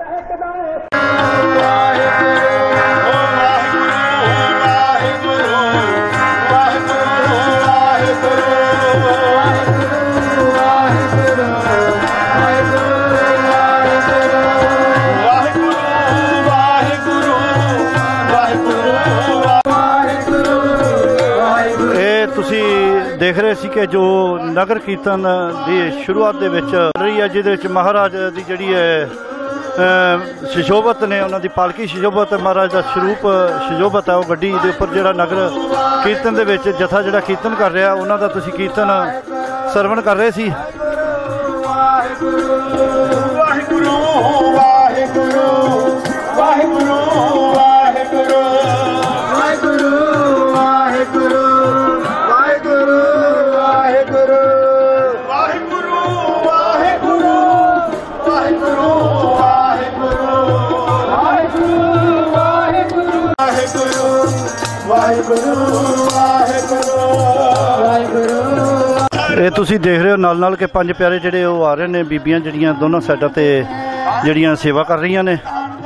देख रहे सी कि जो नगर कीर्तन की शुरुआत दे विच रही है जिहदे विच महाराज की जिहड़ी है शशोभत ने उन्होंने पालकी शशोभत महाराज का स्वरूप शशोभत है वो गड्डी दे उपर जिहड़ा नगर कीर्तन दे विच जथा जिहड़ा कीर्तन कर रहा उन्हों का तुसीं कीर्तन सरवण कर रहे सी। वाहिगुरू वाहिगुरू वाहिगुरू वाहिगुरू वाहिगुरू ये तुसी देख रहे हो नाल नाल के पंज प्यारे जिहड़े आ रहे ने बीबियां जिहड़ियां दोनों साइडां ते जिहड़ियां सेवा कर रही ने।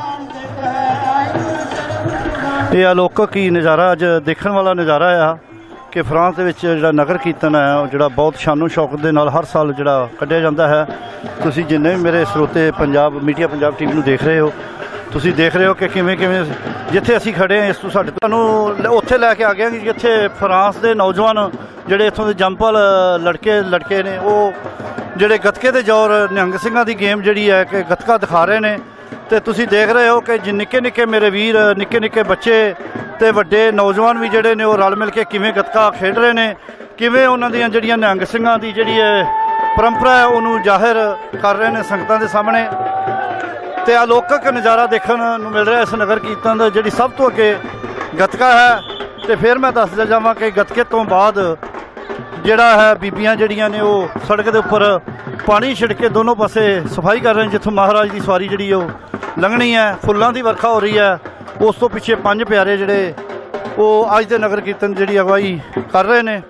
ये अलौकिक ही नज़ारा अज देखने वाला नज़ारा आ कि फ्रांस दे विच जिहड़ा नगर कीर्तन है जिहड़ा बहुत शानो शौक दे नाल हर साल जिहड़ा कढ़िया जांदा है। तुसी जिन्ने भी मेरे स्रोते पंजाब मीडिया पंजाब टीवी नूं देख रहे हो तुसी देख रहे हो कि किवें किवें जिथे असीं खड़े हैं इस तो साडे तुहानूं उत्थे लैके आ गए कि जिथे फ्रांस दे नौजवान जिहड़े इत्थों दे जंपल लड़के ने वो जिहड़े गतके दे जोर निहंग सिंघां दी गेम जिहड़ी है कि गतका दिखा रहे ने। ते तुसी देख रहे हो कि निक्के निक्के मेरे वीर निक्के निक्के बच्चे ते वड्डे नौजवान भी जिहड़े ने वो रल मिल के किवें गतका खेड रहे ने किवें उन्हां दीयां जिहड़ियां निहंग सिंघां दी जिहड़ी है परंपरा है उहनूं जाहिर कर रहे ने संगतां दे सामने। तो अलौकिक नज़ारा देखने को मिल रहा है इस नगर कीर्तन का जी सब तो अगे गतका है। तो फिर मैं दसदा जावां कि गतके तो बाद जिहड़ा है बीबियां जिहड़ियां ने वो सड़क के उपर पानी छिड़के दोनों पासे सफाई कर रहे हैं जिथों महाराज की सवारी जी लंघनी है। फुलों की वर्खा हो रही है। उस तो पिछे पंज प्यारे जिहड़े वो अज दे नगर कीर्तन जी अगवाई कर रहे हैं।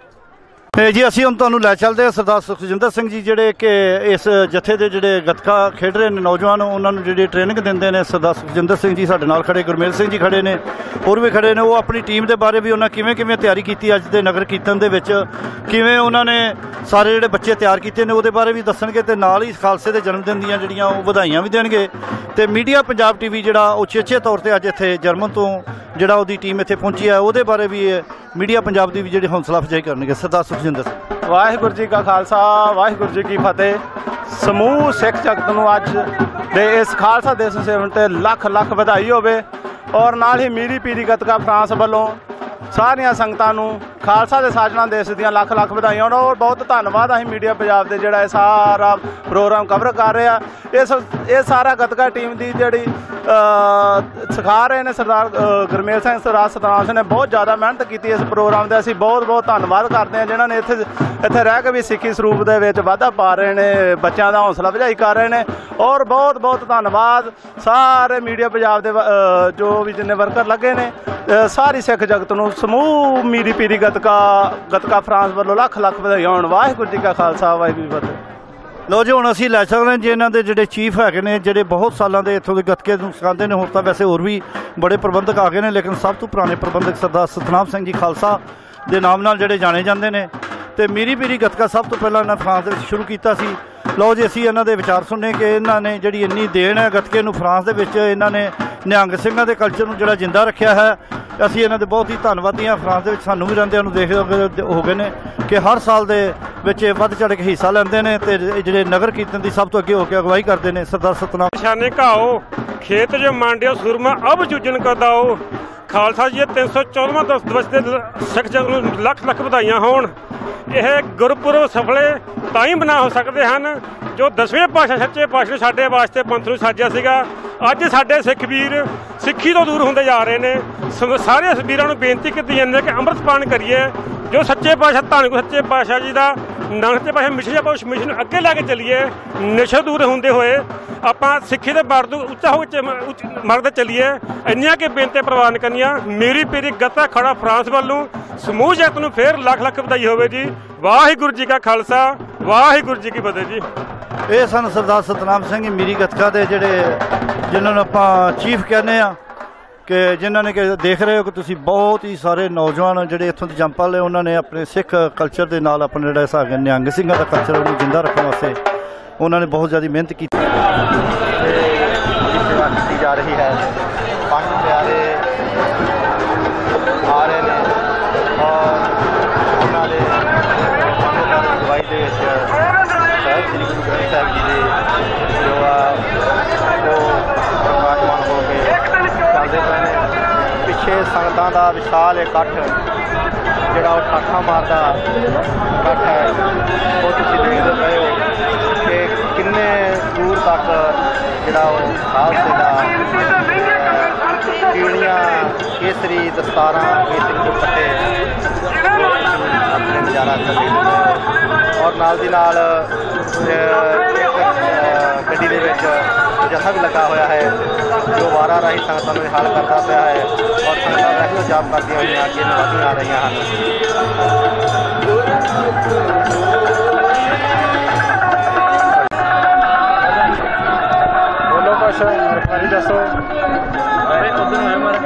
जी असीं हुण तुहानूं लै चलदे हां सरदार सुखजिंदर सिंह जी जिहड़े कि इस जत्थे दे जिहड़े गतका खेड रहे ने नौजवान उन्होंने जिहड़ी ट्रेनिंग दिंदे ने। सरदार सुखजिंदर सिंह जी साडे नाल खड़े गुरमेल सिंह जी खड़े ने होर भी खड़े ने। वो अपनी टीम के बारे भी उन्होंने किवें किवें तैयारी की अज दे नगर कीर्तन दे विच किवें उन्होंने सारे जिहड़े बच्चे तैयार किए ने उहदे बारे भी दस्सणगे ते नाल ही खालसे दे जन्मदिन दीयां जिहड़ियां वो वधाइयां भी देणगे। ते मीडिया पंजाब टीवी जिहड़ा उचेचे तौर पर अज इत्थे जर्मन तो जिहड़ा उहदी टीम इत्थे पहुंची है उहदे बारे भी मीडिया पंजाब की भी जिहड़ी हौसला अफजाई करनगे। सरदार सुखजिंदर सिंह। वाहिगुरू जी का खालसा वाहिगुरू जी की फतेह। समूह सिख जगत नूं अज दे इस खालसा दिवस सेवन ते लख लख बधाई होवे और नाल ही मीरी पीरी गतका फ्रांस वालों सारियां संगतां नूं खालसा दे साजना दिवस दीयां लख लख बधाइयां होण। और बहुत धन्नवाद असीं मीडिया पंजाब दे जिहड़ा सारा प्रोग्राम कवर कर रहे हैं। इस सारा गतका टीम की जिहड़ी सिखा रहे हैं सरदार गुरमेल सिंह सरदार सतनाम सिंह ने बहुत ज़्यादा मेहनत की इस प्रोग्राम के। असीं बहुत बहुत धन्नवाद करते हैं जिन्होंने इत्थे रह के भी सिक्खी सरूप दे विच वाधा पा रहे हैं बच्चों का हौसला अफजाई कर रहे हैं। और बहुत बहुत धन्नवाद सारे मीडिया पंजाब के जो भी जिन्ने वर्कर लगे ने सारी सिख जगत नूं समूह मीरी पीरी गतका फ्रांस वालों लख लख बधाइयां होण। वाहिगुरू जी का खालसा वाहिगुरू जी की फतेह। लो जी हुण असीं लै सकदे जी इन्हां दे जिहड़े चीफ हैगे ने जिहड़े बहुत सालों के इत्थों के गतके नूं सिखांदे ने। हुण तां वैसे होर भी बड़े प्रबंधक आ गए ने लेकिन सब तो पुराने प्रबंधक सरदार सतनाम सिंह जी खालसा के नाम नाल जिहड़े जाने जांदे ने। ते मीरी पीरी गतका सब तो पहलां इन्हां फ्रांस दे विच शुरू कीता सी। लो जी असीं इन्हां दे विचार सुनने कि इन्हां ने जिहड़ी इन्नी देन है गतके नूं फ्रांस दे विच इन्हां ने निहंग सिंघां दे कल्चर नूं जिहड़ा जिंदा रखिया है। असीं इन्हां दे बहुत ही धन्नवादी हाँ। फ्रांस दे विच सानूं भी रहिंदिआं नूं देख हो गए ने कि हर साल दे विच वध चढ़ के हिस्सा लैंदे ने ते जिहड़े नगर कीर्तन की सब तो अगे होकर अगवाई करते हैं। सरदार सतनाम निशाने घाओ खेत जो मांडियो सुरमा अब चूजन करदा हो। खालसा जी 314वां दिवस दे सिख जगत नूं लख लख बधाइयां होण। यह गुरपुरब सफले तां ही बना हो सकते हैं जो 10वें पातशाह सच्चे पातशाह ने साडे वास्ते पंथ नूं साजिया सीगा। अज साडे सिख वीर सिੱਖੀ ਤੋਂ दूर होंदे जा रहे हैं। सारे वीरां नूं बेनती कीती जांदी है कि ਅੰਮ੍ਰਿਤਪਾਨ करिए जो सच्चे पातशाह धੰਨ गुरु सच्चे पातशाह जी का नानक सच्चे पातशाह मिशन आप उस मिशन अगे लैके चलीए नशे दूर होंदे होए आपां सिੱਖੀ दे बार तो उच्चा हो मरदे चलीए। इन्नियां के बेनती प्रवान करनियां मेरी पीरी गता खड़ा फ्रांस वालों समूह जगत नूं फिर लख लख बधाई होवे जी। वाहिगुरू जी का खालसा वाहिगुरू जी की फतेह जी। ਇਹ ਸਨ ਸਰਦਾਰ ਸਤਨਾਮ ਸਿੰਘ ਮੀਰੀ ਗੱਤਕਾ ਦੇ ਜਿਹੜੇ ਜਿਨ੍ਹਾਂ ਨੂੰ ਆਪਾਂ ਚੀਫ ਕਹਿੰਦੇ ਆ ਕਿ ਜਿਨ੍ਹਾਂ ਨੇ ਕਿ ਦੇਖ ਰਹੇ ਹੋ ਕਿ ਤੁਸੀਂ ਬਹੁਤ ਹੀ ਸਾਰੇ ਨੌਜਵਾਨ ਜਿਹੜੇ ਇੱਥੋਂ ਦੇ ਜੰਪਲ ਨੇ ਉਹਨਾਂ ਨੇ ਆਪਣੇ ਸਿੱਖ ਕਲਚਰ ਦੇ ਨਾਲ ਆਪਣਾ ਜਿਹੜਾ ਹਿਸਾਬ ਨਿਹੰਗ ਸਿੰਘਾਂ ਦਾ ਕਲਚਰ ਉਹਨੂੰ ਜਿੰਦਾ ਰੱਖਣ ਵਾਸਤੇ ਉਹਨਾਂ ਨੇ ਬਹੁਤ ਜ਼ਿਆਦਾ ਮਿਹਨਤ ਕੀਤੀ ਸੇਵਾ ਕੀਤੀ ਜਾ ਰਹੀ ਹੈ। ਪੰਜ ਪਿਆਰੇ ਆ ਰਹੇ ਨੇ ਔਰ ਉਹਨਾਂ ਦੇ ਅਗਵਾਈ ਦੇ ਵਿੱਚ ਸਾਹਿਬ ਸ੍ਰੀ ਗੁਰੂ ਗ੍ਰੰਥ ਸਾਹਿਬ ਜੀ ਦੇ ਜੋ ਆ ਉਹ ਵਿਰਾਜਮਾਨ ਹੋ ਕੇ ਚੱਲਦੇ ਪਏ ਨੇ। ਪਿੱਛੇ ਸੰਗਤਾਂ ਦਾ ਵਿਸ਼ਾਲ ਇਕੱਠ ਜਿਹੜਾ ਉਹ ਠਾਠਾਂ ਮਾਰਦਾ ਇਕੱਠ ਹੈ ਉਹ ਤੁਸੀਂ ਦੇਖਦੇ ਪਏ ਹੋ ਕਿ ਕਿੰਨੇ ਦੂਰ ਤੱਕ ਜਿਹੜਾ ਉਹ ਖਾਲਸੇ ਦਾ ਪੀੜੀਆਂ ਕੇਸਰੀ ਦਸਤਾਰਾਂ ਕੇਸਰੀ ਦੁਪੱਟੇ ਆਪਣੇ ਨਜ਼ਾਰਾ ਕਰ ਰਹੇ ਔਰ ਨਾਲ ਦੀ ਨਾਲ ਗੱਡੀ ਦੇ ਵਿੱਚ ਜਥਾ ਵੀ ਲੱਗਾ ਹੋਇਆ ਹੈ ਜੋ ਵਾਰਾ ਰਾਹੀਂ ਸੰਗਤਾਂ ਨੂੰ ਹਾਲ ਕਰਦਾ ਪਿਆ ਹੈ ਔਰ ਸੰਗਤਾਂ ਰਹਿੋ ਜਾਪ ਕਰਦੀਆਂ ਹੋਈਆਂ ਅੱਗੇ ਨਿਵਾਸੀਆਂ ਆ ਰਹੀਆਂ ਹਨ। ਬੋਲੋ ਕੁਛ ਮਰਕਾਰੀ ਦੱਸੋ ਅਰੇ ਉਦੋਂ ਹੋਇਆ ਮਰ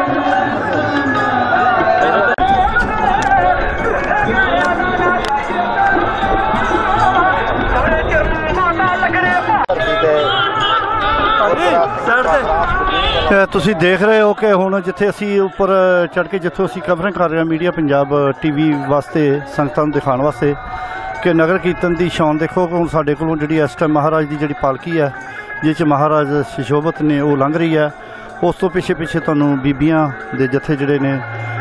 ਤੁਸੀਂ ਦੇਖ ਰਹੇ ਹੋ ਕਿ ਹੁਣ ਜਿੱਥੇ ਅਸੀਂ ਉੱਪਰ ਚੜ੍ਹ ਕੇ ਜਿੱਥੋਂ ਅਸੀਂ ਕਵਰਿੰਗ ਕਰ ਰਹੇ ਹਾਂ ਮੀਡੀਆ ਪੰਜਾਬ ਟੀਵੀ ਵਾਸਤੇ ਸੰਗਤਾਂ ਨੂੰ ਦਿਖਾਉਣ ਵਾਸਤੇ ਕਿ ਨਗਰ ਕੀਰਤਨ ਦੀ ਸ਼ਾਨ ਦੇਖੋ ਕਿ ਹੁਣ ਸਾਡੇ ਕੋਲੋਂ ਜਿਹੜੀ ਇਸ ਟਾਈਮ ਮਹਾਰਾਜ ਦੀ ਜਿਹੜੀ ਪਾਲਕੀ ਹੈ ਜਿਸ 'ਚ ਮਹਾਰਾਜ ਸ਼ਿਸ਼ੋਭਤ ਨੇ ਉਹ ਲੰਘ ਰਹੀ ਹੈ। ਉਸ ਤੋਂ ਪਿੱਛੇ ਪਿੱਛੇ ਤੁਹਾਨੂੰ ਬੀਬੀਆਂ ਦੇ ਜਥੇ ਜਿਹੜੇ ਨੇ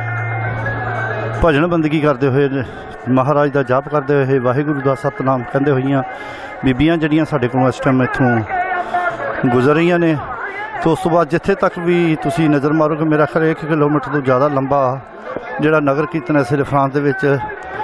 ਭਜਨ ਬੰਦਗੀ ਕਰਦੇ ਹੋਏ ਮਹਾਰਾਜ ਦਾ ਜਾਪ ਕਰਦੇ ਹੋਏ ਵਾਹਿਗੁਰੂ ਦਾ ਸਤਨਾਮ ਕਹਿੰਦੇ ਹੋਈਆਂ ਬੀਬੀਆਂ ਜਿਹੜੀਆਂ ਸਾਡੇ ਕੋਲੋਂ ਇਸ ਟਾਈਮ ਇੱਥੋਂ ਗੁਜ਼ਰ ਰਹੀਆਂ ਨੇ। तो उस तो बाद जिथे तक भी तुसी नज़र मारोगे मेरा ख्याल 1 किलोमीटर तो ज़्यादा लंबा जोड़ा नगर कीर्तन इस ਵੇਲੇ फ्रांस ਦੇ ਵਿੱਚ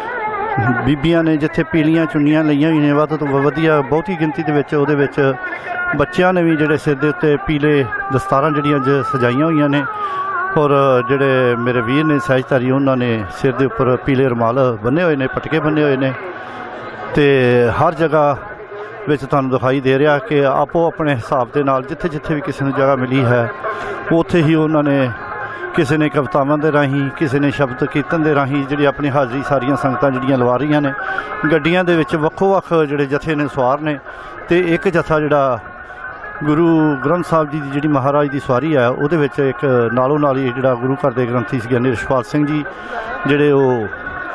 ਬੀਬੀਆਂ ਨੇ ਜਿੱਥੇ ਪੀਲੀਆਂ ਚੁੰਨੀਆਂ ਲਈਆਂ ਹੋਈਆਂ ਨੇ ਵੱਧ ਤੋਂ ਵਧੀਆ ਬਹੁਤੀ ਗਿਣਤੀ ਦੇ ਵਿੱਚ ਉਹਦੇ ਵਿੱਚ ਬੱਚਿਆਂ ਨੇ ਵੀ ਜਿਹੜੇ ਸਿਰ ਦੇ ਉੱਤੇ ਪੀਲੇ ਦਸਤਾਰਾਂ ਜਿਹੜੀਆਂ ਅੱਜ ਸਜਾਈਆਂ ਹੋਈਆਂ ਨੇ ਔਰ ਜਿਹੜੇ ਮੇਰੇ ਵੀਰ ਨੇ ਸਹਿਜਧਾਰੀ ਉਹਨਾਂ ਨੇ ਸਿਰ ਦੇ ਉੱਪਰ ਪੀਲੇ ਰੁਮਾਲ ਬੰਨੇ ਹੋਏ ਨੇ ਪਟਕੇ ਬੰਨੇ ਹੋਏ ਨੇ ਤੇ ਹਰ ਜਗ੍ਹਾ ਵਿੱਚ ਤੁਹਾਨੂੰ ਦਿਖਾਈ ਦੇ ਰਿਹਾ ਕਿ ਆਪੋ ਆਪਣੇ ਹਿਸਾਬ ਦੇ ਨਾਲ ਜਿੱਥੇ ਜਿੱਥੇ ਵੀ ਕਿਸੇ ਨੂੰ ਜਗ੍ਹਾ ਮਿਲੀ ਹੈ ਉੱਥੇ ਹੀ ਉਹਨਾਂ ਨੇ ਕਿਸੇ ਨੇ ਕਵਿਤਾਵਾਂ ਦੇ ਰਾਹੀਂ ਕਿਸੇ ਨੇ ਸ਼ਬਦ ਕੀਰਤਨ ਦੇ ਰਾਹੀਂ ਜਿਹੜੀ ਆਪਣੀ ਹਾਜ਼ਰੀ ਸਾਰੀਆਂ ਸੰਗਤਾਂ ਜਿਹੜੀਆਂ ਲਵਾ ਰਹੀਆਂ ਨੇ। ਗੱਡੀਆਂ ਦੇ ਵਿੱਚ ਵੱਖੋ ਵੱਖ ਜਿਹੜੇ ਜਥੇ ਨੇ ਸਵਾਰ ਨੇ ਤੇ ਇੱਕ ਜਥਾ ਜਿਹੜਾ ਗੁਰੂ ਗ੍ਰੰਥ ਸਾਹਿਬ ਜੀ ਦੀ ਜਿਹੜੀ ਮਹਾਰਾਜ ਦੀ ਸਵਾਰੀ ਹੈ ਉਹਦੇ ਵਿੱਚ ਇੱਕ ਨਾਲੋਂ ਨਾਲ ਹੀ ਜਿਹੜਾ ਗੁਰੂ ਘਰ ਦੇ ਗ੍ਰੰਥੀ ਸੀਗੇ ਰਿਸ਼ਪਾਲ ਸਿੰਘ ਜੀ ਜਿਹੜੇ ਉਹ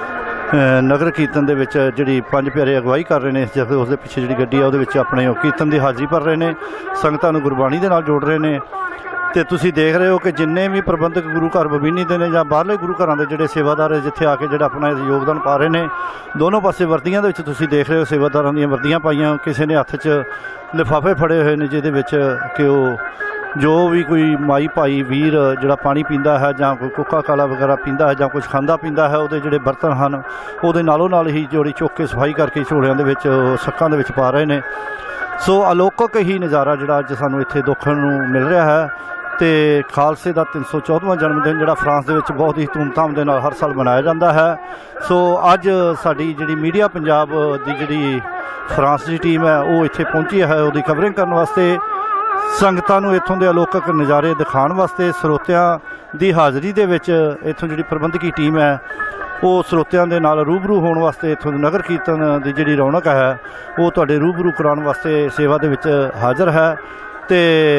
ਨਗਰ ਕੀਰਤਨ ਦੇ ਵਿੱਚ ਜਿਹੜੀ ਪੰਜ ਪਿਆਰੇ ਅਗਵਾਈ ਕਰ ਰਹੇ ਨੇ ਇਸ ਜਥੇ ਉਸਦੇ ਪਿੱਛੇ ਜਿਹੜੀ ਗੱਡੀ ਆ ਉਹਦੇ ਵਿੱਚ ਆਪਣੇ ਉਹ ਕੀਰਤਨ ਦੀ ਹਾਜ਼ਰੀ ਭਰ ਰਹੇ ਨੇ ਸੰਗਤਾਂ ਨੂੰ ਗੁਰਬਾਣੀ ਦੇ ਨਾਲ ਜੋੜ ਰਹੇ ਨੇ। ਤੇ ਤੁਸੀਂ ਦੇਖ ਰਹੇ ਹੋ ਕਿ ਜਿੰਨੇ ਵੀ ਪ੍ਰਬੰਧਕ ਗੁਰੂ ਘਰ ਬਬੀਨੀ ਦੇ ਨੇ ਜਾਂ ਬਾਹਰਲੇ ਗੁਰੂ ਘਰਾਂ ਦੇ ਜਿਹੜੇ ਸੇਵਾਦਾਰ ਜਿੱਥੇ ਆ ਕੇ ਜਿਹੜਾ ਆਪਣਾ ਯੋਗਦਾਨ ਪਾ ਰਹੇ ਨੇ ਦੋਨੋਂ ਪਾਸੇ ਵਰਦੀਆਂ ਦੇ ਵਿੱਚ ਤੁਸੀਂ ਦੇਖ ਰਹੇ ਹੋ ਸੇਵਾਦਾਰਾਂ ਦੀਆਂ ਵਰਦੀਆਂ ਪਾਈਆਂ ਕਿਸੇ ਨੇ ਹੱਥ 'ਚ ਲਿਫਾਫੇ ਫੜੇ ਹੋਏ ਨੇ ਜਿਹਦੇ ਵਿੱਚ ਕਿ ਉਹ ਜੋ ਵੀ ਕੋਈ ਮਾਈ ਭਾਈ ਵੀਰ ਜਿਹੜਾ ਪਾਣੀ ਪੀਂਦਾ ਹੈ ਜਾਂ ਕੋਈ ਕੋਕਾ ਕਾਲਾ ਵਗੈਰਾ ਪੀਂਦਾ ਹੈ ਜਾਂ ਕੁਝ ਖਾਂਦਾ ਪੀਂਦਾ ਹੈ ਉਹਦੇ ਜਿਹੜੇ ਬਰਤਨ ਹਨ ਉਹਦੇ ਨਾਲੋਂ ਨਾਲ ਹੀ ਜੋੜੀ ਚੁੱਕ ਕੇ ਸਫਾਈ ਕਰਕੇ ਝੋਲਿਆਂ ਦੇ ਵਿੱਚ ਸੱਕਾਂ ਦੇ ਵਿੱਚ ਪਾ ਰਹੇ ਨੇ। ਸੋ ਅਲੌਕਿਕ ਹੀ ਨਜ਼ਾਰਾ ਜਿਹੜਾ ਅੱਜ ਸਾਨੂੰ ਇੱਥੇ ਦੇਖਣ ਨੂੰ ਮਿਲ ਰਿਹਾ ਹੈ। ਤੇ ਖਾਲਸੇ ਦਾ 314ਵਾਂ ਜਨਮ ਦਿਨ ਜਿਹੜਾ ਫਰਾਂਸ ਦੇ ਵਿੱਚ ਬਹੁਤ ਹੀ ਧੂਮਧਾਮ ਦੇ ਨਾਲ ਹਰ ਸਾਲ ਮਨਾਇਆ ਜਾਂਦਾ ਹੈ। ਸੋ ਅੱਜ ਸਾਡੀ ਜਿਹੜੀ ਮੀਡੀਆ ਪੰਜਾਬ ਦੀ ਜਿਹੜੀ ਫਰਾਂਸ ਦੀ ਟੀਮ ਹੈ ਉਹ ਇੱਥੇ ਪਹੁੰਚੀ ਹੈ ਉਹਦੀ ਕਵਰਿੰਗ ਕਰਨ ਵਾਸਤੇ ਸੰਗਤਾਂ ਨੂੰ ਇੱਥੋਂ ਦੇ ਅਲੌਕਿਕ ਨਜ਼ਾਰੇ ਦਿਖਾਉਣ ਵਾਸਤੇ ਸਰੋਤਿਆਂ ਦੀ ਹਾਜ਼ਰੀ ਦੇ ਵਿੱਚ ਇੱਥੋਂ ਜਿਹੜੀ ਪ੍ਰਬੰਧਕੀ ਟੀਮ ਹੈ ਉਹ ਸਰੋਤਿਆਂ ਦੇ ਨਾਲ ਰੂਬਰੂ ਹੋਣ ਵਾਸਤੇ ਇੱਥੋਂ ਨਗਰ ਕੀਰਤਨ ਦੀ ਜਿਹੜੀ ਰੌਣਕ ਹੈ ਉਹ ਤੁਹਾਡੇ ਰੂਬਰੂ ਕਰਾਉਣ ਵਾਸਤੇ ਸੇਵਾ ਦੇ ਵਿੱਚ ਹਾਜ਼ਰ ਹੈ। ਤੇ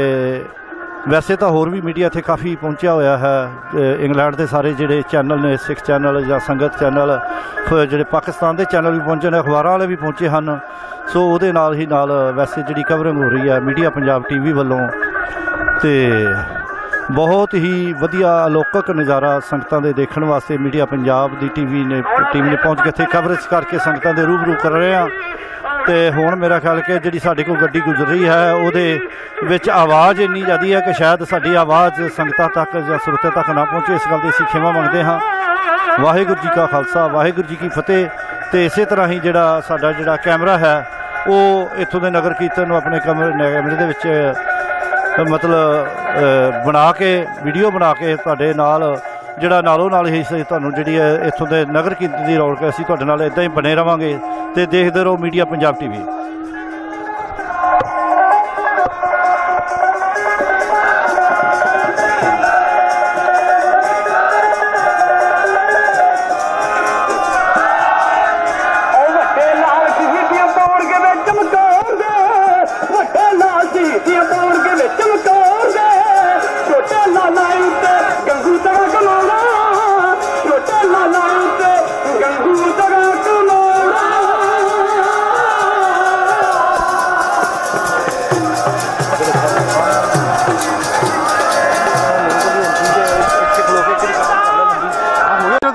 ਵੈਸੇ ਤਾਂ ਹੋਰ ਵੀ ਮੀਡੀਆ ਇੱਥੇ ਕਾਫੀ ਪਹੁੰਚਿਆ ਹੋਇਆ ਹੈ ਇੰਗਲੈਂਡ ਦੇ ਸਾਰੇ ਜਿਹੜੇ ਚੈਨਲ ਨੇ ਸਿੱਖ ਚੈਨਲ ਜਾਂ ਸੰਗਤ ਚੈਨਲ ਜਿਹੜੇ ਪਾਕਿਸਤਾਨ ਦੇ ਚੈਨਲ ਵੀ ਪਹੁੰਚੇ ਨੇ ਅਖਬਾਰਾਂ ਵਾਲੇ ਵੀ ਪਹੁੰਚੇ ਹਨ। ਸੋ ਉਹਦੇ ਨਾਲ ਹੀ ਨਾਲ ਵੈਸੇ ਜਿਹੜੀ ਕਵਰਿੰਗ ਹੋ ਰਹੀ ਹੈ ਮੀਡੀਆ ਪੰਜਾਬ ਟੀਵੀ ਵੱਲੋਂ ਤੇ ਬਹੁਤ ਹੀ ਵਧੀਆ ਅਲੌਕਿਕ ਨਜ਼ਾਰਾ ਸੰਗਤਾਂ ਦੇ ਦੇਖਣ ਵਾਸਤੇ ਮੀਡੀਆ ਪੰਜਾਬ ਦੀ ਟੀਮ ਨੇ ਪਹੁੰਚ ਕੇ ਇੱਥੇ ਕਵਰੇਜ ਕਰਕੇ ਸੰਗਤਾਂ ਦੇ ਰੂਬਰੂ ਕਰ ਰਹੇ ਹਾਂ। ਤੇ ਹੁਣ ਮੇਰਾ ਖਿਆਲ ਕਿ ਜਿਹੜੀ ਸਾਡੇ ਕੋਲ ਗੱਡੀ ਗੁਜ਼ਰ ਰਹੀ ਹੈ ਉਹਦੇ ਵਿੱਚ ਆਵਾਜ਼ ਇੰਨੀ ਜ਼ਿਆਦਾ ਹੈ ਕਿ ਸ਼ਾਇਦ ਸਾਡੀ ਆਵਾਜ਼ ਸੰਗਤਾਂ ਤੱਕ ਜਾਂ ਸਰੋਤਿਆਂ ਤੱਕ ਨਾ ਪਹੁੰਚੇ। ਇਸ ਗੱਲ ਦੀ ਅਸੀਂ ਖਿਮਾ ਮੰਗਦੇ ਹਾਂ। ਵਾਹਿਗੁਰੂ ਜੀ ਕਾ ਖਾਲਸਾ ਵਾਹਿਗੁਰੂ ਜੀ ਕੀ ਫਤਿਹ। ਤੇ ਇਸੇ ਤਰ੍ਹਾਂ ਹੀ ਜਿਹੜਾ ਸਾਡਾ ਜਿਹੜਾ ਕੈਮਰਾ ਹੈ ਉਹ ਇੱਥੋਂ ਦੇ ਨਗਰ ਕੀਰਤਨ ਨੂੰ ਆਪਣੇ ਕੈਮਰੇ ਦੇ ਵਿੱਚ ਮਤਲਬ ਬਣਾ ਕੇ ਵੀਡੀਓ ਬਣਾ ਕੇ ਤੁਹਾਡੇ ਨਾਲ ਜਿਹੜਾ ਨਾਲੋਂ ਨਾਲ ਹੀ ਤੁਹਾਨੂੰ ਜਿਹੜੀ ਹੈ ਇੱਥੋਂ ਦੇ ਨਗਰ ਕੀਰਤਨ ਦੀ ਰੌਣਕ ਅਸੀਂ ਤੁਹਾਡੇ ਨਾਲ ਇੱਦਾਂ ਹੀ ਬਣੇ ਰਵਾਂਗੇ। ਤੇ ਦੇਖਦੇ ਰਹੋ ਮੀਡੀਆ ਪੰਜਾਬ ਟੀਵੀ।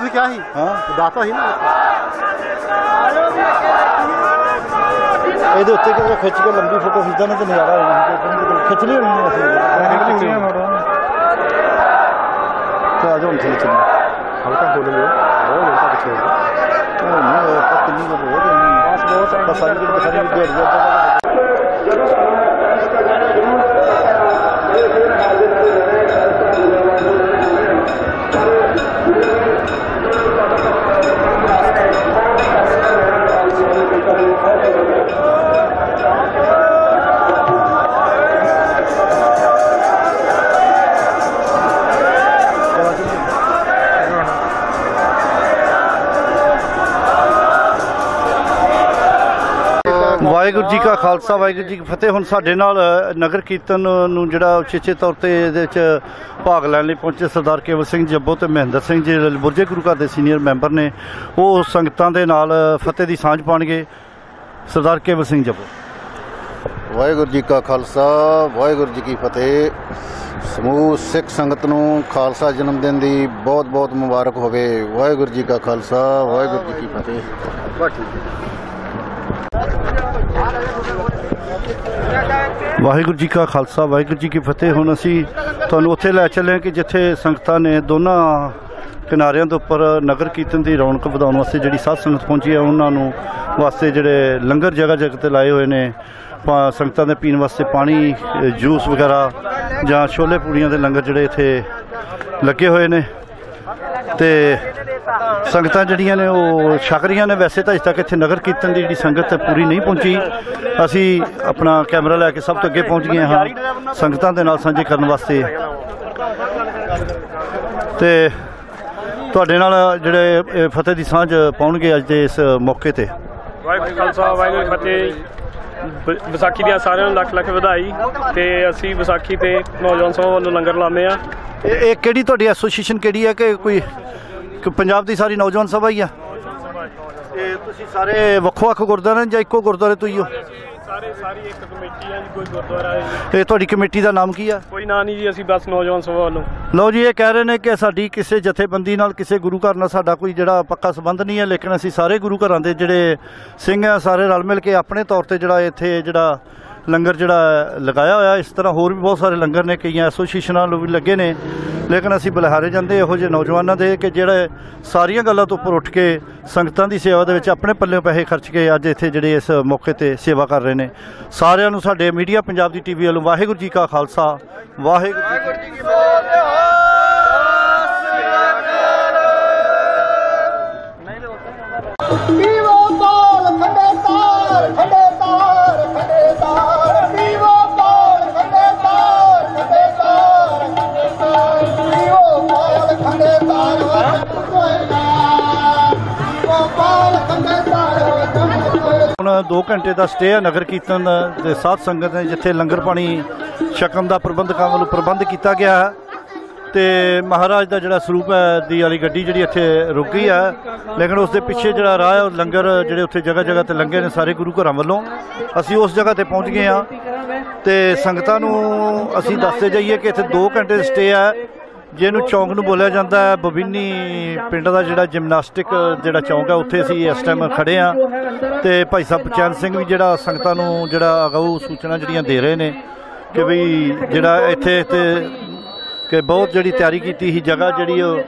ਤੁਸੀਂ ਕਿਹਾ ਸੀ ਹਾਂ ਦੱਸਤਾ ਸੀ ਨਾ ਇਹਦੇ ਉੱਤੇ ਕਿਤੇ ਖਿੱਚ ਕੇ ਲੰਬੀ ਫੋਟੋ ਖਿੱਚਦਾ ਨਾ ਤੇ ਨਜ਼ਾਰਾ ਆ ਜਾਂਦਾ ਖਿੱਚ ਲਈ ਹੋਣੀ ਅਸੀਂ ਤਾਂ ਆ ਜਾਓ ਥੱਲੇ ਚੱਲ ਹਲਕਾ ਬੋਲ ਲਿਓ ਬਹੁਤ ਲੋਕਾਂ ਪਿੱਛੇ ਨਹੀਂ ਕਿੰਨੀ ਗੱਲ ਹੋ ਗਈ ਬਸ ਸਾਰੀ ਵਾਹਿਗੁਰੂ ਜੀ ਕਾ ਖਾਲਸਾ ਵਾਹਿਗੁਰੂ ਜੀ ਕੀ ਫਤਿਹ। ਹੁਣ ਸਾਡੇ ਨਾਲ ਨਗਰ ਕੀਰਤਨ ਨੂੰ ਜਿਹੜਾ ਉਚੇਚੇ ਤੌਰ 'ਤੇ ਇਹਦੇ 'ਚ ਭਾਗ ਲੈਣ ਲਈ ਪਹੁੰਚੇ ਸਰਦਾਰ ਕੇਵਲ ਸਿੰਘ ਜੱਬੋ ਤੇ ਮਹਿੰਦਰ ਸਿੰਘ ਜੀ ਬੁਰਜੇ ਗੁਰੂ ਘਰ ਦੇ ਸੀਨੀਅਰ ਮੈਂਬਰ ਨੇ, ਉਹ ਸੰਗਤਾਂ ਦੇ ਨਾਲ ਫਤਿਹ ਦੀ ਸਾਂਝ ਪਾਉਣਗੇ। ਸਰਦਾਰ ਕੇਵਲ ਸਿੰਘ ਜੱਬੋ। ਵਾਹਿਗੁਰੂ ਜੀ ਕਾ ਖਾਲਸਾ ਵਾਹਿਗੁਰੂ ਜੀ ਕੀ ਫਤਿਹ। ਸਮੂਹ ਸਿੱਖ ਸੰਗਤ ਨੂੰ ਖਾਲਸਾ ਜਨਮ ਦਿਨ ਦੀ ਬਹੁਤ ਬਹੁਤ ਮੁਬਾਰਕ ਹੋਵੇ। ਵਾਹਿਗੁਰੂ ਜੀ ਕਾ ਖਾਲਸਾ ਵਾਹਿਗੁਰੂ ਜੀ ਕੀ ਫਤਿਹ। ਵਾਹਿਗੁਰੂ ਜੀ ਕਾ ਖਾਲਸਾ ਵਾਹਿਗੁਰੂ ਜੀ ਕੀ ਫਤਿਹ। ਹੁਣ ਅਸੀਂ ਤੁਹਾਨੂੰ ਉੱਥੇ ਲੈ ਚੱਲੇ ਕਿ ਜਿੱਥੇ ਸੰਗਤਾਂ ਨੇ ਦੋਨਾਂ ਕਿਨਾਰਿਆਂ ਦੇ ਉੱਪਰ ਨਗਰ ਕੀਰਤਨ ਦੀ ਰੌਣਕ ਵਧਾਉਣ ਵਾਸਤੇ ਜਿਹੜੀ ਸਾਧ ਸੰਗਤ ਪਹੁੰਚੀ ਹੈ ਉਹਨਾਂ ਨੂੰ ਵਾਸਤੇ ਜਿਹੜੇ ਲੰਗਰ ਜਗ੍ਹਾ ਜਗ੍ਹਾ 'ਤੇ ਲਾਏ ਹੋਏ ਨੇ। ਸੰਗਤਾਂ ਦੇ ਪੀਣ ਵਾਸਤੇ ਪਾਣੀ, ਜੂਸ ਵਗੈਰਾ ਜਾਂ ਛੋਲੇ ਪੂੜੀਆਂ ਦੇ ਲੰਗਰ ਜਿਹੜੇ ਇੱਥੇ ਲੱਗੇ ਹੋਏ ਨੇ ਤੇ ਸੰਗਤਾਂ ਜਿਹੜੀਆਂ ਨੇ ਉਹ ਛਕ ਰਹੀਆਂ ਨੇ। ਵੈਸੇ ਤਾਂ ਅਜੇ ਤੱਕ ਇੱਥੇ ਨਗਰ ਕੀਰਤਨ ਦੀ ਜਿਹੜੀ ਸੰਗਤ ਪੂਰੀ ਨਹੀਂ ਪਹੁੰਚੀ। ਅਸੀਂ ਆਪਣਾ ਕੈਮਰਾ ਲੈ ਕੇ ਸਭ ਤੋਂ ਅੱਗੇ ਪਹੁੰਚ ਗਏ ਹਾਂ ਸੰਗਤਾਂ ਦੇ ਨਾਲ ਸਾਂਝੇ ਕਰਨ ਵਾਸਤੇ ਤੇ ਤੁਹਾਡੇ ਨਾਲ ਜਿਹੜੇ ਫਤਿਹ ਦੀ ਸਾਂਝ ਪਾਉਣਗੇ ਅੱਜ ਦੇ ਇਸ ਮੌਕੇ ਤੇ। ਵਾਹਿਗੁਰੂ ਖਾਲਸਾ ਵਾਹਿਗੁਰੂ ਫਤਿਹ। ਵਿਸਾਖੀ ਦੀਆਂ ਸਾਰਿਆਂ ਨੂੰ ਲੱਖ ਲੱਖ ਵਧਾਈ। ਤੇ ਅਸੀਂ ਵਿਸਾਖੀ ਤੇ ਨੌਜਵਾਨ ਸਭਾ ਵੱਲੋਂ ਲੰਗਰ ਲਾਉਂਦੇ ਆ। ਇਹ ਕਿਹੜੀ ਤੁਹਾਡੀ ਐਸੋਸੀਏਸ਼ਨ ਕਿਹੜੀ ਹੈ ਕਿ ਕੋਈ ਪੰਜਾਬ ਦੀ ਸਾਰੀ ਨੌਜਵਾਨ ਸਭਾ ਹੀ ਆ? ਤੇ ਤੁਸੀਂ ਸਾਰੇ ਵੱਖੋ ਵੱਖ ਗੁਰਦੁਆਰੇ ਜਾਂ ਇੱਕੋ ਗੁਰਦੁਆਰੇ ਤੋਂ ਹੀ ਹੋ? ਸਾਰੀ ਇੱਕ ਕਮੇਟੀ ਹੈ ਜੀ, ਕੋਈ ਗੁਰਦੁਆਰਾ ਹੈ। ਤੇ ਤੁਹਾਡੀ ਕਮੇਟੀ ਦਾ ਨਾਮ ਕੀ ਆ? ਕੋਈ ਨਾਂ ਨਹੀਂ ਜੀ, ਅਸੀਂ ਬਸ ਨੌਜਵਾਨ ਸਭਾ ਵੱਲੋਂ। ਲਓ ਜੀ, ਇਹ ਕਹਿ ਰਹੇ ਨੇ ਕਿ ਸਾਡੀ ਕਿਸੇ ਜਥੇਬੰਦੀ ਨਾਲ ਕਿਸੇ ਗੁਰੂ ਘਰ ਨਾਲ ਸਾਡਾ ਕੋਈ ਜਿਹੜਾ ਪੱਕਾ ਸੰਬੰਧ ਨਹੀਂ ਹੈ, ਲੇਕਿਨ ਅਸੀਂ ਸਾਰੇ ਗੁਰੂ ਘਰਾਂ ਦੇ ਜਿਹੜੇ ਸਿੰਘ ਆ ਸਾਰੇ ਰਲ ਮਿਲ ਕੇ ਆਪਣੇ ਤੌਰ ਤੇ ਜਿਹੜਾ ਇੱਥੇ ਜਿਹੜਾ ਲੰਗਰ ਜਿਹੜਾ ਲਗਾਇਆ ਹੋਇਆ। ਇਸ ਤਰ੍ਹਾਂ ਹੋਰ ਵੀ ਬਹੁਤ ਸਾਰੇ ਲੰਗਰ ਨੇ, ਕਈਆਂ ਐਸੋਸੀਏਸ਼ਨਾਂ ਨੂੰ ਵੀ ਲੱਗੇ ਨੇ, ਲੇਕਿਨ ਅਸੀਂ ਬਲਿਹਾਰੇ ਜਾਂਦੇ ਇਹੋ ਜਿਹੇ ਨੌਜਵਾਨਾਂ ਦੇ ਕਿ ਜਿਹੜੇ ਸਾਰੀਆਂ ਗੱਲਾਂ ਤੋਂ ਉੱਪਰ ਉੱਠ ਕੇ ਸੰਗਤਾਂ ਦੀ ਸੇਵਾ ਦੇ ਵਿੱਚ ਆਪਣੇ ਪੱਲਿਓਂ ਪੈਸੇ ਖਰਚ ਕੇ ਅੱਜ ਇੱਥੇ ਜਿਹੜੇ ਇਸ ਮੌਕੇ ਤੇ ਸੇਵਾ ਕਰ ਰਹੇ ਨੇ। ਸਾਰਿਆਂ ਨੂੰ ਸਾਡੇ ਮੀਡੀਆ ਪੰਜਾਬ ਦੀ ਟੀਵੀ ਵੱਲੋਂ ਵਾਹਿਗੁਰੂ ਜੀ ਕਾ ਖਾਲਸਾ ਵਾਹਿਗੁਰੂ ਜੀ ਕੀ ਫਤਿਹ। ਹੁਣ 2 ਘੰਟੇ ਦਾ ਸਟੇ ਹੈ ਨਗਰ ਕੀਰਤਨ ਦੇ ਸਾਧ ਸੰਗਤ ਨੇ, ਜਿੱਥੇ ਲੰਗਰ ਪਾਣੀ ਛਕਣ ਦਾ ਪ੍ਰਬੰਧਕਾਂ ਵੱਲੋਂ ਪ੍ਰਬੰਧ ਕੀਤਾ ਗਿਆ ਹੈ ਤੇ ਮਹਾਰਾਜ ਦਾ ਜਿਹੜਾ ਸਰੂਪ ਹੈ ਦੀ ਵਾਲੀ ਗੱਡੀ ਜਿਹੜੀ ਇੱਥੇ ਰੁਕ ਗਈ ਹੈ, ਲੇਕਿਨ ਉਸ ਦੇ ਪਿੱਛੇ ਜਿਹੜਾ ਰਾਹ ਹੈ ਉਹ ਲੰਗਰ ਜਿਹੜੇ ਉੱਥੇ ਜਗ੍ਹਾ ਜਗ੍ਹਾ ਤੇ ਲੰਗੇ ਨੇ ਸਾਰੇ ਗੁਰੂ ਘਰਾਂ ਵੱਲੋਂ। ਅਸੀਂ ਉਸ ਜਗ੍ਹਾ ਤੇ ਪਹੁੰਚ ਗਏ ਹਾਂ ਤੇ ਸੰਗਤਾਂ ਨੂੰ ਅਸੀਂ ਦੱਸਦੇ ਜਾਈਏ ਕਿ ਇੱਥੇ 2 ਘੰਟੇ ਦਾ ਸਟੇ ਹੈ, ਜਿਹਨੂੰ ਚੌਂਕ ਨੂੰ ਬੋਲਿਆ ਜਾਂਦਾ ਹੈ। ਬਬੀਨੀ ਪਿੰਡ ਦਾ ਜਿਹੜਾ ਜਿਮਨਾਸਟਿਕ ਜਿਹੜਾ ਚੌਂਕ ਹੈ, ਉੱਥੇ ਅਸੀਂ ਇਸ ਟਾਈਮ ਖੜ੍ਹੇ ਹਾਂ ਤੇ ਭਾਈ ਸਾਹਿਬ ਬਚੈਨ ਸਿੰਘ ਵੀ ਜਿਹੜਾ ਸੰਗਤਾਂ ਨੂੰ ਜਿਹੜਾ ਅਗਾਊ ਸੂਚਨਾ ਜਿਹੜੀਆਂ ਦੇ ਰਹੇ ਨੇ ਕਿ ਬਈ ਜਿਹੜਾ ਇੱਥੇ ਤੇ ਕਿ ਬਹੁਤ ਜਿਹੜੀ ਤਿਆਰੀ ਕੀਤੀ ਸੀ ਜਗ੍ਹਾ ਜਿਹੜੀ ਉਹ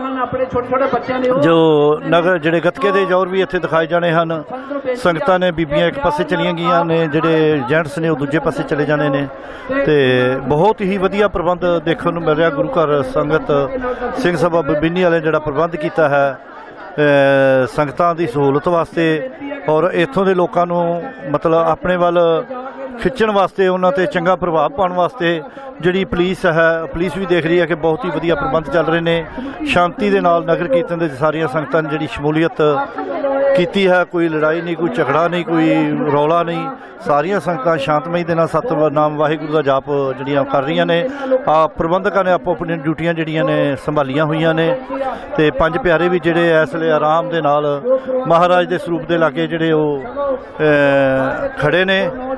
ਜੋ ਨਗਰ ਜਿਹੜੇ ਗੱਤਕੇ ਦੇ ਜ਼ੋਰ ਵੀ ਇੱਥੇ ਦਿਖਾਏ ਜਾਣੇ ਹਨ। ਸੰਗਤਾਂ ਨੇ ਬੀਬੀਆਂ ਇੱਕ ਪਾਸੇ ਚਲੀਆਂ ਗਈਆਂ ਨੇ, ਜਿਹੜੇ ਜੈਂਟਸ ਨੇ ਉਹ ਦੂਜੇ ਪਾਸੇ ਚਲੇ ਜਾਣੇ ਨੇ ਤੇ ਬਹੁਤ ਹੀ ਵਧੀਆ ਪ੍ਰਬੰਧ ਦੇਖਣ ਨੂੰ ਮਿਲ ਰਿਹਾ। ਗੁਰੂ ਘਰ ਸੰਗਤ ਸਿੰਘ ਸਭਾ ਬਬੀਨੀ ਵਾਲੇ ਜਿਹੜਾ ਪ੍ਰਬੰਧ ਕੀਤਾ ਹੈ ਸੰਗਤਾਂ ਦੀ ਸਹੂਲਤ ਵਾਸਤੇ ਔਰ ਇੱਥੋਂ ਦੇ ਲੋਕਾਂ ਨੂੰ ਮਤਲਬ ਆਪਣੇ ਵੱਲ ਖਿੱਚਣ ਵਾਸਤੇ, ਉਹਨਾਂ 'ਤੇ ਚੰਗਾ ਪ੍ਰਭਾਵ ਪਾਉਣ ਵਾਸਤੇ ਜਿਹੜੀ ਪੁਲਿਸ ਹੈ, ਪੁਲਿਸ ਵੀ ਦੇਖ ਰਹੀ ਹੈ ਕਿ ਬਹੁਤ ਹੀ ਵਧੀਆ ਪ੍ਰਬੰਧ ਚੱਲ ਰਹੇ ਨੇ। ਸ਼ਾਂਤੀ ਦੇ ਨਾਲ ਨਗਰ ਕੀਰਤਨ ਦੇ ਸਾਰੀਆਂ ਸੰਗਤਾਂ ਨੇ ਜਿਹੜੀ ਸ਼ਮੂਲੀਅਤ ਕੀਤੀ ਹੈ, ਕੋਈ ਲੜਾਈ ਨਹੀਂ, ਕੋਈ ਝਗੜਾ ਨਹੀਂ, ਕੋਈ ਰੌਲਾ ਨਹੀਂ। ਸਾਰੀਆਂ ਸੰਗਤਾਂ ਸ਼ਾਂਤਮਈ ਦੇ ਨਾਲ ਸਤਿਨਾਮ ਵਾਹਿਗੁਰੂ ਦਾ ਜਾਪ ਜਿਹੜੀਆਂ ਕਰ ਰਹੀਆਂ ਨੇ। ਪ੍ਰਬੰਧਕਾਂ ਨੇ ਆਪੋ ਆਪਣੀਆਂ ਡਿਊਟੀਆਂ ਜਿਹੜੀਆਂ ਨੇ ਸੰਭਾਲੀਆਂ ਹੋਈਆਂ ਨੇ ਤੇ 5 ਪਿਆਰੇ ਵੀ ਜਿਹੜੇ ਇਸ ਵੇਲੇ ਆਰਾਮ ਦੇ ਨਾਲ ਮਹਾਰਾਜ ਦੇ ਸਰੂਪ ਦੇ ਲਾਗੇ ਜਿਹੜੇ ਉਹ ਖੜੇ ਨੇ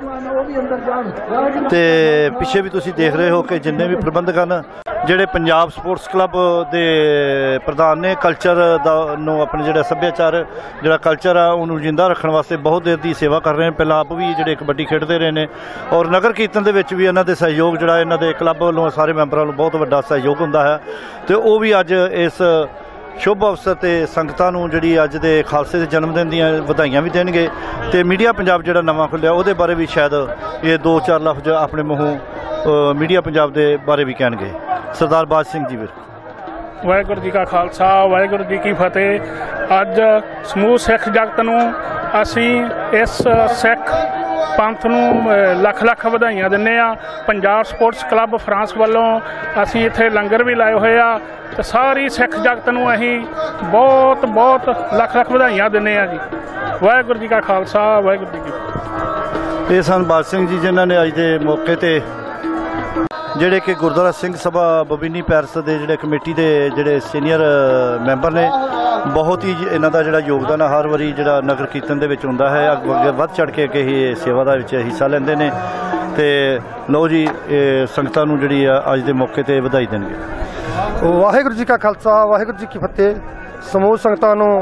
ਤੇ ਪਿੱਛੇ ਵੀ ਤੁਸੀਂ ਦੇਖ ਰਹੇ ਹੋ ਕਿ ਜਿੰਨੇ ਵੀ ਪ੍ਰਬੰਧਕ ਹਨ, ਜਿਹੜੇ ਪੰਜਾਬ ਸਪੋਰਟਸ ਕਲੱਬ ਦੇ ਪ੍ਰਧਾਨ ਨੇ, ਕਲਚਰ ਦਾ ਨੂੰ ਆਪਣੇ ਜਿਹੜਾ ਸੱਭਿਆਚਾਰ ਜਿਹੜਾ ਕਲਚਰ ਆ ਉਹਨੂੰ ਜਿੰਦਾ ਰੱਖਣ ਵਾਸਤੇ ਬਹੁਤ ਦੇਰ ਦੀ ਸੇਵਾ ਕਰ ਰਹੇ ਨੇ। ਪਹਿਲਾਂ ਆਪ ਵੀ ਜਿਹੜੇ ਕਬੱਡੀ ਖੇਡਦੇ ਰਹੇ ਨੇ ਔਰ ਨਗਰ ਕੀਰਤਨ ਦੇ ਵਿੱਚ ਵੀ ਇਹਨਾਂ ਦੇ ਸਹਿਯੋਗ ਜਿਹੜਾ ਇਹਨਾਂ ਦੇ ਕਲੱਬ ਵੱਲੋਂ ਸਾਰੇ ਮੈਂਬਰਾਂ ਨੂੰ ਬਹੁਤ ਵੱਡਾ ਸਹਿਯੋਗ ਹੁੰਦਾ ਹੈ। ਤੇ ਉਹ ਵੀ ਅੱਜ ਇਸ ਸ਼ੁਭ ਅਵਸਰ ਤੇ ਸੰਗਤਾਂ ਨੂੰ ਜਿਹੜੀ ਅੱਜ ਦੇ ਖਾਲਸੇ ਦੇ ਜਨਮ ਦਿਨ ਦੀਆਂ ਵਧਾਈਆਂ ਵੀ ਦੇਣਗੇ। ਤੇ ਮੀਡੀਆ ਪੰਜਾਬ ਜਿਹੜਾ ਨਵਾਂ ਖੁੱਲਿਆ ਉਹਦੇ ਬਾਰੇ ਵੀ ਸ਼ਾਇਦ ਇਹ 2-4 ਲਫ਼ਜ਼ ਆਪਣੇ ਮੂੰਹੋਂ ਮੀਡੀਆ ਪੰਜਾਬ ਦੇ ਬਾਰੇ ਵੀ ਕਹਿਣਗੇ। ਸਰਦਾਰ ਬਾਜ ਸਿੰਘ ਜੀ ਵੀਰ। ਵਾਹਿਗੁਰੂ ਜੀ ਕਾ ਖਾਲਸਾ, ਵਾਹਿਗੁਰੂ ਜੀ ਕੀ ਫਤਿਹ। ਅੱਜ ਸਮੂਹ ਸਿੱਖ ਜਗਤ ਨੂੰ ਅਸੀਂ ਇਸ ਸਿੱਖ ਪੰਥ ਨੂੰ ਲੱਖ ਲੱਖ ਵਧਾਈਆਂ ਦਿੰਦੇ ਹਾਂ। ਪੰਜਾਬ ਸਪੋਰਟਸ ਕਲੱਬ ਫਰਾਂਸ ਵੱਲੋਂ ਅਸੀਂ ਇੱਥੇ ਲੰਗਰ ਵੀ ਲਾਏ ਹੋਏ ਆ ਤੇ ਸਾਰੀ ਸਿੱਖ ਜਗਤ ਨੂੰ ਅਸੀਂ ਬਹੁਤ ਬਹੁਤ ਲੱਖ ਲੱਖ ਵਧਾਈਆਂ ਦਿੰਦੇ ਹਾਂ ਜੀ। ਵਾਹਿਗੁਰੂ ਜੀ ਕਾ ਖਾਲਸਾ, ਵਾਹਿਗੁਰੂ ਜੀ ਕੀ ਫਤਿਹ। ਇਹ ਸਨ ਬਾਜ ਸਿੰਘ ਜੀ ਜਿਨ੍ਹਾਂ ਨੇ ਅੱਜ ਦੇ ਮੌਕੇ ਤੇ ਜਿਹੜੇ ਕਿ ਗੁਰਦੁਆਰਾ ਸਿੰਘ ਸਭਾ ਬਬੀਨੀ ਪੈਰਸ ਦੇ ਜਿਹੜੇ ਕਮੇਟੀ ਦੇ ਜਿਹੜੇ ਸੀਨੀਅਰ ਮੈਂਬਰ ਨੇ, ਬਹੁਤ ਹੀ ਇਹਨਾਂ ਦਾ ਜਿਹੜਾ ਯੋਗਦਾਨ ਹੈ ਹਰ ਵਾਰੀ ਜਿਹੜਾ ਨਗਰ ਕੀਰਤਨ ਦੇ ਵਿੱਚ ਹੁੰਦਾ ਹੈ। ਅੱਗੇ ਵੱਧ ਚੜ੍ਹ ਕੇ ਅੱਗੇ ਹੀ ਸੇਵਾ ਦਾ ਵਿੱਚ ਹਿੱਸਾ ਲੈਂਦੇ ਨੇ। ਤੇ ਲਓ ਜੀ, ਇਹ ਸੰਗਤਾਂ ਨੂੰ ਜਿਹੜੀ ਆ ਅੱਜ ਦੇ ਮੌਕੇ ਤੇ ਵਧਾਈ ਦੇਣਗੇ। ਵਾਹਿਗੁਰੂ ਜੀ ਕਾ ਖਾਲਸਾ, ਵਾਹਿਗੁਰੂ ਜੀ ਕੀ ਫਤਿਹ। ਸਮੂਹ ਸੰਗਤਾਂ ਨੂੰ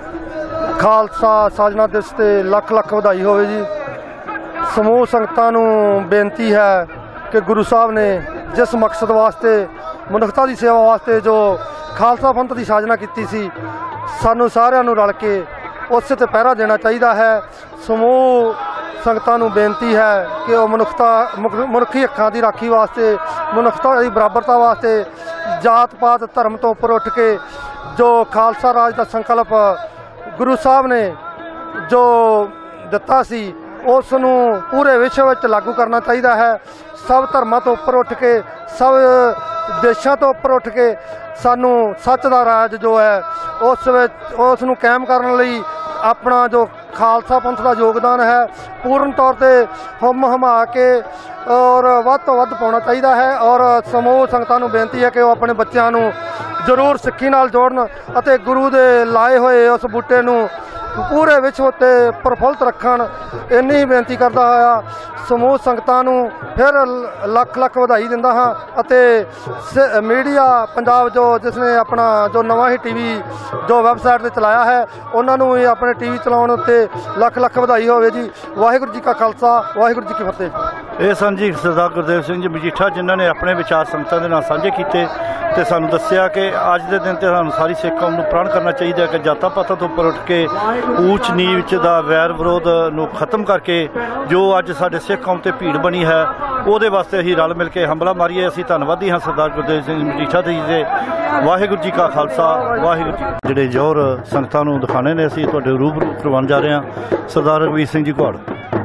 ਖਾਲਸਾ ਸਾਜਨਾ ਦਿਵਸ ਤੇ ਲੱਖ ਲੱਖ ਵਧਾਈ ਹੋਵੇ ਜੀ। ਸਮੂਹ ਸੰਗਤਾਂ ਨੂੰ ਬੇਨਤੀ ਹੈ ਕਿ ਗੁਰੂ ਸਾਹਿਬ ਨੇ ਜਿਸ ਮਕਸਦ ਵਾਸਤੇ ਮਨੁੱਖਤਾ ਦੀ ਸੇਵਾ ਵਾਸਤੇ ਜੋ ਖਾਲਸਾ ਪੰਥ ਦੀ ਸਾਜਨਾ ਕੀਤੀ ਸੀ, ਸਾਨੂੰ ਸਾਰਿਆਂ ਨੂੰ ਰਲ ਕੇ ਉਸੇ ਤੇ ਪਹਿਰਾ ਦੇਣਾ ਚਾਹੀਦਾ ਹੈ। ਸਮੂਹ ਸੰਗਤਾਂ ਨੂੰ ਬੇਨਤੀ ਹੈ ਕਿ ਉਹ ਮਨੁੱਖੀ ਹੱਕਾਂ ਦੀ ਰਾਖੀ ਵਾਸਤੇ, ਮਨੁੱਖਤਾ ਦੀ ਬਰਾਬਰਤਾ ਵਾਸਤੇ ਜਾਤ ਪਾਤ ਧਰਮ ਤੋਂ ਉੱਪਰ ਉੱਠ ਕੇ ਜੋ ਖਾਲਸਾ ਰਾਜ ਦਾ ਸੰਕਲਪ ਗੁਰੂ ਸਾਹਿਬ ਨੇ ਜੋ ਦਿੱਤਾ ਸੀ ਉਸ ਨੂੰ ਪੂਰੇ ਵਿਸ਼ਵ ਵਿੱਚ ਲਾਗੂ ਕਰਨਾ ਚਾਹੀਦਾ ਹੈ। ਸਭ ਧਰਮਾਂ ਤੋਂ ਉੱਪਰ ਉੱਠ ਕੇ, ਸਭ ਦੇਸ਼ਾਂ ਤੋਂ ਉੱਪਰ ਉੱਠ ਕੇ ਸਾਨੂੰ ਸੱਚ ਦਾ ਰਾਜ ਜੋ ਹੈ ਉਸ ਨੂੰ ਕਾਇਮ ਕਰਨ ਲਈ ਆਪਣਾ ਜੋ ਖਾਲਸਾ ਪੰਥ ਦਾ ਯੋਗਦਾਨ ਹੈ ਪੂਰਨ ਤੌਰ ਤੇ ਹਮਾ ਕੇ ਔਰ ਵੱਧ ਤੋਂ ਵੱਧ ਪਾਉਣਾ ਚਾਹੀਦਾ ਹੈ। ਔਰ ਸਮੂਹ ਸੰਗਤਾਂ ਨੂੰ ਬੇਨਤੀ ਹੈ ਕਿ ਉਹ ਆਪਣੇ ਬੱਚਿਆਂ ਨੂੰ ਜ਼ਰੂਰ ਸਿੱਖੀ ਨਾਲ ਜੋੜਨ ਅਤੇ ਗੁਰੂ ਦੇ ਲਾਏ ਹੋਏ ਉਸ ਬੂਟੇ ਨੂੰ ਪੂਰੇ ਵਿਸ਼ਵ ਉੱਤੇ ਪ੍ਰਫੁੱਲਤ ਰੱਖਣ। ਇੰਨੀ ਹੀ ਬੇਨਤੀ ਕਰਦਾ ਹੋਇਆ ਸਮੂਹ ਸੰਗਤਾਂ ਨੂੰ ਫਿਰ ਲੱਖ ਲੱਖ ਵਧਾਈ ਦਿੰਦਾ ਹਾਂ। ਅਤੇ ਮੀਡੀਆ ਪੰਜਾਬ ਜਿਸ ਨੇ ਆਪਣਾ ਜੋ ਨਵਾਂ ਹੀ ਟੀਵੀ ਜੋ ਵੈਬਸਾਈਟ 'ਤੇ ਚਲਾਇਆ ਹੈ, ਉਹਨਾਂ ਨੂੰ ਵੀ ਆਪਣੇ ਟੀਵੀ ਚਲਾਉਣ ਉੱਤੇ ਲੱਖ ਲੱਖ ਵਧਾਈ ਹੋਵੇ ਜੀ। ਵਾਹਿਗੁਰੂ ਜੀ ਕਾ ਖਾਲਸਾ, ਵਾਹਿਗੁਰੂ ਜੀ ਕੀ ਫਤਿਹ। ਇਹ ਸਨ ਜੀ ਸਰਦਾਰ ਗੁਰਦੇਵ ਸਿੰਘ ਜੀ ਮਜੀਠਾ, ਜਿਨ੍ਹਾਂ ਨੇ ਆਪਣੇ ਵਿਚਾਰ ਸੰਗਤਾਂ ਦੇ ਨਾਲ ਸਾਂਝੇ ਕੀਤੇ ਤੇ ਸਾਨੂੰ ਦੱਸਿਆ ਕਿ ਅੱਜ ਦੇ ਦਿਨ ਤੇ ਸਾਨੂੰ ਸਾਰੀ ਸਿੱਖ ਕੌਮ ਨੂੰ ਪ੍ਰਣ ਕਰਨਾ ਚਾਹੀਦਾ ਕਿ ਜਾਤਾਂ ਪਾਤਾਂ ਤੋਂ ਉੱਪਰ ਉੱਠ ਕੇ ਊਚ ਨੀਚ ਦਾ ਵੈਰ ਵਿਰੋਧ ਨੂੰ ਖਤਮ ਕਰਕੇ ਜੋ ਅੱਜ ਸਾਡੇ ਸਿੱਖ ਕੌਮ ਤੇ ਭੀੜ ਬਣੀ ਹੈ ਉਹਦੇ ਵਾਸਤੇ ਅਸੀਂ ਰਲ ਮਿਲ ਕੇ ਹੰਬਲਾ ਮਾਰੀਏ। ਅਸੀਂ ਧੰਨਵਾਦੀ ਹਾਂ ਸਰਦਾਰ ਗੁਰਦੇਵ ਸਿੰਘ ਮਜੀਠਾ ਜੀ ਦੇ। ਵਾਹਿਗੁਰੂ ਜੀ ਕਾ ਖਾਲਸਾ, ਵਾਹਿਗੁਰੂ ਜੀ। ਜਿਹੜੇ ਜੋਹਰ ਸੰਗਤਾਂ ਨੂੰ ਦਿਖਾਣੇ ਨੇ ਅਸੀਂ ਤੁਹਾਡੇ ਰੂਬਰੂ ਕਰਵਾਉਣ ਜਾ ਰਹੇ ਹਾਂ। ਸਰਦਾਰ ਰਘਵੀਰ ਸਿੰਘ ਜੀ ਘੁਆੜ।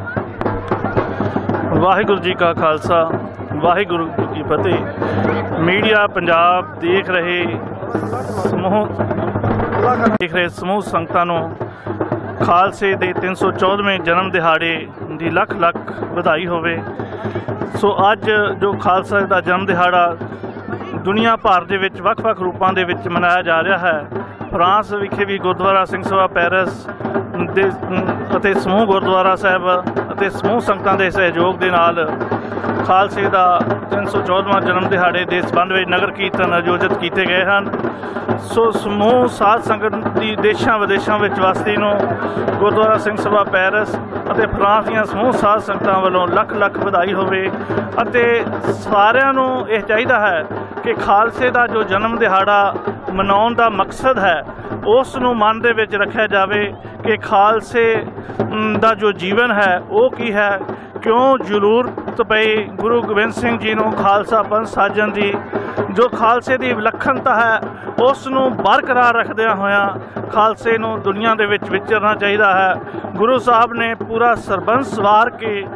ਵਾਹਿਗੁਰੂ ਜੀ ਕਾ ਖਾਲਸਾ, ਵਾਹਿਗੁਰੂ ਜੀ ਕੀ ਫਤਿਹ। ਮੀਡੀਆ ਪੰਜਾਬ ਦੇਖ ਰਹੇ ਸਮੂਹ ਸੰਗਤਾਂ ਨੂੰ ਖਾਲਸੇ ਦੇ 314ਵੇਂ ਜਨਮ ਦਿਹਾੜੇ ਦੀ ਲੱਖ ਲੱਖ ਵਧਾਈ ਹੋਵੇ। ਸੋ ਅੱਜ ਜੋ ਖਾਲਸਾ ਦਾ ਜਨਮ ਦਿਹਾੜਾ ਦੁਨੀਆ ਭਰ ਦੇ ਵਿੱਚ ਵੱਖ-ਵੱਖ ਰੂਪਾਂ ਦੇ ਵਿੱਚ ਮਨਾਇਆ ਜਾ ਰਿਹਾ ਹੈ। ਫਰਾਂਸ ਵਿਖੇ ਵੀ ਗੁਰਦੁਆਰਾ ਸਿੰਘ ਸਭਾ ਪੈਰਿਸ ਦੇ ਅਤੇ ਸਮੂਹ ਗੁਰਦੁਆਰਾ ਸਾਹਿਬ ਅਤੇ ਸਮੂਹ ਸੰਗਤਾਂ ਦੇ ਸਹਿਯੋਗ ਦੇ ਨਾਲ ਖਾਲਸੇ ਦਾ 314ਵਾਂ ਜਨਮ ਦਿਹਾੜੇ ਦੇ ਸੰਬੰਧ ਵਿੱਚ ਨਗਰ ਕੀਰਤਨ ਆਯੋਜਿਤ ਕੀਤੇ ਗਏ ਹਨ। ਸੋ ਸਮੂਹ ਸਾਧ ਸੰਗਤ ਦੀ ਦੇਸ਼ਾਂ ਵਿਦੇਸ਼ਾਂ ਵਿੱਚ ਵਸਦੀ ਨੂੰ ਗੁਰਦੁਆਰਾ ਸਿੰਘ ਸਭਾ ਪੈਰਿਸ ਅਤੇ ਫਰਾਂਸ ਦੀਆਂ ਸਮੂਹ ਸਾਧ ਸੰਗਤਾਂ ਵੱਲੋਂ ਲੱਖ ਲੱਖ ਵਧਾਈ ਹੋਵੇ। ਅਤੇ ਸਾਰਿਆਂ ਨੂੰ ਇਹ ਚਾਹੀਦਾ ਹੈ ਕਿ ਖਾਲਸੇ ਦਾ ਜੋ ਜਨਮ ਦਿਹਾੜਾ ਮਨਾਉਣ ਦਾ ਮਕਸਦ ਹੈ ਉਸ ਨੂੰ ਮਨ ਦੇ ਵਿੱਚ ਰੱਖਿਆ ਜਾਵੇ ਕਿ ਖਾਲਸੇ ਦਾ ਜੋ ਜੀਵਨ ਹੈ ਉਹ ਕੀ ਹੈ, ਕਿਉਂ ਜ਼ਰੂਰਤ ਪਈ ਗੁਰੂ ਗੋਬਿੰਦ ਸਿੰਘ ਜੀ ਨੂੰ ਖਾਲਸਾ ਪੰਥ ਸਾਜਣ ਦੀ। ਜੋ ਖਾਲਸੇ ਦੀ ਵਿਲੱਖਣਤਾ ਹੈ ਉਸ ਨੂੰ ਬਰਕਰਾਰ ਰੱਖਦਿਆਂ ਹੋਇਆਂ ਖਾਲਸੇ ਨੂੰ ਦੁਨੀਆ ਦੇ ਵਿੱਚ ਵਿਚਰਨਾ ਚਾਹੀਦਾ ਹੈ। ਗੁਰੂ ਸਾਹਿਬ ਨੇ ਪੂਰਾ ਸਰਬੰਸ ਵਾਰ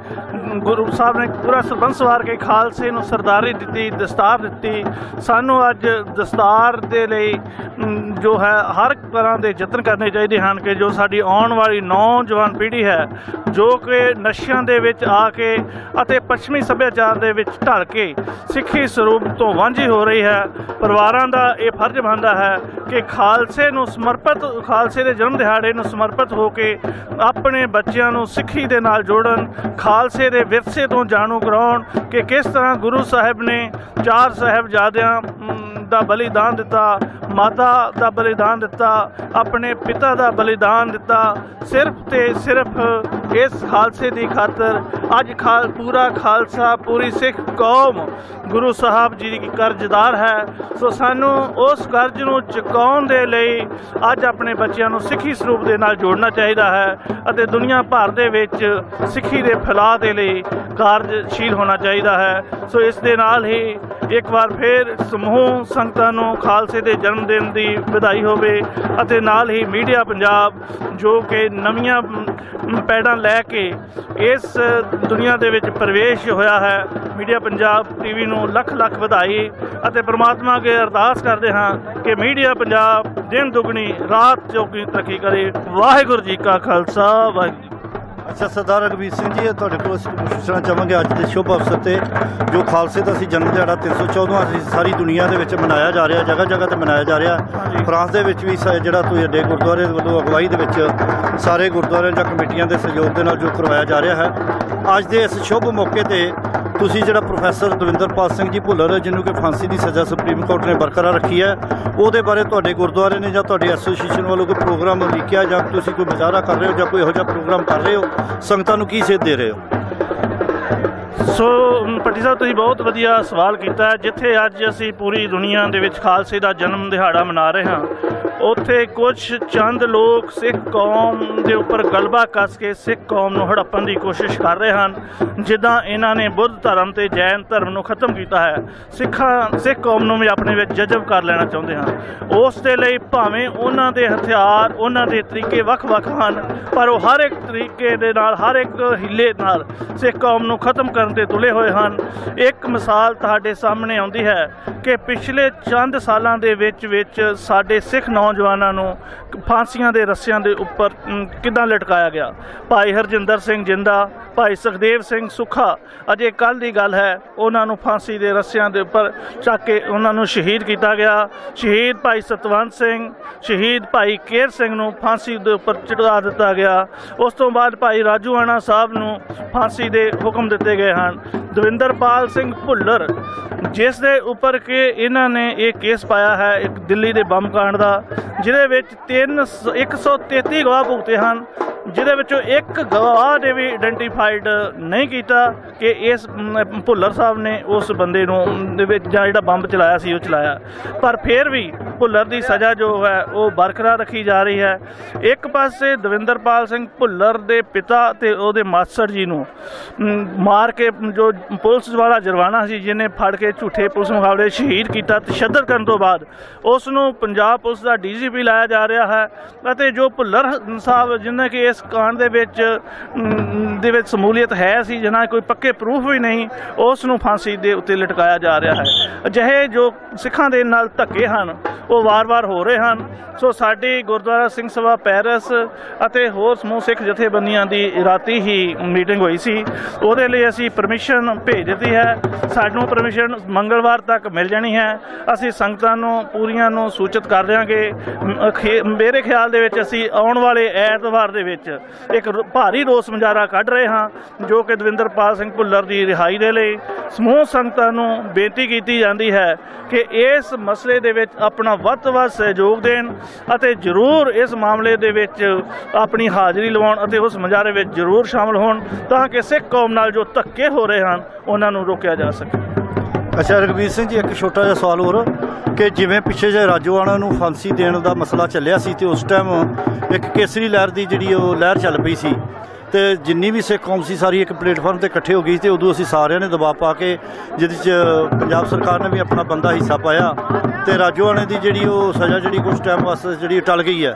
ਕੇ ਖਾਲਸੇ ਨੂੰ ਸਰਦਾਰੀ ਦਿੱਤੀ, ਦਸਤਾਰ ਦਿੱਤੀ। ਸਾਨੂੰ ਅੱਜ ਦਸਤਾਰ ਦੇ ਲਈ ਜੋ ਹੈ ਹਰ ਤਰ੍ਹਾਂ ਦੇ ਯਤਨ ਕਰਨੇ ਚਾਹੀਦੇ ਹਨ ਕਿ ਜੋ ਸਾਡੀ ਆਉਣ ਵਾਲੀ ਨੌਜਵਾਨ ਪੀੜ੍ਹੀ ਹੈ ਜੋ ਕਿ ਨਸ਼ਿਆਂ ਦੇ ਵਿੱਚ ਆ ਕੇ ਅਤੇ ਪੱਛਮੀ ਸੱਭਿਆਚਾਰ ਦੇ ਵਿੱਚ ਢਲ ਕੇ ਸਿੱਖੀ ਸਰੂਪ ਤੋਂ ਵਾਂਝੀ ਹੋ ਰਹੀ ਹੈ। ਪਰਿਵਾਰਾਂ ਦਾ ਇਹ ਫਰਜ਼ ਬਣਦਾ ਹੈ ਕਿ ਖਾਲਸੇ ਨੂੰ ਸਮਰਪਿਤ, ਖਾਲਸੇ ਦੇ ਜਨਮ ਦਿਹਾੜੇ ਨੂੰ ਸਮਰਪਿਤ ਹੋ ਕੇ ਆਪਣੇ ਬੱਚਿਆਂ ਨੂੰ ਸਿੱਖੀ ਦੇ ਨਾਲ ਜੋੜਨ, ਖਾਲਸੇ ਦੇ ਵਿਰਸੇ ਤੋਂ ਜਾਣੂ ਕਰਾਉਣ ਕਿ ਕਿਸ ਤਰ੍ਹਾਂ ਗੁਰੂ ਸਾਹਿਬ ਨੇ 4 ਸਾਹਿਬਜ਼ਾਦਿਆਂ ਦਾ ਬਲੀਦਾਨ ਦਿੱਤਾ, ਮਾਤਾ ਦਾ ਬਲੀਦਾਨ ਦਿੱਤਾ, ਆਪਣੇ ਪਿਤਾ ਦਾ ਬਲੀਦਾਨ ਦਿੱਤਾ, ਸਿਰਫ ਤੇ ਸਿਰਫ ਇਸ ਖਾਲਸੇ ਦੀ ਖਾਤਰ। ਅੱਜ ਪੂਰਾ ਖਾਲਸਾ, ਪੂਰੀ ਸਿੱਖ ਕੌਮ ਗੁਰੂ ਸਾਹਿਬ ਜੀ ਦੀ ਕਰਜ਼ਦਾਰ ਹੈ। ਸੋ ਸਾਨੂੰ ਉਸ ਕਰਜ਼ ਨੂੰ ਚੁਕਾਉਣ ਦੇ ਲਈ ਅੱਜ ਆਪਣੇ ਬੱਚਿਆਂ ਨੂੰ ਸਿੱਖੀ ਸਰੂਪ ਦੇ ਨਾਲ ਜੋੜਨਾ ਚਾਹੀਦਾ ਹੈ ਅਤੇ ਦੁਨੀਆ ਭਰ ਦੇ ਵਿੱਚ ਸਿੱਖੀ ਦੇ ਫੈਲਾਅ ਦੇ ਲਈ ਕਾਰਜਸ਼ੀਲ ਹੋਣਾ ਚਾਹੀਦਾ ਹੈ। ਸੋ ਇਸ ਦੇ ਨਾਲ ਹੀ ਇੱਕ ਵਾਰ ਫਿਰ ਸਮੂਹ ਸੰਗਤਾਂ ਨੂੰ ਖਾਲਸੇ ਦੇ ਜਨਮ ਦਿਨ ਦੀ ਵਧਾਈ ਹੋਵੇ ਅਤੇ ਨਾਲ ਹੀ ਮੀਡੀਆ ਪੰਜਾਬ ਜੋ ਕਿ ਨਵੀਆਂ ਪੈੜਾਂ ਲੈ ਕੇ ਇਸ ਦੁਨੀਆ ਦੇ ਵਿੱਚ ਪ੍ਰਵੇਸ਼ ਹੋਇਆ ਹੈ, ਮੀਡੀਆ ਪੰਜਾਬ ਟੀਵੀ ਨੂੰ ਲੱਖ ਲੱਖ ਵਧਾਈ ਅਤੇ ਪ੍ਰਮਾਤਮਾ ਅੱਗੇ ਅਰਦਾਸ ਕਰਦੇ ਹਾਂ ਕਿ ਮੀਡੀਆ ਪੰਜਾਬ ਦਿਨ ਦੁਗਣੀ ਰਾਤ ਚੌਗੁਣੀ ਤਰੱਕੀ ਕਰੇ। ਵਾਹਿਗੁਰੂ ਜੀ ਕਾ ਖਾਲਸਾ, ਵਾਹਿਗੁਰੂ ਜੀ। ਅੱਛਾ ਸਰਦਾਰ ਰਘਬੀਰ ਸਿੰਘ ਜੀ, ਤੁਹਾਡੇ ਕੋਲ ਅਸੀਂ ਪੁੱਛਣਾ ਚਾਹਾਂਗੇ ਅੱਜ ਦੇ ਸ਼ੁਭ ਅਵਸਰ 'ਤੇ ਜੋ ਖਾਲਸੇ ਦਾ ਅਸੀਂ ਜਨਮ ਦਿਹਾੜਾ 314ਵਾਂ ਅਸੀਂ ਸਾਰੀ ਦੁਨੀਆ ਦੇ ਵਿੱਚ ਮਨਾਇਆ ਜਾ ਰਿਹਾ, ਜਗ੍ਹਾ ਜਗ੍ਹਾ 'ਤੇ ਮਨਾਇਆ ਜਾ ਰਿਹਾ। ਫਰਾਂਸ ਦੇ ਵਿੱਚ ਵੀ ਜਿਹੜਾ ਤੁਹਾਡੇ ਗੁਰਦੁਆਰੇ ਵੱਲੋਂ ਅਗਵਾਈ ਦੇ ਵਿੱਚ ਸਾਰੇ ਗੁਰਦੁਆਰਿਆਂ ਜਾਂ ਕਮੇਟੀਆਂ ਦੇ ਸਹਿਯੋਗ ਦੇ ਨਾਲ ਜੋ ਕਰਵਾਇਆ ਜਾ ਰਿਹਾ ਹੈ, ਅੱਜ ਦੇ ਇਸ ਸ਼ੁਭ ਮੌਕੇ 'ਤੇ ਤੁਸੀਂ ਜਿਹੜਾ ਪ੍ਰੋਫੈਸਰ ਦਵਿੰਦਰਪਾਲ ਸਿੰਘ ਜੀ ਭੁੱਲਰ ਜਿਹਨੂੰ ਕਿ ਫਾਂਸੀ ਦੀ ਸਜ਼ਾ ਸੁਪਰੀਮ ਕੋਰਟ ਨੇ ਬਰਕਰਾਰ ਰੱਖੀ ਹੈ, ਉਹਦੇ ਬਾਰੇ ਤੁਹਾਡੇ ਗੁਰਦੁਆਰੇ ਨੇ ਜਾਂ ਤੁਹਾਡੀ ਐਸੋਸੀਏਸ਼ਨ ਵੱਲੋਂ ਕੋਈ ਪ੍ਰੋਗਰਾਮ ਲਿਖਿਆ ਜਾਂ ਤੁਸੀਂ ਕੋਈ ਮੁਜ਼ਾਹਰਾ ਕਰ ਰਹੇ ਹੋ ਜਾਂ ਕੋਈ ਇਹੋ ਜਿਹਾ ਪ੍ਰੋਗਰਾਮ ਕਰ ਰਹੇ ਹੋ, ਸੰਗਤਾਂ ਨੂੰ ਕੀ ਸੇਧ ਦੇ ਰਹੇ ਹੋ? ਸੋ ਭੱਟੀ ਸਾਹਿਬ, ਤੁਸੀਂ ਬਹੁਤ ਵਧੀਆ ਸਵਾਲ ਕੀਤਾ। ਜਿੱਥੇ ਅੱਜ ਅਸੀਂ ਪੂਰੀ ਦੁਨੀਆ ਦੇ ਵਿੱਚ ਖਾਲਸੇ ਦਾ ਜਨਮ ਦਿਹਾੜਾ ਮਨਾ ਰਹੇ ਹਾਂ, ਉੱਥੇ ਕੁਝ ਚੰਦ ਲੋਕ ਸਿੱਖ ਕੌਮ ਦੇ ਉੱਪਰ ਗਲਬਾ ਕੱਸ ਕੇ ਸਿੱਖ ਕੌਮ ਨੂੰ ਹੜੱਪਣ ਦੀ ਕੋਸ਼ਿਸ਼ ਕਰ ਰਹੇ ਹਨ। ਜਿੱਦਾਂ ਇਹਨਾਂ ਨੇ ਬੁੱਧ ਧਰਮ ਤੇ ਜੈਨ ਧਰਮ ਨੂੰ ਖਤਮ ਕੀਤਾ ਹੈ, ਸਿੱਖ ਕੌਮ ਨੂੰ ਵੀ ਆਪਣੇ ਵਿੱਚ ਜਜ਼ਬ ਕਰ ਲੈਣਾ ਚਾਹੁੰਦੇ ਹਨ। ਉਸ ਦੇ ਲਈ ਭਾਵੇਂ ਉਹਨਾਂ ਦੇ ਹਥਿਆਰ, ਉਹਨਾਂ ਦੇ ਤਰੀਕੇ ਵੱਖ-ਵੱਖ ਹਨ, ਪਰ ਉਹ ਹਰ ਇੱਕ ਤਰੀਕੇ ਦੇ ਨਾਲ, ਹਰ ਇੱਕ ਹੀਲੇ ਨਾਲ ਸਿੱਖ ਕੌਮ ਨੂੰ ਖਤਮ ਕਰਨ ਤੇ ਤੁਲੇ ਹੋਏ ਹਨ। ਇੱਕ ਮਿਸਾਲ ਤੁਹਾਡੇ ਸਾਹਮਣੇ ਆਉਂਦੀ ਹੈ ਕਿ ਪਿਛਲੇ ਚੰਦ ਸਾਲਾਂ ਦੇ ਵਿੱਚ ਸਾਡੇ ਸਿੱਖ ਨੌਜਵਾਨਾਂ ਨੂੰ ਫਾਂਸੀਆਂ ਦੇ ਰੱਸਿਆਂ ਦੇ ਉੱਪਰ ਕਿੱਦਾਂ ਲਟਕਾਇਆ ਗਿਆ। ਭਾਈ ਹਰਜਿੰਦਰ ਸਿੰਘ ਜਿੰਦਾ, ਭਾਈ ਸੁਖਦੇਵ ਸਿੰਘ ਸੁੱਖਾ, ਅਜੇ ਕੱਲ੍ਹ ਦੀ ਗੱਲ ਹੈ, ਉਹਨਾਂ ਨੂੰ ਫਾਂਸੀ ਦੇ ਰੱਸਿਆਂ ਦੇ ਉੱਪਰ ਚੱਕ ਕੇ ਉਹਨਾਂ ਨੂੰ ਸ਼ਹੀਦ ਕੀਤਾ ਗਿਆ। ਸ਼ਹੀਦ ਭਾਈ ਸਤਵੰਤ ਸਿੰਘ, ਸ਼ਹੀਦ ਭਾਈ ਕੇਰ ਸਿੰਘ ਨੂੰ ਫਾਂਸੀ ਦੇ ਉੱਪਰ ਚੜ੍ਹਾ ਦਿੱਤਾ ਗਿਆ। ਉਸ ਤੋਂ ਬਾਅਦ ਭਾਈ ਰਾਜੂਆਣਾ ਸਾਹਿਬ ਨੂੰ ਫਾਂਸੀ ਦੇ ਹੁਕਮ ਦਿੱਤੇ ਗਏ ਹਨ। ਦਵਿੰਦਰਪਾਲ ਸਿੰਘ ਭੁੱਲਰ, ਜਿਸ ਦੇ ਉੱਪਰ ਕਿ ਇਹਨਾਂ ਨੇ ਇਹ ਕੇਸ ਪਾਇਆ ਹੈ ਇੱਕ ਦਿੱਲੀ ਦੇ ਬੰਬ ਕਾਂਡ ਦਾ, ਜਿਹਦੇ ਵਿੱਚ 133 ਗਵਾਹ ਭੁਗਤੇ ਹਨ, ਜਿਹਦੇ ਵਿੱਚੋਂ ਇੱਕ ਗਵਾਹ ਨੇ ਵੀ ਆਇਡੈਂਟੀਫਾਈਡ ਨਹੀਂ ਕੀਤਾ ਕਿ ਇਸ ਭੁੱਲਰ ਸਾਹਿਬ ਨੇ ਉਸ ਬੰਦੇ ਨੂੰ ਦੇ ਵਿੱਚ ਜਾਂ ਜਿਹੜਾ ਬੰਬ ਚਲਾਇਆ ਸੀ ਉਹ ਚਲਾਇਆ। ਪਰ ਫਿਰ ਵੀ ਭੁੱਲਰ ਦੀ ਸਜ਼ਾ ਜੋ ਹੈ ਉਹ ਬਰਕਰਾਰ ਰੱਖੀ ਜਾ ਰਹੀ ਹੈ। ਇੱਕ ਪਾਸੇ ਦਵਿੰਦਰਪਾਲ ਸਿੰਘ ਭੁੱਲਰ ਦੇ ਪਿਤਾ ਤੇ ਉਹਦੇ ਮਾਸੜ ਜੀ ਨੂੰ ਮਾਰ ਕੇ ਜੋ ਪੁਲਿਸ ਵਾਲਾ ਜੁਰਮਾਨਾ ਸੀ, ਜਿਹਨੇ ਫੜ ਕੇ ਝੂਠੇ ਪੁਲਿਸ ਮੁਕਾਬਲੇ ਸ਼ਹੀਦ ਕੀਤਾ, ਤਸ਼ੱਦਦ ਕਰਨ ਤੋਂ ਬਾਅਦ ਉਸ ਨੂੰ ਪੰਜਾਬ ਪੁਲਿਸ ਦਾ DGP ਲਾਇਆ ਜਾ ਰਿਹਾ ਹੈ ਅਤੇ ਜੋ ਭੁੱਲਰ ਸਾਹਿਬ ਜਿਹਨਾਂ ਕਿ ਇਸ ਕਾਂਡ ਦੇ ਵਿੱਚ ਸਮੂਲੀਅਤ ਹੈ ਸੀ, ਜਿਹਨਾਂ ਕੋਈ ਪੱਕੇ ਪ੍ਰੂਫ ਵੀ ਨਹੀਂ, ਉਸ ਨੂੰ ਫਾਂਸੀ ਦੇ ਉੱਤੇ ਲਟਕਾਇਆ ਜਾ ਰਿਹਾ ਹੈ। ਅਜਿਹੇ ਜੋ ਸਿੱਖਾਂ ਦੇ ਨਾਲ ਧੱਕੇ ਹਨ ਉਹ ਵਾਰ-ਵਾਰ ਹੋ ਰਹੇ ਹਨ। ਸੋ ਸਾਡੀ ਗੁਰਦੁਆਰਾ ਸਿੰਘ ਸਭਾ ਪੈਰਿਸ ਅਤੇ ਹੋਰ ਸਮੂਹ ਸਿੱਖ ਜਥੇਬੰਦੀਆਂ ਦੀ ਰਾਤੀ ਹੀ ਮੀਟਿੰਗ ਹੋਈ ਸੀ, ਉਹਦੇ ਲਈ ਅਸੀਂ ਪਰਮਿਸ਼ਨ ਭੇਜ ਦਿੱਤੀ ਹੈ। ਸਾਨੂੰ ਪਰਮਿਸ਼ਨ ਮੰਗਲਵਾਰ ਤੱਕ ਮਿਲ ਜਾਣੀ ਹੈ। ਅਸੀਂ ਸੰਗਤਾਂ ਨੂੰ ਪੂਰੀਆਂ ਨੂੰ ਸੂਚਿਤ ਕਰ ਦਿਆਂਗੇ। ਮੇਰੇ ਖਿਆਲ ਦੇ ਵਿੱਚ ਅਸੀਂ ਆਉਣ ਵਾਲੇ ਐਤਵਾਰ ਦੇ ਵਿੱਚ ਇੱਕ ਭਾਰੀ ਰੋਸ ਮੁਜ਼ਾਹਰਾ ਕੱਢ ਰਹੇ ਹਾਂ, ਜੋ ਕਿ ਦਵਿੰਦਰਪਾਲ ਸਿੰਘ ਭੁੱਲਰ ਦੀ ਰਿਹਾਈ ਦੇ ਲਈ ਸਮੂਹ ਸੰਗਤਾਂ ਨੂੰ ਬੇਨਤੀ ਕੀਤੀ ਜਾਂਦੀ ਹੈ ਕਿ ਇਸ ਮਸਲੇ ਦੇ ਵਿੱਚ ਆਪਣਾ ਵੱਧ ਤੋਂ ਵੱਧ ਸਹਿਯੋਗ ਦੇਣ ਅਤੇ ਜ਼ਰੂਰ ਇਸ ਮਾਮਲੇ ਦੇ ਵਿੱਚ ਆਪਣੀ ਹਾਜ਼ਰੀ ਲਵਾਉਣ ਅਤੇ ਉਸ ਮੁਜ਼ਾਹਰੇ ਵਿੱਚ ਜ਼ਰੂਰ ਸ਼ਾਮਲ ਹੋਣ, ਤਾਂ ਕਿ ਸਿੱਖ ਕੌਮ ਨਾਲ ਜੋ ਧੱਕੇ ਹੋ ਰਹੇ ਹਨ ਉਹਨਾਂ ਨੂੰ ਰੋਕਿਆ ਜਾ ਸਕੇ। ਅੱਛਾ ਰਘਬੀਰ ਸਿੰਘ ਜੀ, ਇੱਕ ਛੋਟਾ ਜਿਹਾ ਸਵਾਲ ਹੋਰ ਕਿ ਜਿਵੇਂ ਪਿੱਛੇ ਜਿਹੇ ਰਾਜੋਆਣਾ ਨੂੰ ਫਾਂਸੀ ਦੇਣ ਦਾ ਮਸਲਾ ਚੱਲਿਆ ਸੀ, ਤੇ ਉਸ ਟਾਈਮ ਇੱਕ ਕੇਸਰੀ ਲਹਿਰ ਦੀ ਜਿਹੜੀ ਉਹ ਲਹਿਰ ਚੱਲ ਪਈ ਸੀ, ਤੇ ਜਿੰਨੀ ਵੀ ਸਿੱਖ ਕੌਮ ਸੀ ਸਾਰੀ ਇੱਕ ਪਲੇਟਫਾਰਮ 'ਤੇ ਇਕੱਠੇ ਹੋ ਗਈ, ਤੇ ਉਦੋਂ ਅਸੀਂ ਸਾਰਿਆਂ ਨੇ ਦਬਾਅ ਪਾ ਕੇ ਜਿਹਦੇ 'ਚ ਪੰਜਾਬ ਸਰਕਾਰ ਨੇ ਵੀ ਆਪਣਾ ਬੰਦਾ ਹਿੱਸਾ ਪਾਇਆ, ਤੇ ਰਾਜੋਆਣੇ ਦੀ ਜਿਹੜੀ ਉਹ ਸਜ਼ਾ ਜਿਹੜੀ ਕੁਛ ਟਾਈਮ ਵਾਸਤੇ ਜਿਹੜੀ ਟਲ ਗਈ ਹੈ,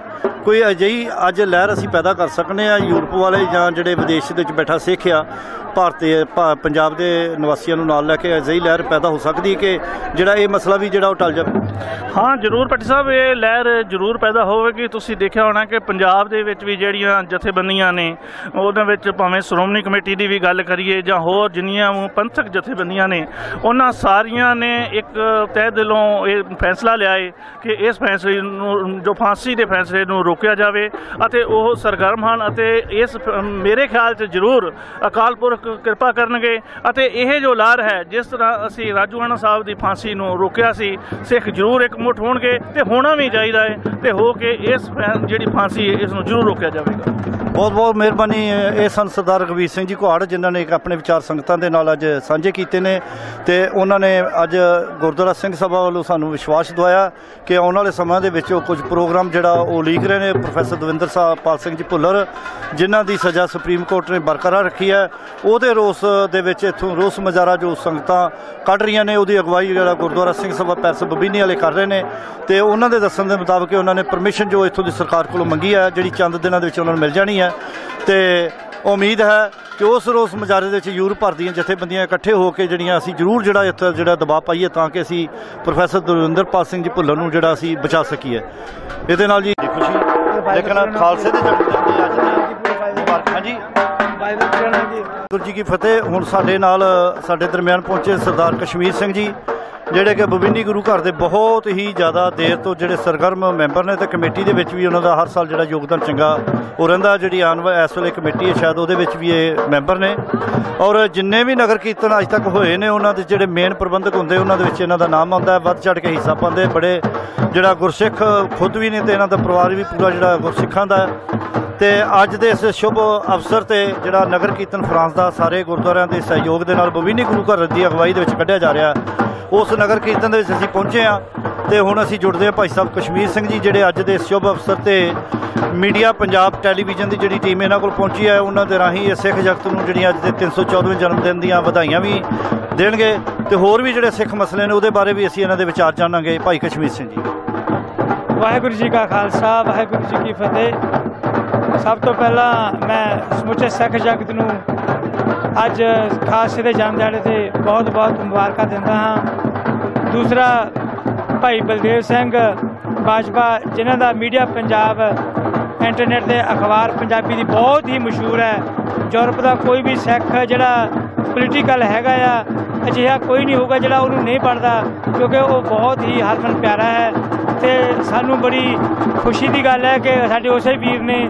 ਕੋਈ ਅਜਿਹੀ ਅੱਜ ਲਹਿਰ ਅਸੀਂ ਪੈਦਾ ਕਰ ਸਕਨੇ ਆ ਯੂਰਪ ਵਾਲੇ ਜਾਂ ਜਿਹੜੇ ਵਿਦੇਸ਼ ਦੇ ਵਿੱਚ ਬੈਠਾ ਸਿੱਖ ਆ ਭਾਰਤੀ ਪੰਜਾਬ ਦੇ ਨਿਵਾਸੀਆਂ ਨੂੰ ਨਾਲ ਲੈ ਕੇ ਅਜਿਹੀ ਲਹਿਰ ਪੈਦਾ ਹੋ ਸਕਦੀ ਕਿ ਜਿਹੜਾ ਇਹ ਮਸਲਾ ਵੀ ਜਿਹੜਾ ਉਹ ਟਲ ਜਾਵੇ? ਹਾਂ ਜ਼ਰੂਰ ਭੱਟੀ ਸਾਹਿਬ, ਇਹ ਲਹਿਰ ਜ਼ਰੂਰ ਪੈਦਾ ਹੋਵੇਗੀ। ਤੁਸੀਂ ਦੇਖਿਆ ਹੋਣਾ ਕਿ ਪੰਜਾਬ ਦੇ ਵਿੱਚ ਵੀ ਜਿਹੜੀਆਂ ਜਥੇਬੰਦੀਆਂ ਨੇ ਉਹਨਾਂ ਵਿੱਚ ਭਾਵੇਂ ਸ਼੍ਰੋਮਣੀ ਕਮੇਟੀ ਦੀ ਵੀ ਗੱਲ ਕਰੀਏ ਜਾਂ ਹੋਰ ਜਿੰਨੀਆਂ ਪੰਥਕ ਜਥੇਬੰਦੀਆਂ ਨੇ, ਉਹਨਾਂ ਸਾਰੀਆਂ ਨੇ ਇੱਕ ਤਹਿ ਦਿਲੋਂ ਇਹ ਫੈਸਲਾ ਲਿਆ ਹੈ ਕਿ ਇਸ ਫੈਸਲੇ ਨੂੰ, ਜੋ ਫਾਂਸੀ ਦੇ ਫੈਸਲੇ ਨੂੰ ਰੋਕਿਆ ਜਾਵੇ ਅਤੇ ਉਹ ਸਰਗਰਮ ਹਨ ਅਤੇ ਇਸ ਮੇਰੇ ਖਿਆਲ 'ਚ ਜ਼ਰੂਰ ਅਕਾਲ ਪੁਰਖ ਕਿਰਪਾ ਕਰਨਗੇ ਅਤੇ ਇਹ ਜੋ ਲਹਿਰ ਹੈ, ਜਿਸ ਤਰ੍ਹਾਂ ਅਸੀਂ ਰਾਜੂਆਣਾ ਸਾਹਿਬ ਦੀ ਫਾਂਸੀ ਨੂੰ ਰੋਕਿਆ ਸੀ, ਸਿੱਖ ਜ਼ਰੂਰ ਇਕਮੁੱਠ ਹੋਣਗੇ ਤੇ ਹੋਣਾ ਵੀ ਚਾਹੀਦਾ ਹੈ ਤੇ ਹੋ ਕੇ ਇਸ ਜਿਹੜੀ ਫਾਂਸੀ ਇਸ ਨੂੰ ਜ਼ਰੂਰ ਰੋਕਿਆ ਜਾਵੇਗਾ। ਬਹੁਤ ਬਹੁਤ ਮਿਹਰਬਾਨੀ। ਇਹ ਸਨ ਸਰਦਾਰ ਰਘਵੀਰ ਸਿੰਘ ਜੀ ਘੁਆੜ, ਜਿਨ੍ਹਾਂ ਨੇ ਆਪਣੇ ਵਿਚਾਰ ਸੰਗਤਾਂ ਦੇ ਨਾਲ ਅੱਜ ਸਾਂਝੇ ਕੀਤੇ ਨੇ ਤੇ ਉਹਨਾਂ ਨੇ ਅੱਜ ਗੁਰਦੁਆਰਾ ਸਿੰਘ ਸਭਾ ਵੱਲੋਂ ਸਾਨੂੰ ਵਿਸ਼ਵਾਸ ਦਵਾਇਆ ਕਿ ਆਉਣ ਵਾਲੇ ਸਮਾਂ ਦੇ ਵਿੱਚ ਉਹ ਕੁਝ ਪ੍ਰੋਗਰਾਮ ਜਿਹੜਾ ਉਹ ਉਲੀਕ ਰਹੇ ਨੇ। ਪ੍ਰੋਫੈਸਰ ਦਵਿੰਦਰ ਪਾਲ ਸਿੰਘ ਜੀ ਭੁੱਲਰ, ਜਿਨ੍ਹਾਂ ਦੀ ਸਜ਼ਾ ਸੁਪਰੀਮ ਕੋਰਟ ਨੇ ਬਰਕਰਾਰ ਰੱਖੀ ਹੈ, ਉਹਦੇ ਰੋਸ ਦੇ ਵਿੱਚ ਇੱਥੋਂ ਰੋਸ ਮੁਜ਼ਾਹਰਾ ਜੋ ਸੰਗਤਾਂ ਕੱਢ ਰਹੀਆਂ ਨੇ, ਉਹਦੀ ਅਗਵਾਈ ਜਿਹੜਾ ਗੁਰਦੁਆਰਾ ਸਿੰਘ ਸਭਾ ਪੈਰਸ ਬਬੀਨੀ ਵਾਲੇ ਕਰ ਰਹੇ ਨੇ ਤੇ ਉਹਨਾਂ ਦੇ ਦੱਸਣ ਦੇ ਮੁਤਾਬਕ ਉਹਨਾਂ ਨੇ ਪਰਮਿਸ਼ਨ ਜੋ ਇੱਥੋਂ ਦੀ ਸਰਕਾਰ ਕੋਲੋਂ ਮੰਗੀ ਹੈ, ਜਿਹੜੀ ਚੰਦ ਦਿਨਾਂ ਦੇ ਵਿੱਚ ਉਹਨਾਂ ਨੂੰ ਮਿਲ ਜਾਣੀ ਹੈ ਤੇ ਉਮੀਦ ਹੈ ਕਿ ਉਸ ਰੋਸ ਮੁਜ਼ਾਹਰੇ ਦੇ ਵਿੱਚ ਯੂਰਪ ਭਰ ਦੀਆਂ ਜਥੇਬੰਦੀਆਂ ਇਕੱਠੇ ਹੋ ਕੇ ਜਿਹੜੀਆਂ ਅਸੀਂ ਜ਼ਰੂਰ ਜਿਹੜਾ ਇੱਥੇ ਜਿਹੜਾ ਦਬਾਅ ਪਾਈਏ ਤਾਂ ਕਿ ਅਸੀਂ ਪ੍ਰੋਫੈਸਰ ਦਵਿੰਦਰ ਪਾਲ ਸਿੰਘ ਜੀ ਭੁੱਲਰ ਨੂੰ ਜਿਹੜਾ ਅਸੀਂ ਬਚਾ ਸਕੀਏ। ਇਹਦੇ ਨਾਲ ਜੀ ਖੁਸ਼ੀ ਲੇਕਿਨ ਖਾਲਸੇ ਦੇ ਜਨਮ ਦਿਨ ਦੀ ਅੱਜ ਮੁਬਾਰਕਾਂ ਜੀ। ਗੁਰੂ ਜੀ ਕੀ ਫਤਿਹ। ਹੁਣ ਸਾਡੇ ਨਾਲ ਸਾਡੇ ਦਰਮਿਆਨ ਪਹੁੰਚੇ ਸਰਦਾਰ ਕਸ਼ਮੀਰ ਸਿੰਘ ਜੀ, ਜਿਹੜੇ ਕਿ ਬਬੀਨੀ ਗੁਰੂ ਘਰ ਦੇ ਬਹੁਤ ਹੀ ਜ਼ਿਆਦਾ ਦੇਰ ਤੋਂ ਜਿਹੜੇ ਸਰਗਰਮ ਮੈਂਬਰ ਨੇ ਤੇ ਕਮੇਟੀ ਦੇ ਵਿੱਚ ਵੀ ਉਹਨਾਂ ਦਾ ਹਰ ਸਾਲ ਜਿਹੜਾ ਯੋਗਦਾਨ ਚੰਗਾ ਉਹ ਰਹਿੰਦਾ। ਜਿਹੜੀ ਇਸ ਵੇਲੇ ਕਮੇਟੀ ਹੈ ਸ਼ਾਇਦ ਉਹਦੇ ਵਿੱਚ ਵੀ ਇਹ ਮੈਂਬਰ ਨੇ ਔਰ ਜਿੰਨੇ ਵੀ ਨਗਰ ਕੀਰਤਨ ਅੱਜ ਤੱਕ ਹੋਏ ਨੇ ਉਹਨਾਂ ਦੇ ਜਿਹੜੇ ਮੇਨ ਪ੍ਰਬੰਧਕ ਹੁੰਦੇ ਉਹਨਾਂ ਦੇ ਵਿੱਚ ਇਹਨਾਂ ਦਾ ਨਾਮ ਆਉਂਦਾ ਹੈ। ਵੱਧ ਚੜ੍ਹ ਕੇ ਹਿੱਸਾ ਪਾਉਂਦੇ ਬੜੇ ਜਿਹੜਾ ਗੁਰਸਿੱਖ ਖੁਦ ਵੀ ਨੇ ਤੇ ਇਹਨਾਂ ਦਾ ਪਰਿਵਾਰ ਵੀ ਪੂਰਾ ਜਿਹੜਾ ਗੁਰਸਿੱਖਾਂ ਦਾ ਹੈ। ਤੇ ਅੱਜ ਦੇ ਇਸ ਸ਼ੁਭ ਅਵਸਰ ਤੇ ਜਿਹੜਾ ਨਗਰ ਕੀਰਤਨ ਫਰਾਂਸ ਦਾ ਸਾਰੇ ਗੁਰਦੁਆਰਿਆਂ ਦੇ ਸਹਿਯੋਗ ਦੇ ਨਾਲ ਬਬੀਨੀ ਗੁਰੂ ਘਰ ਦੀ ਅਗਵਾਈ ਦੇ ਵਿੱਚ ਕੱਢਿਆ ਜਾ ਰਿਹਾ, ਉਸ ਨਗਰ ਕੀਰਤਨ ਦੇ ਵਿੱਚ ਅਸੀਂ ਪਹੁੰਚੇ ਹਾਂ ਤੇ ਹੁਣ ਅਸੀਂ ਜੁੜਦੇ ਹਾਂ ਭਾਈ ਸਾਹਿਬ ਕਸ਼ਮੀਰ ਸਿੰਘ ਜੀ, ਜਿਹੜੇ ਅੱਜ ਦੇ ਸ਼ੁਭ ਅਵਸਰ ਤੇ ਮੀਡੀਆ ਪੰਜਾਬ ਟੈਲੀਵਿਜ਼ਨ ਦੀ ਜਿਹੜੀ ਟੀਮ ਇਹਨਾਂ ਕੋਲ ਪਹੁੰਚੀ ਹੈ, ਉਹਨਾਂ ਦੇ ਰਾਹੀਂ ਇਹ ਸਿੱਖ ਜਗਤ ਨੂੰ ਜਿਹੜੀਆਂ ਅੱਜ ਦੇ 314ਵੇਂ ਜਨਮ ਦਿਨ ਦੀਆਂ ਵਧਾਈਆਂ ਵੀ ਦੇਣਗੇ ਤੇ ਹੋਰ ਵੀ ਜਿਹੜੇ ਸਿੱਖ ਮਸਲੇ ਨੇ ਉਹਦੇ ਬਾਰੇ ਵੀ ਅਸੀਂ ਇਹਨਾਂ ਦੇ ਵਿਚਾਰ ਜਾਣਾਂਗੇ। ਭਾਈ ਕਸ਼ਮੀਰ ਸਿੰਘ ਜੀ। ਵਾਹਿਗੁਰੂ ਜੀ ਕਾ ਖਾਲਸਾ, ਵਾਹਿਗੁਰੂ ਜੀ ਕੀ ਫਤਿਹ। ਸਭ ਤੋਂ ਪਹਿਲਾਂ ਮੈਂ ਸਮੁੱਚੇ ਸਿੱਖ ਜਗਤ ਨੂੰ ਅੱਜ ਖਾਲਸੇ ਦੇ ਜਨਮ ਦਿਹਾੜੇ 'ਤੇ ਬਹੁਤ ਬਹੁਤ ਮੁਬਾਰਕਾਂ ਦਿੰਦਾ ਹਾਂ। ਦੂਸਰਾ ਭਾਈ ਬਲਦੇਵ ਸਿੰਘ ਬਾਜਵਾ, ਜਿਨ੍ਹਾਂ ਦਾ ਮੀਡੀਆ ਪੰਜਾਬ ਇੰਟਰਨੈਟ ਦੇ ਅਖਬਾਰ ਪੰਜਾਬੀ ਦੀ ਬਹੁਤ ਹੀ ਮਸ਼ਹੂਰ ਹੈ। ਯੂਰਪ ਦਾ ਕੋਈ ਵੀ ਸਿੱਖ ਜਿਹੜਾ ਪੋਲੀਟੀਕਲ ਹੈਗਾ ਆ, ਅਜਿਹਾ ਕੋਈ ਨਹੀਂ ਹੋਊਗਾ ਜਿਹੜਾ ਉਹਨੂੰ ਨਹੀਂ ਪੜ੍ਹਦਾ, ਕਿਉਂਕਿ ਉਹ ਬਹੁਤ ਹੀ ਹਰਮਨ ਪਿਆਰਾ ਹੈ। ਅਤੇ ਸਾਨੂੰ ਬੜੀ ਖੁਸ਼ੀ ਦੀ ਗੱਲ ਹੈ ਕਿ ਸਾਡੇ ਉਸੇ ਵੀਰ ਨੇ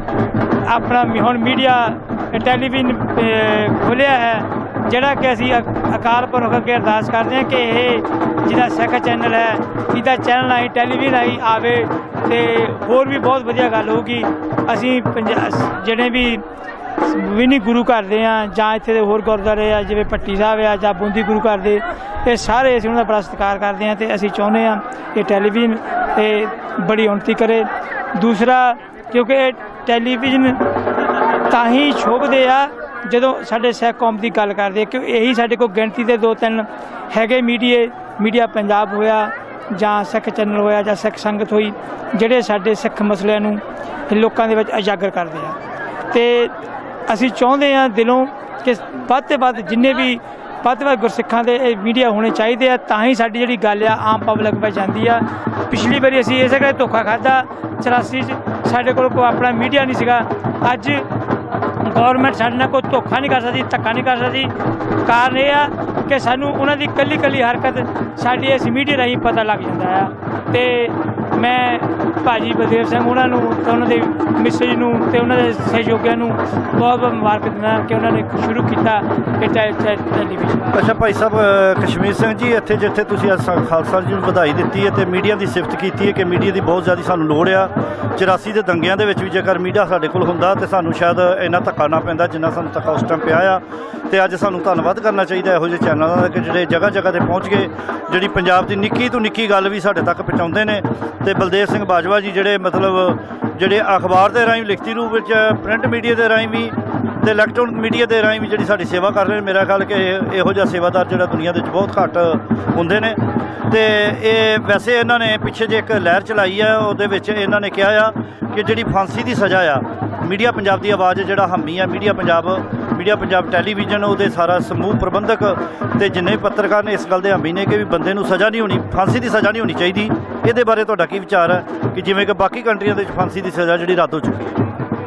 ਆਪਣਾ ਹੁਣ ਮੀਡੀਆ ਟੈਲੀਵਿਜ਼ਨ ਖੋਲ੍ਹਿਆ ਹੈ, ਜਿਹੜਾ ਕਿ ਅਸੀਂ ਅਕਾਲ ਪੁਰਖ ਅੱਗੇ ਅਰਦਾਸ ਕਰਦੇ ਹਾਂ ਕਿ ਇਹ ਜਿਹੜਾ ਸਿੱਖ ਚੈਨਲ ਹੈ, ਇਹਦਾ ਚੈਨਲ ਆਈ ਟੈਲੀਵਿਜ਼ਨ ਆਈ ਆਵੇ ਅਤੇ ਹੋਰ ਵੀ ਬਹੁਤ ਵਧੀਆ ਗੱਲ ਹੋਊਗੀ। ਅਸੀਂ ਜਿਹੜੇ ਵੀ ਬਬੀਨੀ ਗੁਰੂ ਘਰ ਦੇ ਆ ਜਾਂ ਇੱਥੇ ਦੇ ਹੋਰ ਗੁਰਦੁਆਰੇ ਆ ਜਿਵੇਂ ਭੱਟੀ ਸਾਹਿਬ ਆ ਜਾਂ ਬੂੰਦੀ ਗੁਰੂ ਘਰ ਦੇ, ਇਹ ਸਾਰੇ ਅਸੀਂ ਉਹਨਾਂ ਦਾ ਬੜਾ ਸਤਿਕਾਰ ਕਰਦੇ ਹਾਂ ਅਤੇ ਅਸੀਂ ਚਾਹੁੰਦੇ ਹਾਂ ਕਿ ਟੈਲੀਵਿਜ਼ਨ ਤੇ ਬੜੀ ਉੱਨਤੀ ਕਰੇ। ਦੂਸਰਾ, ਕਿਉਂਕਿ ਇਹ ਟੈਲੀਵਿਜ਼ਨ ਤਾਂ ਹੀ ਸ਼ੋਭਦੇ ਆ ਜਦੋਂ ਸਾਡੇ ਸਿੱਖ ਕੌਮ ਦੀ ਗੱਲ ਕਰਦੇ, ਕਿ ਇਹੀ ਸਾਡੇ ਕੋਲ ਗਿਣਤੀ ਦੇ 2-3 ਹੈਗੇ ਮੀਡੀਆ ਪੰਜਾਬ ਹੋਇਆ ਜਾਂ ਸਿੱਖ ਚੈਨਲ ਹੋਇਆ ਜਾਂ ਸਿੱਖ ਸੰਗਤ ਹੋਈ, ਜਿਹੜੇ ਸਾਡੇ ਸਿੱਖ ਮਸਲਿਆਂ ਨੂੰ ਲੋਕਾਂ ਦੇ ਵਿੱਚ ਉਜਾਗਰ ਕਰਦੇ ਆ। ਅਤੇ ਅਸੀਂ ਚਾਹੁੰਦੇ ਹਾਂ ਦਿਲੋਂ ਕਿ ਵੱਧ ਤੋਂ ਵੱਧ ਜਿੰਨੇ ਵੀ ਵੱਧ ਤੋਂ ਵੱਧ ਗੁਰਸਿੱਖਾਂ ਦੇ ਇਹ ਮੀਡੀਆ ਹੋਣੇ ਚਾਹੀਦੇ ਆ, ਤਾਂ ਹੀ ਸਾਡੀ ਜਿਹੜੀ ਗੱਲ ਆ ਆਮ ਪਬਲਿਕ ਵਿੱਚ ਜਾਂਦੀ ਆ। ਪਿਛਲੀ ਵਾਰੀ ਅਸੀਂ ਇਸੇ ਕਰਕੇ ਧੋਖਾ ਖਾਧਾ 84 'ਚ, ਸਾਡੇ ਕੋਲ ਕੋਈ ਆਪਣਾ ਮੀਡੀਆ ਨਹੀਂ ਸੀਗਾ। ਅੱਜ ਗੌਰਮੈਂਟ ਸਾਡੇ ਨਾਲ ਕੋਈ ਧੋਖਾ ਨਹੀਂ ਕਰ ਸਕਦੀ, ਧੱਕਾ ਨਹੀਂ ਕਰ ਸਕਦੀ। ਕਾਰਨ ਇਹ ਆ ਕਿ ਸਾਨੂੰ ਉਹਨਾਂ ਦੀ ਇਕੱਲੀ ਇਕੱਲੀ ਹਰਕਤ ਸਾਡੀ ਇਸ ਮੀਡੀਆ ਰਾਹੀਂ ਪਤਾ ਲੱਗ ਜਾਂਦਾ ਆ। ਅਤੇ ਮੈਂ ਭਾਜੀ ਬਲਦੇਵ ਸਿੰਘ ਉਹਨਾਂ ਨੂੰ ਅਤੇ ਉਹਨਾਂ ਦੇ ਮਿਸੇਜ ਨੂੰ ਅਤੇ ਉਹਨਾਂ ਦੇ ਸਹਿਯੋਗੀਆਂ ਨੂੰ ਬਹੁਤ ਬਹੁਤ ਮੁਬਾਰਕ ਦਿੰਦਾ ਕਿ ਉਹਨਾਂ ਨੇ ਸ਼ੁਰੂ ਕੀਤਾ ਇਹ ਟੈਲੀਵਿਜ਼ਨ। ਅੱਛਾ ਭਾਈ ਸਾਹਿਬ ਕਸ਼ਮੀਰ ਸਿੰਘ ਜੀ, ਇੱਥੇ ਜਿੱਥੇ ਤੁਸੀਂ ਅੱਜ ਖਾਲਸਾ ਜੀ ਨੂੰ ਵਧਾਈ ਦਿੱਤੀ ਹੈ ਅਤੇ ਮੀਡੀਆ ਦੀ ਸਿਫਤ ਕੀਤੀ ਹੈ ਕਿ ਮੀਡੀਆ ਦੀ ਬਹੁਤ ਜ਼ਿਆਦਾ ਸਾਨੂੰ ਲੋੜ ਆ। 84 ਦੇ ਦੰਗਿਆਂ ਦੇ ਵਿੱਚ ਵੀ ਜੇਕਰ ਮੀਡੀਆ ਸਾਡੇ ਕੋਲ ਹੁੰਦਾ ਤਾਂ ਸਾਨੂੰ ਸ਼ਾਇਦ ਇੰਨਾ ਧੱਕਾ ਨਾ ਪੈਂਦਾ ਜਿੰਨਾ ਸਾਨੂੰ ਧੱਕਾ ਉਸ ਟਾਈਮ ਪਿਆ ਆ। ਅਤੇ ਅੱਜ ਸਾਨੂੰ ਧੰਨਵਾਦ ਕਰਨਾ ਚਾਹੀਦਾ ਇਹੋ ਜਿਹੇ ਚੈਨਲਾਂ ਦਾ ਕਿ ਜਿਹੜੇ ਜਗ੍ਹਾ ਜਗ੍ਹਾ 'ਤੇ ਪਹੁੰਚ ਕੇ ਜਿਹੜੀ ਪੰਜਾਬ ਦੀ ਨਿੱਕੀ ਤੋਂ ਨਿੱਕੀ ਗੱਲ ਵੀ ਸਾਡੇ ਤੱਕ ਪਹੁੰਚਾਉਂਦੇ ਨੇ। ਅਤੇ ਤੇ ਬਲਦੇਵ ਸਿੰਘ ਬਾਜਵਾ ਜੀ ਜਿਹੜੇ ਮਤਲਬ ਜਿਹੜੇ ਅਖਬਾਰ ਦੇ ਰਾਹੀਂ ਲਿਖਤੀ ਰੂਪ ਵਿੱਚ ਪ੍ਰਿੰਟ ਮੀਡੀਆ ਦੇ ਰਾਹੀਂ ਵੀ ਤੇ ਇਲੈਕਟ੍ਰੋਨਿਕ ਮੀਡੀਆ ਦੇ ਰਾਹੀਂ ਵੀ ਜਿਹੜੀ ਸਾਡੀ ਸੇਵਾ ਕਰ ਰਹੇ ਨੇ। ਮੇਰਾ ਖਿਆਲ ਕਿ ਇਹੋ ਜਿਹਾ ਸੇਵਾਦਾਰ ਜਿਹੜਾ ਦੁਨੀਆ ਦੇ ਵਿੱਚ ਬਹੁਤ ਘੱਟ ਹੁੰਦੇ ਨੇ। ਤੇ ਇਹ ਵੈਸੇ ਇਹਨਾਂ ਨੇ ਪਿੱਛੇ ਜੇ ਇੱਕ ਲਹਿਰ ਚਲਾਈ ਆ, ਉਹਦੇ ਵਿੱਚ ਇਹਨਾਂ ਨੇ ਕਿਹਾ ਆ ਕਿ ਜਿਹੜੀ ਫਾਂਸੀ ਦੀ ਸਜ਼ਾ ਆ, ਮੀਡੀਆ ਪੰਜਾਬ ਦੀ ਆਵਾਜ਼ ਜਿਹੜਾ ਹਮੀ ਆ, ਮੀਡੀਆ ਪੰਜਾਬ ਟੈਲੀਵਿਜ਼ਨ, ਉਹਦੇ ਸਾਰਾ ਸਮੂਹ ਪ੍ਰਬੰਧਕ ਤੇ ਜਿੰਨੇ ਵੀ ਪੱਤਰਕਾਰ ਨੇ ਇਸ ਗੱਲ ਦੇ ਹਮੀ ਨੇ ਕਿ ਵੀ ਬੰਦੇ ਨੂੰ ਸਜ਼ਾ ਨਹੀਂ ਹੋਣੀ, ਫਾਂਸੀ ਦੀ ਸਜ਼ਾ ਨਹੀਂ ਹੋਣੀ ਚਾਹੀਦੀ। ਇਹਦੇ ਬਾਰੇ ਤੁਹਾਡਾ ਕੀ ਵਿਚਾਰ ਹੈ ਕਿ ਜਿਵੇਂ ਕਿ ਬਾਕੀ ਕੰਟਰੀਆਂ ਦੇ ਵਿੱਚ ਫਾਂਸੀ ਦੀ ਸਜ਼ਾ ਜਿਹੜੀ ਰੱਦ ਹੋ ਚੁੱਕੀ ਹੈ?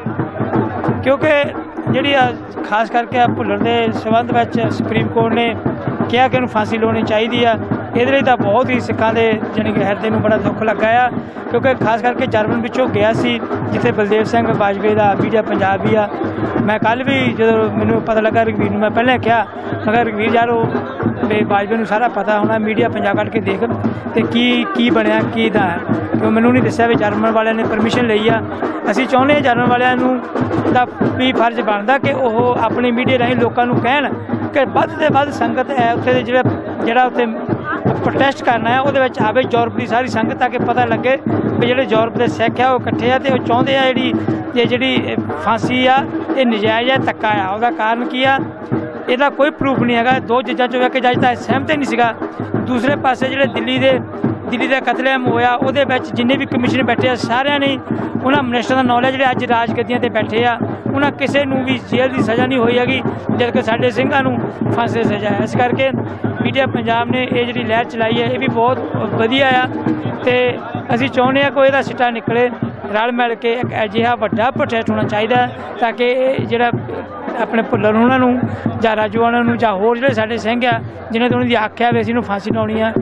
ਕਿਉਂਕਿ ਜਿਹੜੀ ਆ ਖਾਸ ਕਰਕੇ ਆ ਭੁੱਲਰ ਦੇ ਸੰਬੰਧ ਵਿੱਚ ਸੁਪਰੀਮ ਕੋਰਟ ਨੇ ਕਿਹਾ ਕਿ ਇਹਨੂੰ ਫਾਂਸੀ ਲਾਉਣੀ ਚਾਹੀਦੀ ਆ। ਇਹਦੇ ਲਈ ਤਾਂ ਬਹੁਤ ਹੀ ਸਿੱਖਾਂ ਦੇ ਜਾਣੀ ਕਿ ਹਿਰਦੇ ਨੂੰ ਬੜਾ ਦੁੱਖ ਲੱਗਾ ਆ, ਕਿਉਂਕਿ ਖਾਸ ਕਰਕੇ ਜਰਮਨ ਵਿੱਚੋਂ ਗਿਆ ਸੀ ਜਿੱਥੇ ਬਲਦੇਵ ਸਿੰਘ ਬਾਜਵੇ ਦਾ ਮੀਡੀਆ ਪੰਜਾਬ ਵੀ ਆ। ਮੈਂ ਕੱਲ੍ਹ ਵੀ ਜਦੋਂ ਮੈਨੂੰ ਪਤਾ ਲੱਗਾ ਰਘਵੀਰ ਨੂੰ, ਮੈਂ ਪਹਿਲਾਂ ਕਿਹਾ ਮਗਰ ਰਘਵੀਰ ਯਾਰ ਉਹ ਬਾਜਵੇ ਨੂੰ ਸਾਰਾ ਪਤਾ ਹੋਣਾ, ਮੀਡੀਆ ਪੰਜਾਬ ਕੱਢ ਕੇ ਦੇਖ ਤੇ ਕੀ ਬਣਿਆ ਕੀ ਦਾ ਹੈ, ਕਿਉਂ ਮੈਨੂੰ ਨਹੀਂ ਦੱਸਿਆ ਵੀ ਜਰਮਨ ਵਾਲਿਆਂ ਨੇ ਪਰਮਿਸ਼ਨ ਲਈ ਆ। ਅਸੀਂ ਚਾਹੁੰਦੇ ਹਾਂ ਜਰਮਨ ਵਾਲਿਆਂ ਨੂੰ ਦਾ ਵੀ ਫਰਜ਼ ਬਣਦਾ ਕਿ ਉਹ ਆਪਣੀ ਮੀਡੀਆ ਰਾਹੀਂ ਲੋਕਾਂ ਨੂੰ ਕਹਿਣ ਕਿ ਵੱਧ ਤੋਂ ਵੱਧ ਸੰਗਤ ਹੈ ਉੱਥੇ ਦੇ ਜਿਹੜਾ ਉੱਥੇ ਪ੍ਰੋਟੈਸਟ ਕਰਨਾ ਹੈ ਉਹਦੇ ਵਿੱਚ ਆਵੇ ਯੂਰਪ ਦੀ ਸਾਰੀ ਸੰਗਤ ਆ ਕੇ ਪਤਾ ਲੱਗੇ ਵੀ ਜਿਹੜੇ ਯੂਰਪ ਦੇ ਸਿੱਖ ਆ ਉਹ ਇਕੱਠੇ ਆ ਤੇ ਉਹ ਚਾਹੁੰਦੇ ਆ ਜਿਹੜੀ ਫਾਂਸੀ ਆ ਇਹ ਨਜਾਇਜ਼ ਆ, ਧੱਕਾ ਆ। ਉਹਦਾ ਕਾਰਨ ਕੀ ਆ? ਇਹਦਾ ਕੋਈ ਪ੍ਰੂਫ ਨਹੀਂ ਹੈਗਾ। 2 ਜੱਜਾਂ ਚੋਂ ਇੱਕ ਜੱਜ ਤਾਂ ਸਹਿਮਤ ਹੀ ਨਹੀਂ ਸੀਗਾ। ਦੂਸਰੇ ਪਾਸੇ ਜਿਹੜੇ ਦਿੱਲੀ ਦਾ ਕਤਲੇਆਮ ਹੋਇਆ ਉਹਦੇ ਵਿੱਚ ਜਿੰਨੇ ਵੀ ਕਮਿਸ਼ਨ ਬੈਠੇ ਆ ਸਾਰਿਆਂ ਨੇ ਉਹਨਾਂ ਮਿਨਿਸਟਰ ਦਾ ਨੌਲੇਜ ਜਿਹੜੇ ਅੱਜ ਰਾਜਗੱਦੀਆਂ 'ਤੇ ਬੈਠੇ ਆ ਉਹਨਾਂ ਕਿਸੇ ਨੂੰ ਵੀ ਜੇਲ੍ਹ ਦੀ ਸਜ਼ਾ ਨਹੀਂ ਹੋਈ ਹੈਗੀ, ਜਦਕਿ ਸਾਡੇ ਸਿੰਘਾਂ ਨੂੰ ਫਾਂਸੀ ਦੀ ਸਜ਼ਾ ਹੈ। ਇਸ ਕਰਕੇ ਮੀਡੀਆ ਪੰਜਾਬ ਨੇ ਇਹ ਜਿਹੜੀ ਲਹਿਰ ਚਲਾਈ ਹੈ ਇਹ ਵੀ ਬਹੁਤ ਵਧੀਆ ਆ ਤੇ ਅਸੀਂ ਚਾਹੁੰਦੇ ਹਾਂ ਕੋਈ ਇਹਦਾ ਸਿੱਟਾ ਨਿਕਲੇ। ਰਲ ਮਿਲ ਕੇ ਇੱਕ ਅਜਿਹਾ ਵੱਡਾ ਪ੍ਰੋਟੈਸਟ ਹੋਣਾ ਚਾਹੀਦਾ ਤਾਂ ਕਿ ਇਹ ਜਿਹੜਾ ਆਪਣੇ ਭੁੱਲਰ ਉਹਨਾਂ ਨੂੰ ਜਾਂ ਰਾਜੂਆਣਾ ਨੂੰ ਜਾਂ ਹੋਰ ਜਿਹੜੇ ਸਾਡੇ ਸਿੰਘ ਆ ਜਿਹਨਾਂ ਤੋਂ ਉਹਨਾਂ ਦੀ ਆਖਿਆ ਵੀ ਅਸੀਂ ਨੂੰ ਫਾਂਸੀ ਲਾਉਣੀ ਆ,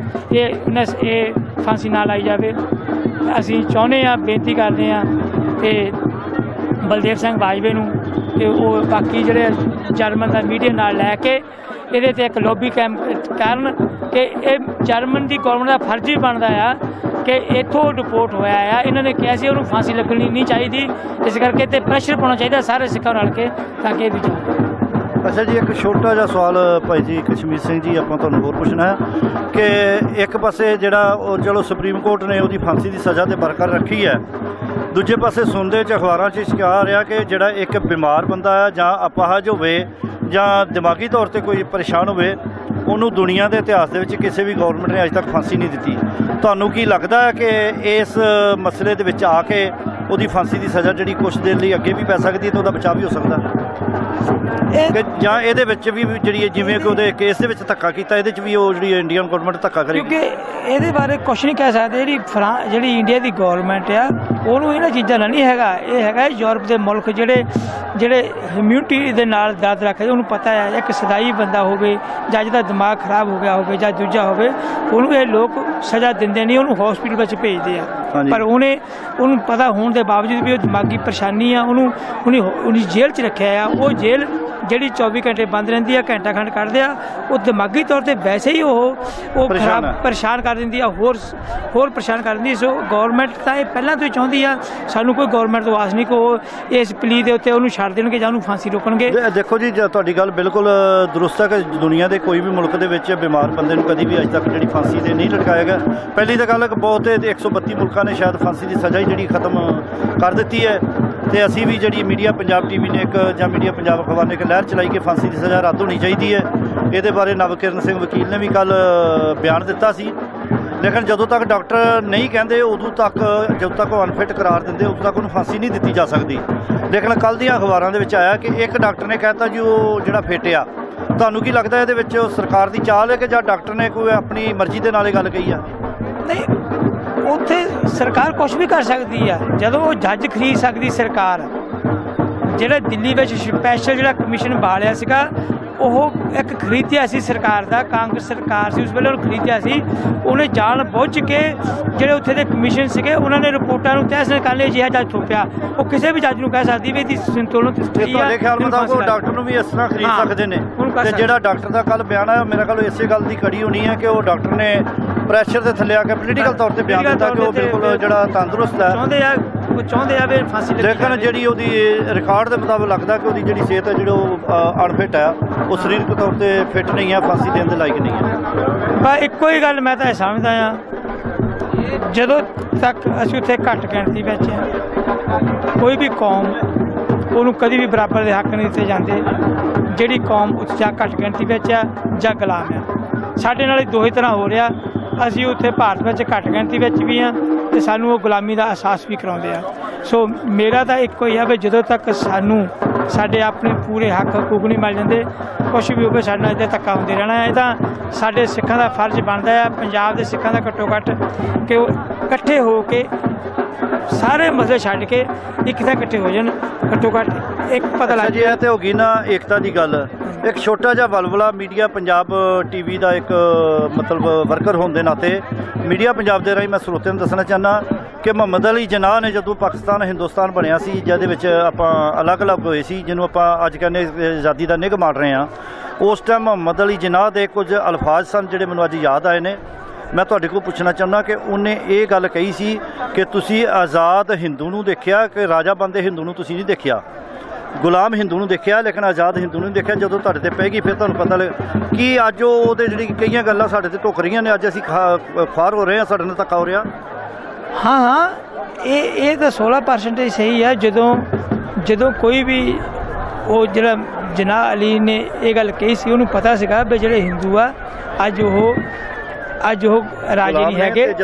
ਇਹ ਫਾਂਸੀ ਨਾ ਲਾਈ ਜਾਵੇ। ਅਸੀਂ ਚਾਹੁੰਦੇ ਹਾਂ, ਬੇਨਤੀ ਕਰਦੇ ਹਾਂ ਤੇ ਬਲਦੇਵ ਸਿੰਘ ਬਾਜਵੇ ਨੂੰ ਕਿ ਉਹ ਬਾਕੀ ਜਿਹੜੇ ਜਰਮਨ ਦਾ ਮੀਡੀਆ ਨਾਲ ਲੈ ਕੇ ਇਹਦੇ 'ਤੇ ਇੱਕ ਲੌਬੀ ਕੈਂਪ ਕਰਨ ਕਿ ਇਹ ਜਰਮਨ ਦੀ ਗੌਰਮੈਂਟ ਦਾ ਫਰਜ਼ ਹੀ ਬਣਦਾ ਆ ਕਿ ਇੱਥੋਂ ਰਿਪੋਰਟ ਹੋਇਆ ਆ, ਇਹਨਾਂ ਨੇ ਕਿਹਾ ਸੀ ਉਹਨੂੰ ਫਾਂਸੀ ਲੱਗਣੀ ਨਹੀਂ ਚਾਹੀਦੀ। ਇਸ ਕਰਕੇ ਤੇ ਪ੍ਰੈਸ਼ਰ ਪਾਉਣਾ ਚਾਹੀਦਾ ਸਾਰੇ ਸਿੱਖਾਂ ਰਲ ਕੇ ਤਾਂ ਕਿ ਇਹ ਵੀ ਜਾਵੇ। ਅੱਛਾ ਜੀ, ਇੱਕ ਛੋਟਾ ਜਿਹਾ ਸਵਾਲ ਭਾਈ ਜੀ ਕਸ਼ਮੀਰ ਸਿੰਘ ਜੀ, ਆਪਾਂ ਤੁਹਾਨੂੰ ਹੋਰ ਪੁੱਛਣਾ ਹੈ ਕਿ ਇੱਕ ਪਾਸੇ ਜਿਹੜਾ ਉਹ ਚਲੋ ਸੁਪਰੀਮ ਕੋਰਟ ਨੇ ਉਹਦੀ ਫਾਂਸੀ ਦੀ ਸਜ਼ਾ ਤੇ ਬਰਕਰਾਰ ਰੱਖੀ ਹੈ, ਦੂਜੇ ਪਾਸੇ ਸੁਣਦੇ 'ਚ ਅਖਬਾਰਾਂ 'ਚ ਇਸ਼ਤਿਹਾਰ ਰਿਹਾ ਕਿ ਜਿਹੜਾ ਇੱਕ ਬਿਮਾਰ ਬੰਦਾ ਹੈ ਜਾਂ ਅਪਾਹਜ ਹੋਵੇ ਜਾਂ ਦਿਮਾਗੀ ਤੌਰ 'ਤੇ ਕੋਈ ਪਰੇਸ਼ਾਨ ਹੋਵੇ ਉਹਨੂੰ ਦੁਨੀਆ ਦੇ ਇਤਿਹਾਸ ਦੇ ਵਿੱਚ ਕਿਸੇ ਵੀ ਗੌਰਮੈਂਟ ਨੇ ਅੱਜ ਤੱਕ ਫਾਂਸੀ ਨਹੀਂ ਦਿੱਤੀ। ਤੁਹਾਨੂੰ ਕੀ ਲੱਗਦਾ ਹੈ ਕਿ ਇਸ ਮਸਲੇ ਦੇ ਵਿੱਚ ਆ ਕੇ ਉਹਦੀ ਫਾਂਸੀ ਦੀ ਸਜ਼ਾ ਜਿਹੜੀ ਕੁਛ ਦੇਰ ਲਈ ਅੱਗੇ ਵੀ ਪੈ ਸਕਦੀ ਹੈ ਤੇ ਉਹਦਾ ਬਚਾਅ ਵੀ ਹੋ ਸਕਦਾ ਕਿ ਜਾਂ ਇਹਦੇ ਵਿੱਚ ਵੀ ਜਿਹੜੀ ਜਿਵੇਂ ਕਿ ਉਹਦੇ ਕੇਸ ਦੇ ਵਿੱਚ ਧੱਕਾ ਕੀਤਾ ਇਹਦੇ 'ਚ ਵੀ ਉਹ ਜਿਹੜੀ ਇੰਡੀਅਨ ਗੌਰਮੈਂਟ ਧੱਕਾ ਕਰੇਗੀ? ਕਿਉਂਕਿ ਇਹਦੇ ਬਾਰੇ ਕੁਛ ਨਹੀਂ ਕਹਿ ਸਕਦੇ। ਜਿਹੜੀ ਇੰਡੀਆ ਦੀ ਗੌਰਮੈਂਟ ਆ ਉਹਨੂੰ ਇਹਨਾਂ ਚੀਜ਼ਾਂ ਨਾਲ ਨਹੀਂ ਹੈਗਾ। ਇਹ ਹੈਗਾ ਯੂਰਪ ਦੇ ਮੁਲਕ ਜਿਹੜੇ ਹਿਊਮਿਨਿਟੀ ਦੇ ਨਾਲ ਦਰਦ ਰੱਖਦੇ ਉਹਨੂੰ ਪਤਾ ਹੈ ਇੱਕ ਸਦਾਈ ਬੰਦਾ ਹੋਵੇ ਜਾਂ ਜਿਹਦਾ ਦਿਮਾਗ ਖਰਾਬ ਹੋ ਗਿਆ ਹੋਵੇ ਜਾਂ ਦੂਜਾ ਹੋਵੇ ਉਹਨੂੰ ਇਹ ਲੋਕ ਸਜ਼ਾ ਦਿੰਦੇ ਨਹੀਂ, ਉਹਨੂੰ ਹਸਪੀਟਲ ਵਿੱਚ ਭੇਜਦੇ ਆ। ਪਰ ਉਹਨੂੰ ਪਤਾ ਹੋਣ ਦੇ ਬਾਵਜੂਦ ਵੀ ਉਹ ਦਿਮਾਗੀ ਪਰੇਸ਼ਾਨੀ ਆ, ਉਹਨੇ ਜੇਲ੍ਹ 'ਚ ਰੱਖਿਆ ਆ। ਉਹ ਜੇਲ੍ਹ ਜਿਹੜੀ 24 ਘੰਟੇ ਬੰਦ ਰਹਿੰਦੀ ਆ, ਘੰਟਾ ਖੰਡ ਕੱਢਦੇ ਆ, ਉਹ ਦਿਮਾਗੀ ਤੌਰ 'ਤੇ ਵੈਸੇ ਹੀ ਉਹ ਖਰਾਬ ਪਰੇਸ਼ਾਨ ਕਰ ਦਿੰਦੀ ਆ, ਹੋਰ ਪਰੇਸ਼ਾਨ ਕਰ ਦਿੰਦੀ। ਸੋ ਗੌਰਮੈਂਟ ਤਾਂ ਇਹ ਪਹਿਲਾਂ ਤੋਂ ਹੀ ਚਾਹੁੰਦੀ ਆ, ਸਾਨੂੰ ਕੋਈ ਗੌਰਮੈਂਟ ਤੋਂ ਆਸ ਨਹੀਂ ਕਿ ਉਹ ਇਸ ਪਲੀ ਦੇ ਉੱਤੇ ਉਹਨੂੰ ਛੱਡ ਦੇਣਗੇ ਜਾਂ ਉਹਨੂੰ ਫਾਂਸੀ ਰੋਕਣਗੇ। ਦੇਖੋ ਜੀ, ਤੁਹਾਡੀ ਗੱਲ ਬਿਲਕੁਲ ਦਰੁਸਤ ਹੈ ਕਿ ਦੁਨੀਆ ਦੇ ਕੋਈ ਵੀ ਮੁਲਕ ਦੇ ਵਿੱਚ ਬਿਮਾਰ ਬੰਦੇ ਨੂੰ ਕਦੀ ਵੀ ਅੱਜ ਤੱਕ ਜਿਹੜੀ ਫਾਂਸੀ ਤੇ ਨਹੀਂ ਲਟਕਾਇਆ ਗਿਆ। ਪਹਿਲੀ ਤਾਂ ਗੱਲ ਬਹੁਤ 132 ਮੁਲਕਾਂ ਨੇ ਸ਼ਾਇਦ ਫਾਂਸੀ ਦੀ ਸਜ਼ਾ ਹੀ ਜਿਹੜੀ ਖਤਮ ਕਰ ਦਿੱਤੀ ਹੈ ਤੇ ਅਸੀਂ ਵੀ ਜਿਹੜੀ ਮੀਡੀਆ ਪੰਜਾਬ ਟੀਵੀ ਨੇ ਜਾਂ ਮੀਡੀਆ ਪੰਜਾਬ ਅਖਬਾਰ ਨੇ ਇੱਕ ਲਹਿਰ ਚਲਾਈ ਕਿ ਫਾਂਸੀ ਦੀ ਸਜ਼ਾ ਰੱਦ ਹੋਣੀ ਚਾਹੀਦੀ ਹੈ। ਇਹਦੇ ਬਾਰੇ ਨਵਕਿਰਨ ਸਿੰਘ ਵਕੀਲ ਨੇ ਵੀ ਕੱਲ੍ਹ ਬਿਆਨ ਦਿੱਤਾ ਸੀ, ਲੇਕਿਨ ਜਦੋਂ ਤੱਕ ਡਾਕਟਰ ਨਹੀਂ ਕਹਿੰਦੇ ਉਦੋਂ ਤੱਕ, ਜਦੋਂ ਤੱਕ ਉਹ ਅਨਫਿਟ ਕਰਾਰ ਦਿੰਦੇ ਉਦੋਂ ਤੱਕ ਉਹਨੂੰ ਫਾਂਸੀ ਨਹੀਂ ਦਿੱਤੀ ਜਾ ਸਕਦੀ। ਲੇਕਿਨ ਕੱਲ੍ਹ ਦੀਆਂ ਅਖਬਾਰਾਂ ਦੇ ਵਿੱਚ ਆਇਆ ਕਿ ਇੱਕ ਡਾਕਟਰ ਨੇ ਕਹਿਤਾ ਜੀ ਉਹ ਜਿਹੜਾ ਫੇਟਿਆ। ਤੁਹਾਨੂੰ ਕੀ ਲੱਗਦਾ ਇਹਦੇ ਵਿੱਚ ਸਰਕਾਰ ਦੀ ਚਾਲ ਹੈ ਕਿ ਜਾਂ ਡਾਕਟਰ ਨੇ ਕੋਈ ਆਪਣੀ ਮਰਜ਼ੀ ਦੇ ਨਾਲ ਇਹ ਗੱਲ ਕਹੀ ਆ? ਨਹੀਂ, ਉੱਥੇ ਸਰਕਾਰ ਕੁਛ ਵੀ ਕਰ ਸਕਦੀ ਆ ਜਦੋਂ ਉਹ ਜੱਜ ਖਰੀਦ ਸਕਦੀ। ਸਰਕਾਰ ਜਿਹੜਾ ਦਿੱਲੀ ਵਿੱਚ ਸਪੈਸ਼ਲ ਜਿਹੜਾ ਕਮਿਸ਼ਨ ਬਹਾਲਿਆ ਸੀਗਾ ਉਹ ਇੱਕ ਖਰੀਦਿਆ ਸੀ ਸਰਕਾਰ ਦਾ, ਕਾਂਗਰਸ ਸਰਕਾਰ ਸੀ ਉਸ ਵੇਲੇ ਉਹਨੂੰ ਖਰੀਦਿਆ ਸੀ। ਉਹਨੇ ਜਾਣ ਬੁੱਝ ਕੇ ਜਿਹੜੇ ਉੱਥੇ ਦੇ ਕਮਿਸ਼ਨ ਸੀਗੇ ਉਹਨਾਂ ਨੇ ਰਿਪੋਰਟਾਂ ਨੂੰ ਤਹਿਸ ਕਰ ਲਿਆ, ਅਜਿਹਾ ਜੱਜ ਥੋਪਿਆ। ਉਹ ਕਿਸੇ ਵੀ ਜੱਜ ਨੂੰ ਕਹਿ ਸਕਦੀ ਵੀ ਇਹਦੀ ਸੰਤੁਲਨ ਤੁਹਾਡੇ ਖਿਆਲ ਮੁਤਾਬਕ ਡਾਕਟਰ ਨੂੰ ਵੀ ਇਸ ਤਰ੍ਹਾਂ ਖਰੀਦ ਸਕਦੇ ਨੇ? ਤੇ ਜਿਹੜਾ ਡਾਕਟਰ ਦਾ ਕੱਲ੍ਹ ਬਿਆਨ ਆਇਆ ਮੇਰਾ ਖਿਆਲ ਇਸੇ ਗੱਲ ਦੀ ਕੜੀ ਹੋਣੀ ਹੈ ਕਿ ਉਹ ਡਾਕਟਰ ਨੇ ਪ੍ਰੈਸ਼ਰ ਦੇ ਥੱਲੇ ਆ ਕੇ ਪੋਲੀਟੀਕਲ ਤੌਰ ਤੇ ਬਿਆਨ ਦਿੱਤਾ ਕਿ ਉਹ ਬਿਲਕੁਲ ਜਿਹੜਾ ਤੰਦਰੁਸਤ ਹੈ, ਚਾਹੁੰਦੇ ਆ ਵੀ ਫਾਂਸੀ। ਲੇਕਿਨ ਜਿਹੜੀ ਉਹਦੀ ਰਿਕਾਰਡ ਦੇ ਮੁਤਾਬਕ ਲੱਗਦਾ ਕਿ ਉਹਦੀ ਜਿਹੜੀ ਸਿਹਤ ਹੈ ਜਿਹੜੀ ਉਹ ਅਨਫਿਟ ਹੈ, ਉਹ ਸਰੀਰਕ ਤੌਰ ਤੇ ਫਿੱਟ ਨਹੀਂ ਹੈ, ਫਾਂਸੀ ਦੇਣ ਦੇ ਲਾਇਕ ਨਹੀਂ ਹੈ। ਬਸ ਇੱਕੋ ਹੀ ਗੱਲ ਮੈਂ ਤਾਂ ਇਹ ਸਮਝਦਾ ਹਾਂ ਜਦੋਂ ਤੱਕ ਅਸੀਂ ਉੱਥੇ ਘੱਟ ਗਿਣਤੀ ਵਿੱਚ ਹਾਂ, ਕੋਈ ਵੀ ਕੌਮ ਉਹਨੂੰ ਕਦੀ ਵੀ ਬਰਾਬਰ ਦੇ ਹੱਕ ਨਹੀਂ ਦਿੱਤੇ ਜਾਂਦੇ। ਜਿਹੜੀ ਕੌਮ ਉੱਥੇ ਜਾਂ ਘੱਟ ਗਿਣਤੀ ਵਿੱਚ ਆ ਜਾਂ ਗੁਲਾਮ ਆ। ਸਾਡੇ ਨਾਲ ਦੋਹੇ ਤਰ੍ਹਾਂ ਹੋ ਰਿਹਾ। ਅਸੀਂ ਉੱਥੇ ਭਾਰਤ ਵਿੱਚ ਘੱਟ ਗਿਣਤੀ ਵਿੱਚ ਵੀ ਹਾਂ ਅਤੇ ਸਾਨੂੰ ਉਹ ਗੁਲਾਮੀ ਦਾ ਅਹਿਸਾਸ ਵੀ ਕਰਾਉਂਦੇ ਆ। ਸੋ ਮੇਰਾ ਤਾਂ ਇੱਕੋ ਹੀ ਆ ਵੀ ਜਦੋਂ ਤੱਕ ਸਾਨੂੰ ਸਾਡੇ ਆਪਣੇ ਪੂਰੇ ਹੱਕ ਹਕੂਕ ਨਹੀਂ ਮਿਲ ਜਾਂਦੇ, ਕੁਛ ਵੀ ਹੋਵੇ ਸਾਡੇ ਨਾਲ ਇੱਦਾਂ ਧੱਕਾ ਹੁੰਦੇ ਰਹਿਣਾ। ਇਹ ਤਾਂ ਸਾਡੇ ਸਿੱਖਾਂ ਦਾ ਫਰਜ਼ ਬਣਦਾ ਆ, ਪੰਜਾਬ ਦੇ ਸਿੱਖਾਂ ਦਾ ਘੱਟੋ ਘੱਟ, ਕਿ ਉਹ ਇਕੱਠੇ ਹੋ ਕੇ ਸਾਰੇ ਮਸਲੇ ਛੱਡ ਕੇ ਇੱਕ ਤਾਂ ਇਕੱਠੇ ਹੋ ਜਾਣ। ਘੱਟੋ ਘੱਟ ਇੱਕ ਪਤਾ ਲੱਗ ਜੀ ਇਹ ਤੇ ਹੋ ਗਈ ਨਾ ਏਕਤਾ ਦੀ ਗੱਲ। ਇੱਕ ਛੋਟਾ ਜਿਹਾ ਵਲਵਲਾ ਮੀਡੀਆ ਪੰਜਾਬ ਟੀਵੀ ਦਾ ਇੱਕ ਮਤਲਬ ਵਰਕਰ ਹੋਣ ਦੇ ਨਾਤੇ ਮੀਡੀਆ ਪੰਜਾਬ ਦੇ ਰਾਹੀਂ ਮੈਂ ਸਰੋਤਿਆਂ ਨੂੰ ਦੱਸਣਾ ਚਾਹੁੰਦਾ ਕਿ ਮੁਹੰਮਦ ਅਲੀ ਜਿਨਾਹ ਨੇ ਜਦੋਂ ਪਾਕਿਸਤਾਨ ਹਿੰਦੁਸਤਾਨ ਬਣਿਆ ਸੀ, ਜਿਹਦੇ ਵਿੱਚ ਆਪਾਂ ਅਲੱਗ-ਅਲੱਗ ਹੋਏ ਸੀ, ਜਿਹਨੂੰ ਆਪਾਂ ਅੱਜ ਕਹਿੰਦੇ ਆਜ਼ਾਦੀ ਦਾ ਨਿੱਘ ਮਾਣ ਰਹੇ ਹਾਂ, ਉਸ ਟਾਈਮ ਮੁਹੰਮਦ ਅਲੀ ਜਿਨਾਹ ਦੇ ਕੁਝ ਅਲਫਾਜ਼ ਸਨ ਜਿਹੜੇ ਮੈਨੂੰ ਅੱਜ ਯਾਦ ਆਏ ਨੇ। ਮੈਂ ਤੁਹਾਡੇ ਕੋਲ ਪੁੱਛਣਾ ਚਾਹੁੰਦਾ ਕਿ ਉਹਨੇ ਇਹ ਗੱਲ ਕਹੀ ਸੀ ਕਿ ਤੁਸੀਂ ਆਜ਼ਾਦ ਹਿੰਦੂ ਨੂੰ ਦੇਖਿਆ ਕਿ ਰਾਜਾ ਬਣਦੇ ਹਿੰਦੂ ਨੂੰ ਤੁਸੀਂ ਨਹੀਂ ਦੇਖਿਆ, ਗੁਲਾਮ ਹਿੰਦੂ ਨੂੰ ਦੇਖਿਆ ਲੇਕਿਨ ਆਜ਼ਾਦ ਹਿੰਦੂ ਨੂੰ ਨਹੀਂ ਦੇਖਿਆ। ਜਦੋਂ ਤੁਹਾਡੇ ਤੇ ਪੈ ਗਈ ਫਿਰ ਤੁਹਾਨੂੰ ਪਤਾ ਲੱਗ ਕਿ ਅੱਜ ਉਹਦੇ ਜਿਹੜੀ ਕਈਆਂ ਗੱਲਾਂ ਸਾਡੇ ਤੇ ਧੁੱਕ ਰਹੀਆਂ ਨੇ, ਅੱਜ ਅਸੀਂ ਖਾਰ ਹੋ ਰਹੇ ਹਾਂ, ਸਾਡੇ ਨਾਲ ਧੱਕਾ ਹੋ ਰਿਹਾ। ਹਾਂ, ਇਹ ਤਾਂ 16% ਸਹੀ ਹੈ। ਜਦੋਂ ਕੋਈ ਵੀ ਉਹ ਜਿਹੜਾ ਜਿਨਾਹ ਅਲੀ ਨੇ ਇਹ ਗੱਲ ਕਹੀ ਸੀ, ਉਹਨੂੰ ਪਤਾ ਸੀਗਾ ਵੀ ਜਿਹੜੇ ਹਿੰਦੂ ਆ ਅੱਜ ਉਹ ਰਾਜੇ ਨਹੀਂ ਹੈਗੇ,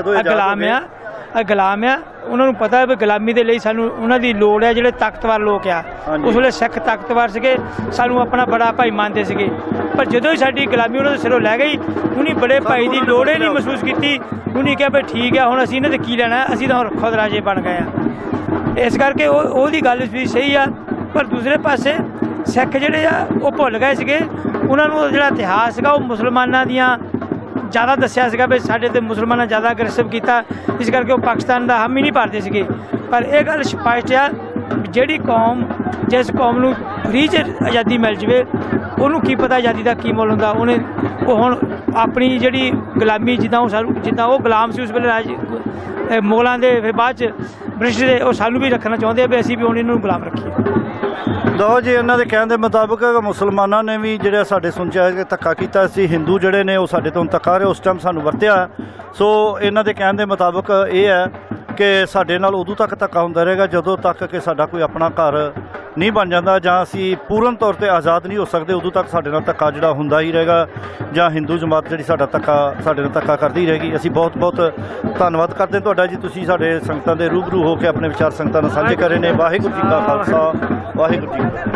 ਗੁਲਾਮ ਆ। ਉਹਨਾਂ ਨੂੰ ਪਤਾ ਵੀ ਗੁਲਾਮੀ ਦੇ ਲਈ ਸਾਨੂੰ ਉਹਨਾਂ ਦੀ ਲੋੜ ਹੈ। ਜਿਹੜੇ ਤਾਕਤਵਰ ਲੋਕ ਆ, ਉਸ ਵੇਲੇ ਸਿੱਖ ਤਾਕਤਵਰ ਸੀਗੇ, ਸਾਨੂੰ ਆਪਣਾ ਬੜਾ ਭਾਈ ਮੰਨਦੇ ਸੀਗੇ, ਪਰ ਜਦੋਂ ਹੀ ਸਾਡੀ ਗੁਲਾਮੀ ਉਹਨਾਂ ਦੇ ਸਿਰੋਂ ਲੈ ਗਈ, ਉਹਨੇ ਬੜੇ ਭਾਈ ਦੀ ਲੋੜ ਹੀ ਨਹੀਂ ਮਹਿਸੂਸ ਕੀਤੀ। ਉਹਨੇ ਕਿਹਾ ਵੀ ਠੀਕ ਆ, ਹੁਣ ਅਸੀਂ ਇਹਨਾਂ ਦੇ ਕੀ ਲੈਣਾ, ਅਸੀਂ ਤਾਂ ਹੁਣ ਖੁਦ ਰਾਜੇ ਬਣ ਗਏ ਆ। ਇਸ ਕਰਕੇ ਉਹਦੀ ਗੱਲ ਵੀ ਸਹੀ ਆ। ਪਰ ਦੂਸਰੇ ਪਾਸੇ ਸਿੱਖ ਜਿਹੜੇ ਆ ਉਹ ਭੁੱਲ ਗਏ ਸੀਗੇ। ਉਹਨਾਂ ਨੂੰ ਜਿਹੜਾ ਇਤਿਹਾਸ ਸੀਗਾ ਉਹ ਮੁਸਲਮਾਨਾਂ ਦੀਆਂ ਜ਼ਿਆਦਾ ਦੱਸਿਆ ਸੀਗਾ ਵੀ ਸਾਡੇ ਤੇ ਮੁਸਲਮਾਨਾਂ ਜ਼ਿਆਦਾ ਅਗਰੈਸਿਵ ਕੀਤਾ, ਇਸ ਕਰਕੇ ਉਹ ਪਾਕਿਸਤਾਨ ਦਾ ਹਾਮੀ ਨਹੀਂ ਭਰਦੇ ਸੀਗੇ। ਪਰ ਇਹ ਗੱਲ ਸਪਸ਼ਟ ਆ, ਜਿਹੜੀ ਕੌਮ ਜਿਸ ਕੌਮ ਨੂੰ ਫਰੀ 'ਚ ਆਜ਼ਾਦੀ ਮਿਲ ਜਾਵੇ, ਉਹਨੂੰ ਕੀ ਪਤਾ ਆਜ਼ਾਦੀ ਦਾ ਕੀ ਮੁੱਲ ਹੁੰਦਾ। ਉਹ ਹੁਣ ਆਪਣੀ ਜਿਹੜੀ ਗੁਲਾਮੀ ਜਿੱਦਾਂ ਉਹ ਗੁਲਾਮ ਸੀ ਉਸ ਵੇਲੇ ਮੁਗਲਾਂ ਦੇ, ਫਿਰ ਬਾਅਦ 'ਚ ਬ੍ਰਿਟਿਸ਼ ਦੇ, ਉਹ ਸਾਨੂੰ ਵੀ ਰੱਖਣਾ ਚਾਹੁੰਦੇ ਆ ਵੀ ਅਸੀਂ ਵੀ ਹੁਣ ਇਹਨਾਂ ਨੂੰ ਗੁਲਾਮ ਰੱਖੀਏ। ਲਓ ਜੀ, ਇਹਨਾਂ ਦੇ ਕਹਿਣ ਦੇ ਮੁਤਾਬਕ ਮੁਸਲਮਾਨਾਂ ਨੇ ਵੀ ਜਿਹੜਾ ਸਾਡੇ ਸੁਣਚਿਆ ਕਿ ਧੱਕਾ ਕੀਤਾ ਸੀ, ਹਿੰਦੂ ਜਿਹੜੇ ਨੇ ਉਹ ਸਾਡੇ ਤੋਂ ਧੱਕਾ ਰਹੇ, ਉਸ ਟਾਈਮ ਸਾਨੂੰ ਵਰਤਿਆ। ਸੋ ਇਹਨਾਂ ਦੇ ਕਹਿਣ ਦੇ ਮੁਤਾਬਕ ਇਹ ਹੈ ਕਿ ਸਾਡੇ ਨਾਲ ਉਦੋਂ ਤੱਕ ਧੱਕਾ ਹੁੰਦਾ ਰਹੇਗਾ ਜਦੋਂ ਤੱਕ ਕਿ ਸਾਡਾ ਕੋਈ ਆਪਣਾ ਘਰ ਨਹੀਂ ਬਣ ਜਾਂਦਾ ਜਾਂ ਅਸੀਂ ਪੂਰਨ ਤੌਰ 'ਤੇ ਆਜ਼ਾਦ ਨਹੀਂ ਹੋ ਸਕਦੇ, ਉਦੋਂ ਤੱਕ ਸਾਡੇ ਨਾਲ ਧੱਕਾ ਜਿਹੜਾ ਹੁੰਦਾ ਹੀ ਰਹੇਗਾ, ਜਾਂ ਹਿੰਦੂ ਜਮਾਤ ਜਿਹੜੀ ਸਾਡੇ ਨਾਲ ਧੱਕਾ ਕਰਦੀ ਰਹੇਗੀ। ਅਸੀਂ ਬਹੁਤ ਬਹੁਤ ਧੰਨਵਾਦ ਕਰਦੇ ਤੁਹਾਡਾ ਜੀ, ਤੁਸੀਂ ਸਾਡੇ ਸੰਗਤਾਂ ਦੇ ਰੂਬਰੂ ਹੋ ਕੇ ਆਪਣੇ ਵਿਚਾਰ ਸੰਗਤਾਂ ਨਾਲ ਸਾਂਝੇ ਕਰ ਰਹੇ ਨੇ। ਵਾਹਿਗੁਰੂ ਜੀ ਕਾ ਖਾਲਸਾ, ਵਾਹਿਗੁਰੂ ਜੀ ਕੀ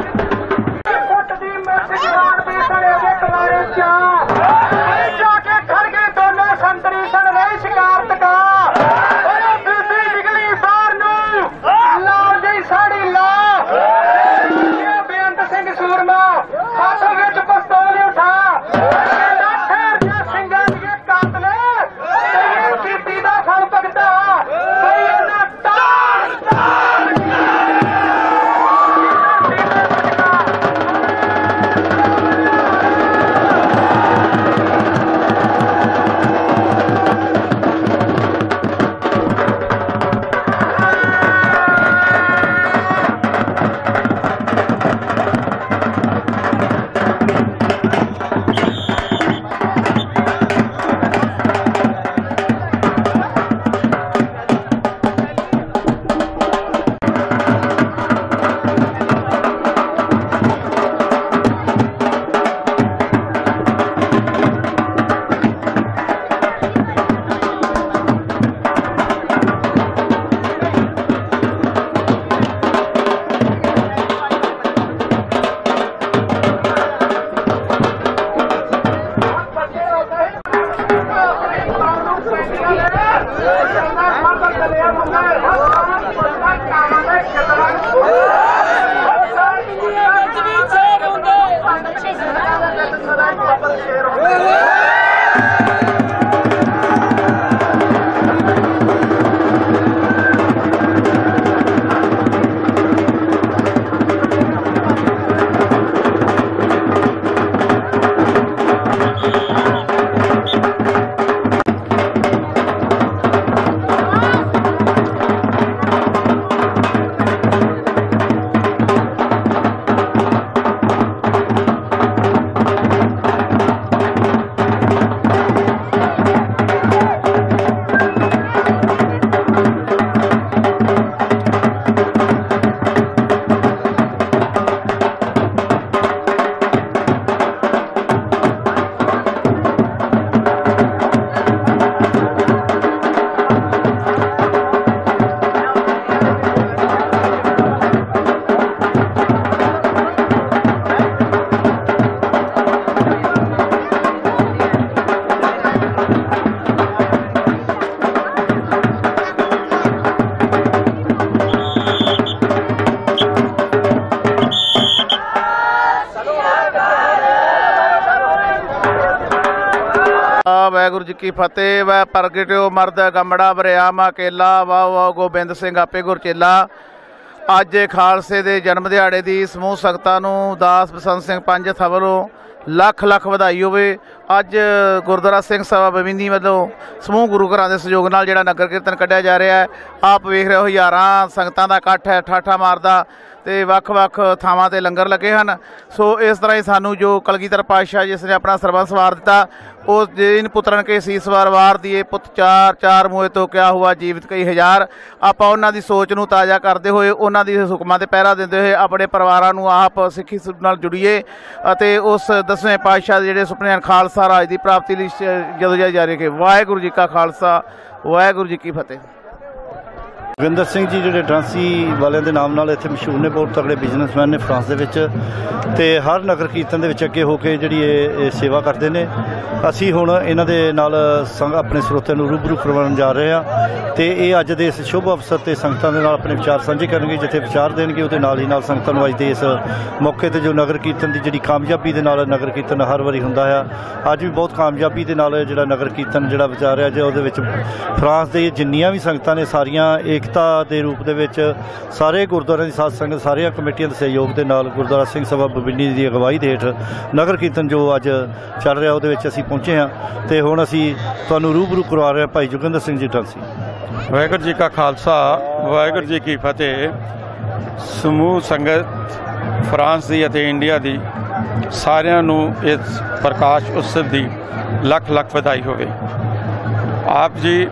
वाहगुरू जी की फतेह। वह प्रगटिओ मर्द गमड़ा वरियामा केला, वाह वाह गोबिंद सिंह आपे गुरचेला। अज खालसे के जन्म दिहाड़े की समूह संगतां नूं दास बसंत सिंह पंज हत्थां वल्लों लख लख वधाई होवे। अज गुरुद्वारा सिंह सभा बविंदी वालों समूह गुरु घरां दे सहयोग नाल जिहड़ा नगर कीर्तन कढ़िया जा रहा है। आप वेख रहे हो हज़ारां संगतां दा इकट्ठ है, ठाठा मारदा ते वख-वख थावां ते लंगर लगे हैं। सो इस तरह ही सानू जो कलगीधर पातशाह जिसने अपना सरबंस वार दिता, उस जिन पुत्रन के सीस वार दिए पुत चार चार मुए तो क्या हुआ जीवित कई हज़ार। आपां उन्हां दी सोच नूं ताज़ा करते हुए उन्हां दी हुकमां ते पहरा दिंदे हुए अपने परिवारां नूं आप सिੱਖੀ नाल जुड़ीए अते उस 10वें पातशाह दे जिहड़े सुपने खालसा राज की प्राप्ति लई जदोजहद जारी रखे। वाहिगुरू जी का खालसा, वाहिगुरू जी की फतेह। जोगिंदर सिंह जी जिहड़े डांसी वालिਆਂ ਦੇ ਨਾਮ ਨਾਲ ਇੱਥੇ ਮਸ਼ਹੂਰ ਨੇ, ਬਹੁਤ ਤਗੜੇ ਬਿਜ਼ਨਸਮੈਨ ਨੇ ਫਰਾਂਸ ਦੇ ਵਿੱਚ, ਤੇ ਹਰ ਨਗਰ ਕੀਰਤਨ ਦੇ ਵਿੱਚ ਅੱਗੇ ਹੋ ਕੇ ਜਿਹੜੀ ਇਹ ਸੇਵਾ ਕਰਦੇ ਨੇ। ਅਸੀਂ ਹੁਣ ਇਹਨਾਂ ਦੇ ਨਾਲ ਆਪਣੇ ਸਰੋਤਿਆਂ ਨੂੰ ਰੂਬਰੂ ਕਰਵਾਉਣ ਜਾ ਰਹੇ ਹਾਂ ਤੇ ਇਹ ਅੱਜ ਦੇ ਇਸ ਸ਼ੁਭ ਅਵਸਰ ਤੇ ਸੰਗਤਾਂ ਦੇ ਨਾਲ ਆਪਣੇ ਵਿਚਾਰ ਸਾਂਝੇ ਕਰਨਗੇ। ਜਿੱਥੇ ਵਿਚਾਰ ਦੇਣਗੇ ਉਹਦੇ ਨਾਲ ਹੀ ਨਾਲ ਸੰਗਤਾਂ ਨੂੰ ਅੱਜ ਦੇ ਇਸ ਮੌਕੇ ਤੇ ਜੋ ਨਗਰ ਕੀਰਤਨ ਦੀ ਜਿਹੜੀ ਕਾਮਯਾਬੀ ਦੇ ਨਾਲ ਨਗਰ ਕੀਰਤਨ ਹਰ ਵਾਰੀ ਹੁੰਦਾ ਆ, ਅੱਜ ਵੀ ਬਹੁਤ ਕਾਮਯਾਬੀ ਦੇ ਨਾਲ ਜਿਹੜਾ ਨਗਰ ਕੀਰਤਨ ਜਿਹੜਾ ਵਿਚਾਰਿਆ ਜੇ ਉਹਦੇ ਵਿੱਚ ਫਰਾਂਸ ਦੇ ਜਿੰਨੀਆਂ ਵੀ ਸੰਗਤਾਂ ਨੇ ਸਾਰੀਆਂ ਏਕਤਾ ਦੇ ਰੂਪ ਦੇ ਵਿੱਚ ਸਾਰੇ ਗੁਰਦੁਆਰਿਆਂ ਦੀ ਸਾਧ ਸੰਗਤ ਸਾਰੀਆਂ ਕਮੇਟੀਆਂ ਦੇ ਸਹਿਯੋਗ ਦੇ ਨਾਲ ਗੁਰਦੁਆਰਾ ਸਿੰਘ ਸਭਾ ਬਵਿੰਡੀ ਦੀ ਅਗਵਾਈ ਦੇ ਹੇਠ ਨਗਰ ਕੀਰਤਨ ਜੋ ਅੱਜ ਚੱਲ ਰਿਹਾ ਉਹਦੇ ਵਿੱਚ ਅਸੀਂ ਪਹੁੰਚੇ ਹਾਂ ਤੇ ਹੁਣ ਅਸੀਂ ਤੁਹਾਨੂੰ ਰੂਬਰੂ ਕਰਵਾ ਰਹੇ ਹਾਂ ਭਾਈ ਜੋਗਿੰਦਰ ਸਿੰਘ ਜੀ ਡਾਂਸੀ। ਵਾਹਿਗੁਰੂ ਜੀ ਕਾ ਖਾਲਸਾ, ਵਾਹਿਗੁਰੂ ਜੀ ਕੀ ਫਤਿਹ। ਸਮੂਹ ਸੰਗਤ ਫਰਾਂਸ ਦੀ ਅਤੇ ਇੰਡੀਆ ਦੀ ਸਾਰਿਆਂ ਨੂੰ ਇਸ ਪ੍ਰਕਾਸ਼ ਉਤਸਵ ਦੀ ਲੱਖ ਲੱਖ ਵਧਾਈ ਹੋਵੇ। ਆਪ ਜੀ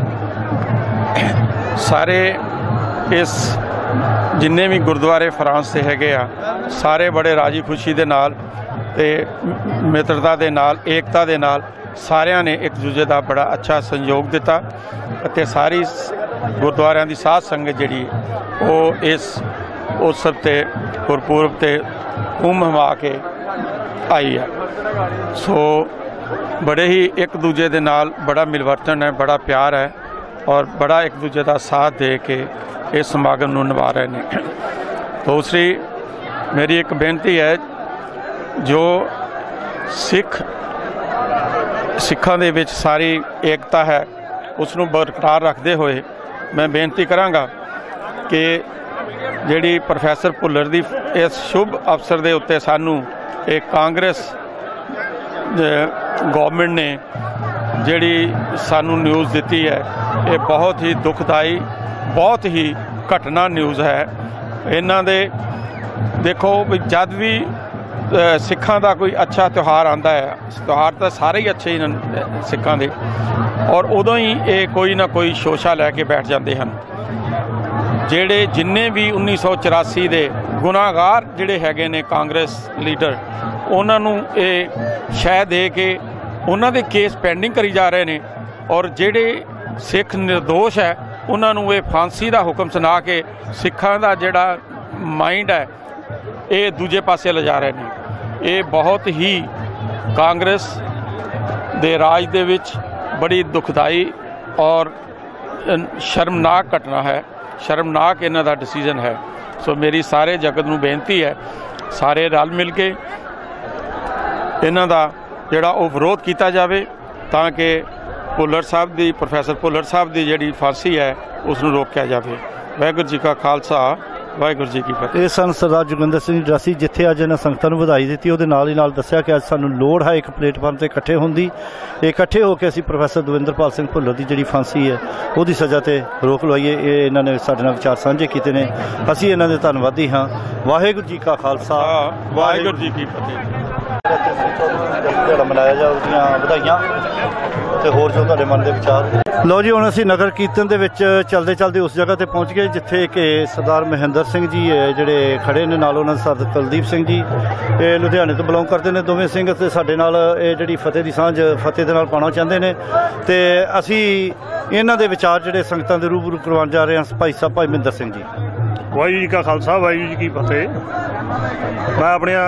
ਸਾਰੇ ਇਸ ਜਿੰਨੇ ਵੀ ਗੁਰਦੁਆਰੇ ਫਰਾਂਸ ਦੇ ਹੈਗੇ ਆ ਸਾਰੇ ਬੜੇ ਰਾਜੀ ਖੁਸ਼ੀ ਦੇ ਨਾਲ ਤੇ ਮਿੱਤਰਤਾ ਦੇ ਨਾਲ ਏਕਤਾ ਦੇ ਨਾਲ ਸਾਰਿਆਂ ਨੇ ਇੱਕ ਦੂਜੇ ਦਾ ਬੜਾ ਅੱਛਾ ਸਹਿਯੋਗ ਦਿੱਤਾ ਅਤੇ ਸਾਰੀ ਗੁਰਦੁਆਰਿਆਂ ਦੀ ਸਾਧ ਸੰਗਤ ਜਿਹੜੀ ਉਹ ਇਸ ਉਤਸਵ ਤੇ ਗੁਰਪੁਰਬ ਤੇ ਹਮਾ ਕੇ ਆਈ ਹੈ। ਸੋ ਬੜੇ ਹੀ ਇੱਕ ਦੂਜੇ ਦੇ ਨਾਲ ਬੜਾ ਮਿਲਵਰਤਨ ਹੈ, ਬੜਾ ਪਿਆਰ ਹੈ और बड़ा एक दूजे का साथ दे के इस समागम नूं निभा रहे हैं। दूसरी मेरी एक बेनती है, जो सिखां दे विच सारी एकता है उसनूं बरकरार रखते हुए मैं बेनती करांगा कि जिहड़ी प्रोफैसर भुल्लर दी इस शुभ अवसर दे उत्ते सानूं एक कांग्रेस गवर्नमेंट ने जिहड़ी सानूं न्यूज़ दिती है ये बहुत ही दुखदाई बहुत ही घटना न्यूज़ है। इन्हां दे देखो भी जद भी सिखां दा कोई अच्छा त्यौहार आंदा है, त्यौहार तो सारे ही अच्छे ही सिखां दे, और उदों ही ये कोई ना कोई शोशा लैके बैठ जाते हैं। जिहड़े जिन्ने भी 1984 दे गुनाहगार जिहड़े हैगे ने कांग्रेस लीडर उन्हां नूं ये शह दे के उन्हां दे केस पेंडिंग करी जा रहे हैं, और जिहड़े सिख निर्दोष है उन्होंने ये फांसी का हुक्म सुना के सिखां का जिहड़ा माइंड है ये दूजे पासे ले जा रहे हैं। ये बहुत ही कांग्रेस दे राज दे विच बड़ी दुखदाई और शर्मनाक घटना है, शर्मनाक इन्हां दा डिसीजन है। सो मेरी सारे जगत नूं बेनती है सारे रल मिल के इन्हां दा जिहड़ा वो विरोध किया जाए ताकि भुल्लर साहब की प्रोफैसर भुल्लर साहब की जिहड़ी फांसी है उसनूं रोकिया जाए। वाहिगुरू जी का खालसा, वाहिगुरू जी की फतेह। ਇਹ ਸਨ ਸਰਦਾਰ ਜੋਗਿੰਦਰ ਸਿੰਘ ਡਾਂਸੀ ਜਿੱਥੇ ਅੱਜ ਇਹਨਾਂ ਸੰਗਤਾਂ ਨੂੰ ਵਧਾਈ ਦਿੱਤੀ, ਉਹਦੇ ਨਾਲ ਹੀ ਨਾਲ ਦੱਸਿਆ ਕਿ ਅੱਜ ਸਾਨੂੰ ਲੋੜ ਹੈ ਇੱਕ ਪਲੇਟਫਾਰਮ ਤੇ ਇਕੱਠੇ ਹੋਣ ਦੀ। ਇਕੱਠੇ ਹੋ ਕੇ ਅਸੀਂ ਪ੍ਰੋਫੈਸਰ ਦਵਿੰਦਰਪਾਲ ਸਿੰਘ ਭੁੱਲਰ ਦੀ ਜਿਹੜੀ ਫਾਂਸੀ ਹੈ ਉਹਦੀ ਸਜ਼ਾ ਤੇ ਰੋਕ ਲਵਾਈਏ। ਇਹ ਇਹਨਾਂ ਨੇ ਸਾਡੇ ਨਾਲ ਵਿਚਾਰ ਸਾਂਝੇ ਕੀਤੇ ਨੇ, ਅਸੀਂ ਇਹਨਾਂ ਦੇ ਧੰਨਵਾਦੀ ਹਾਂ। ਵਾਹਿਗੁਰੂ ਜੀ ਕਾ ਖਾਲਸਾ, ਵਾਹਿਗੁਰੂ ਜੀ ਕੀ ਫਤਿਹ। ਜਿਹੜਾ ਮਨਾਇਆ ਜਾ ਉਹਦੀਆਂ ਵਧਾਈਆਂ ਤੇ ਹੋਰ ਜੋ ਤੁਹਾਡੇ ਮਨ ਦੇ ਵਿਚਾਰ। ਲਓ ਜੀ, ਹੁਣ ਅਸੀਂ ਨਗਰ ਕੀਰਤਨ ਦੇ ਵਿੱਚ ਚਲਦੇ ਚਲਦੇ ਉਸ ਜਗ੍ਹਾ ਤੇ ਪਹੁੰਚ ਗਏ ਜਿੱਥੇ ਕਿ ਸਰਦਾਰ ਮਹਿੰਦਰ ਸਿੰਘ ਜੀ ਜਿਹੜੇ ਖੜੇ ਨੇ, ਨਾਲ ਉਹਨਾਂ ਦੇ ਸਰਦਾਰ ਕੁਲਦੀਪ ਸਿੰਘ ਜੀ, ਇਹ ਲੁਧਿਆਣੇ ਤੋਂ ਬਿਲੋਂਗ ਕਰਦੇ ਨੇ ਦੋਵੇਂ ਸਿੰਘ, ਤੇ ਸਾਡੇ ਨਾਲ ਇਹ ਜਿਹੜੀ ਫਤਿਹ ਦੀ ਸਾਂਝ ਫਤਿਹ ਦੇ ਨਾਲ ਪਾਉਣਾ ਚਾਹੁੰਦੇ ਨੇ। ਤੇ ਅਸੀਂ ਇਹਨਾਂ ਦੇ ਵਿਚਾਰ ਜਿਹੜੇ ਸੰਗਤਾਂ ਦੇ ਰੂਬਰੂ ਕਰਵਾਉਣ ਜਾ ਰਹੇ ਹਾਂ। ਭਾਈ ਸਾਹਿਬ, ਭਾਈ ਮਹਿੰਦਰ ਸਿੰਘ ਜੀ। ਵਾਹਿਗੁਰੂ ਜੀ ਕਾ ਖਾਲਸਾ, ਵਾਹਿਗੁਰੂ ਜੀ ਕੀ ਫਤਿਹ। ਮੈਂ ਆਪਣੀਆਂ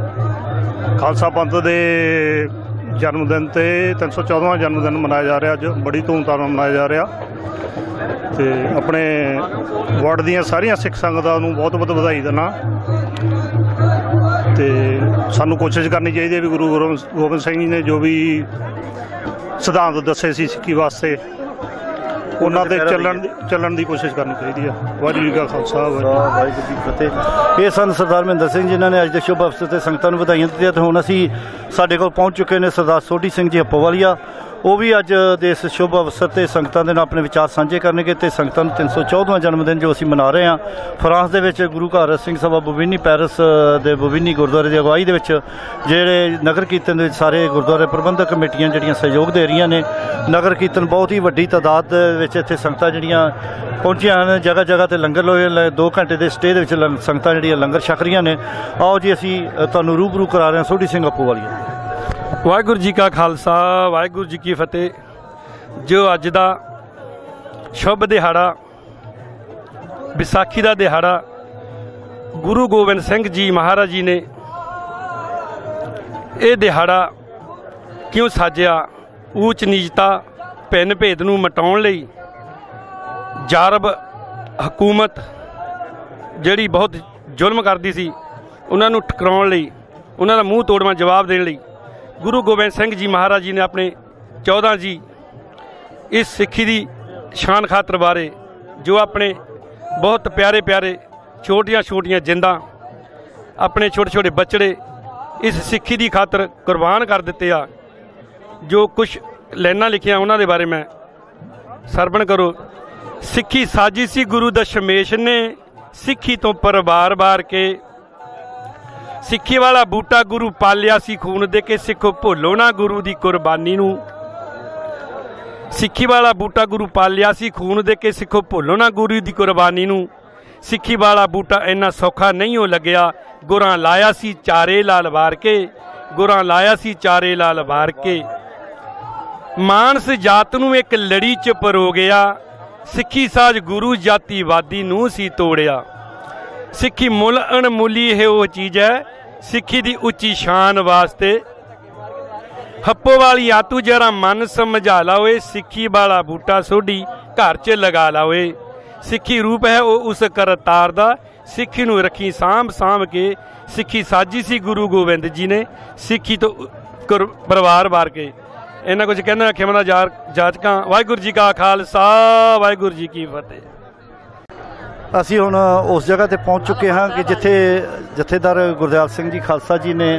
ਖਾਲਸਾ ਪੰਥ ਦੇ ਜਨਮ ਦਿਨ ਤੇ 314ਵਾਂ ਜਨਮ ਦਿਨ ਮਨਾਇਆ ਜਾ ਰਿਹਾ, ਅੱਜ ਬੜੀ ਧੂਮਧਾਮ ਨਾਲ ਮਨਾਇਆ ਜਾ ਰਿਹਾ। ਤੇ ਆਪਣੇ ਵਾਰਡ ਦੀਆਂ ਸਾਰੀਆਂ ਸਿੱਖ ਸੰਗਤਾਂ ਨੂੰ ਬਹੁਤ ਬਹੁਤ ਵਧਾਈ ਦਿੰਦਾ। ਤੇ ਸਾਨੂੰ ਕੋਸ਼ਿਸ਼ ਕਰਨੀ ਚਾਹੀਦੀ ਹੈ ਵੀ ਗੁਰੂ ਗੋਬਿੰਦ ਸਿੰਘ ਜੀ ਨੇ ਜੋ ਵੀ ਸਿਧਾਂਤ ਦੱਸੇ ਸੀ ਸਿੱਖੀ ਵਾਸਤੇ, ਉਹਨਾਂ ਦੇ ਚੱਲਣ ਦੀ ਕੋਸ਼ਿਸ਼ ਕਰਨੀ ਚਾਹੀਦੀ ਆ। ਵਾਹਿਗੁਰੂ ਜੀ ਕਾ ਖਾਲਸਾ ਵਾਹਿਗੁਰੂ ਜੀ ਕੀ ਫਤਿਹ। ਇਹ ਸਨ ਸਰਦਾਰ ਮਹਿੰਦਰ ਸਿੰਘ ਜਿਨ੍ਹਾਂ ਨੇ ਅੱਜ ਦੇ ਸ਼ੁਭ ਅਵਸਰ ਤੇ ਸੰਗਤਾਂ ਨੂੰ ਵਧਾਈਆਂ ਦਿੱਤੀਆਂ। ਤੇ ਹੁਣ ਅਸੀਂ ਸਾਡੇ ਕੋਲ ਪਹੁੰਚ ਚੁੱਕੇ ਨੇ ਸਰਦਾਰ ਸੋਢੀ ਸਿੰਘ ਜੀ ਹੱਪੋਵਾਲੀਆ। ਉਹ ਵੀ ਅੱਜ ਦੇ ਇਸ ਸ਼ੁਭ ਅਵਸਰ ਤੇ ਸੰਗਤਾਂ ਦੇ ਨਾਲ ਆਪਣੇ ਵਿਚਾਰ ਸਾਂਝੇ ਕਰਨਗੇ ਤੇ ਸੰਗਤਾਂ ਨੂੰ 314ਵਾਂ ਜਨਮ ਦਿਨ ਜੋ ਅਸੀਂ ਮਨਾ ਰਹੇ ਹਾਂ ਫਰਾਂਸ ਦੇ ਵਿੱਚ ਗੁਰੂ ਘਰ ਸਿੰਘ ਸਭਾ ਬੋਵੀਨੀ ਪੈਰਿਸ ਦੇ ਬੋਵੀਨੀ ਗੁਰਦੁਆਰੇ ਦੀ ਅਗਵਾਈ ਦੇ ਵਿੱਚ, ਜਿਹੜੇ ਨਗਰ ਕੀਰਤਨ ਦੇ ਵਿੱਚ ਸਾਰੇ ਗੁਰਦੁਆਰੇ ਪ੍ਰਬੰਧਕ ਕਮੇਟੀਆਂ ਜਿਹੜੀਆਂ ਸਹਿਯੋਗ ਦੇ ਰਹੀਆਂ ਨੇ। ਨਗਰ ਕੀਰਤਨ ਬਹੁਤ ਹੀ ਵੱਡੀ ਤਾਦਾਦ ਦੇ ਵਿੱਚ ਇੱਥੇ ਸੰਗਤਾਂ ਜਿਹੜੀਆਂ ਪਹੁੰਚੀਆਂ ਹਨ। ਜਗ੍ਹਾ ਜਗ੍ਹਾ ਤੇ ਲੰਗਰ ਲੋਏ 2 ਘੰਟੇ ਦੇ ਸਟੇ ਦੇ ਵਿੱਚ ਸੰਗਤਾਂ ਜਿਹੜੀਆਂ ਲੰਗਰ ਛਕ ਰਹੀਆਂ ਨੇ। ਆਓ ਜੀ ਅਸੀਂ ਤੁਹਾਨੂੰ ਰੂਬਰੂ ਕਰਾ ਰਹੇ ਹਾਂ ਸੋਢੀ ਸਿੰਘ ਹੱਪੋਵਾਲੀਆ। ਵਾਹਿਗੁਰੂ ਜੀ ਕਾ ਖਾਲਸਾ ਵਾਹਿਗੁਰੂ ਜੀ ਕੀ ਫਤਿਹ। ਜੋ ਅੱਜ ਦਾ ਸ਼ੁਭ ਦਿਹਾੜਾ ਵਿਸਾਖੀ ਦਾ ਦਿਹਾੜਾ ਗੁਰੂ ਗੋਬਿੰਦ ਸਿੰਘ ਜੀ ਮਹਾਰਾਜ ਜੀ ਨੇ ਇਹ ਦਿਹਾੜਾ ਕਿਉਂ ਸਾਜਿਆ? ਊਚ ਨੀਚਤਾ ਭਿੰਨ ਭੇਦ ਨੂੰ ਮਿਟਾਉਣ ਲਈ ਜਾਰਬ ਹਕੂਮਤ ਜਿਹੜੀ ਬਹੁਤ ਜ਼ੁਲਮ ਕਰਦੀ ਸੀ ਉਹਨਾਂ ਨੂੰ ਠੁਕਰਾਉਣ ਲਈ, ਉਹਨਾਂ ਦਾ ਮੂੰਹ ਤੋੜਵਾਂ ਜਵਾਬ ਦੇਣ ਲਈ ਗੁਰੂ ਗੋਬਿੰਦ ਸਿੰਘ ਜੀ ਮਹਾਰਾਜ ਜੀ ਨੇ ਆਪਣੇ 14 ਜੀ ਇਸ ਸਿੱਖੀ ਦੀ ਸ਼ਾਨ ਖਾਤਰ ਬਾਰੇ ਜੋ ਆਪਣੇ ਬਹੁਤ ਪਿਆਰੇ ਪਿਆਰੇ ਛੋਟੀਆਂ ਛੋਟੀਆਂ ਜਿੰਦਾਂ ਆਪਣੇ ਛੋਟੇ ਛੋਟੇ ਬੱਚੜੇ ਇਸ ਸਿੱਖੀ ਦੀ ਖਾਤਰ ਕੁਰਬਾਨ ਕਰ ਦਿੱਤੇ ਆ। ਜੋ ਕੁਛ ਲਾਈਨਾਂ ਲਿਖੀਆਂ ਉਹਨਾਂ ਦੇ ਬਾਰੇ ਮੈਂ ਸਰਵਣ ਕਰੋ। ਸਿੱਖੀ ਸਾਜੀ ਸੀ ਗੁਰੂ ਦਸ਼ਮੇਸ਼ ਨੇ, ਸਿੱਖੀ ਤੋਂ ਪਰਿਵਾਰ ਬਾਰ ਕੇ, ਸਿੱਖੀ ਵਾਲਾ ਬੂਟਾ ਗੁਰੂ ਪਾਲਿਆ ਸੀ ਖੂਨ ਦੇ ਕੇ, ਸਿੱਖੋ ਭੁੱਲੋ ਨਾ ਗੁਰੂ ਦੀ ਕੁਰਬਾਨੀ ਨੂੰ। ਸਿੱਖੀ ਵਾਲਾ ਬੂਟਾ ਗੁਰੂ ਪਾਲਿਆ ਸੀ ਖੂਨ ਦੇ ਕੇ, ਸਿੱਖੋ ਭੁੱਲੋ ਨਾ ਗੁਰੂ ਦੀ ਕੁਰਬਾਨੀ ਨੂੰ। ਸਿੱਖੀ ਵਾਲਾ ਬੂਟਾ ਇੰਨਾ ਸੌਖਾ ਨਹੀਂ ਹੋ ਲੱਗਿਆ, ਗੁਰਾਂ ਲਾਇਆ ਸੀ ਚਾਰੇ ਲਾਲ ਵਾਰ ਕੇ, ਗੁਰਾਂ ਲਾਇਆ ਸੀ ਚਾਰੇ ਲਾਲ ਵਾਰ ਕੇ। ਮਾਨਸ ਜਾਤ ਨੂੰ ਇੱਕ ਲੜੀ ਚ ਪਰੋ ਗਿਆ, ਸਿੱਖੀ ਸਾਜ ਗੁਰੂ ਜਾਤੀਵਾਦੀ ਨੂੰ ਸੀ ਤੋੜਿਆ। ਸਿੱਖੀ ਮੁੱਲ ਅਣਮੁੱਲੀ ਇਹ ਉਹ ਚੀਜ਼ ਹੈ, ਸਿੱਖੀ ਦੀ ਉੱਚੀ ਸ਼ਾਨ ਵਾਸਤੇ। ਹੱਪੋਵਾਲੀਆ ਤੂੰ ਜਰਾ ਮਨ ਸਮਝਾ ਲਾ ਓਏ, ਸਿੱਖੀ ਵਾਲਾ ਬੂਟਾ ਸੋਢੀ ਘਰ 'ਚ ਲਗਾ ਲਾ ਓਏ। ਸਿੱਖੀ ਰੂਪ ਹੈ ਉਹ ਉਸ ਕਰਤਾਰ ਦਾ, ਸਿੱਖੀ ਨੂੰ ਰੱਖੀ ਸਾਂਭ ਸਾਂਭ ਕੇ। ਸਿੱਖੀ ਸਾਜੀ ਸੀ ਗੁਰੂ ਗੋਬਿੰਦ ਜੀ ਨੇ, ਸਿੱਖੀ ਤੋਂ ਪਰਿਵਾਰ ਵਾਰ ਕੇ। ਇਹਨਾਂ ਕੁਝ ਕਹਿੰਦਾ ਖਿਮਣਾ ਜਾਚਕਾਂ। ਵਾਹਿਗੁਰੂ ਜੀ ਕਾ ਖਾਲਸਾ ਵਾਹਿਗੁਰੂ ਜੀ ਕੀ ਫਤਿਹ। ਅਸੀਂ ਹੁਣ ਉਸ ਜਗ੍ਹਾ ਤੇ ਪਹੁੰਚ ਚੁੱਕੇ ਹਾਂ ਕਿ ਜਿੱਥੇ ਜਥੇਦਾਰ ਗੁਰਦਿਆਲ ਸਿੰਘ ਜੀ ਖਾਲਸਾ ਜੀ ਨੇ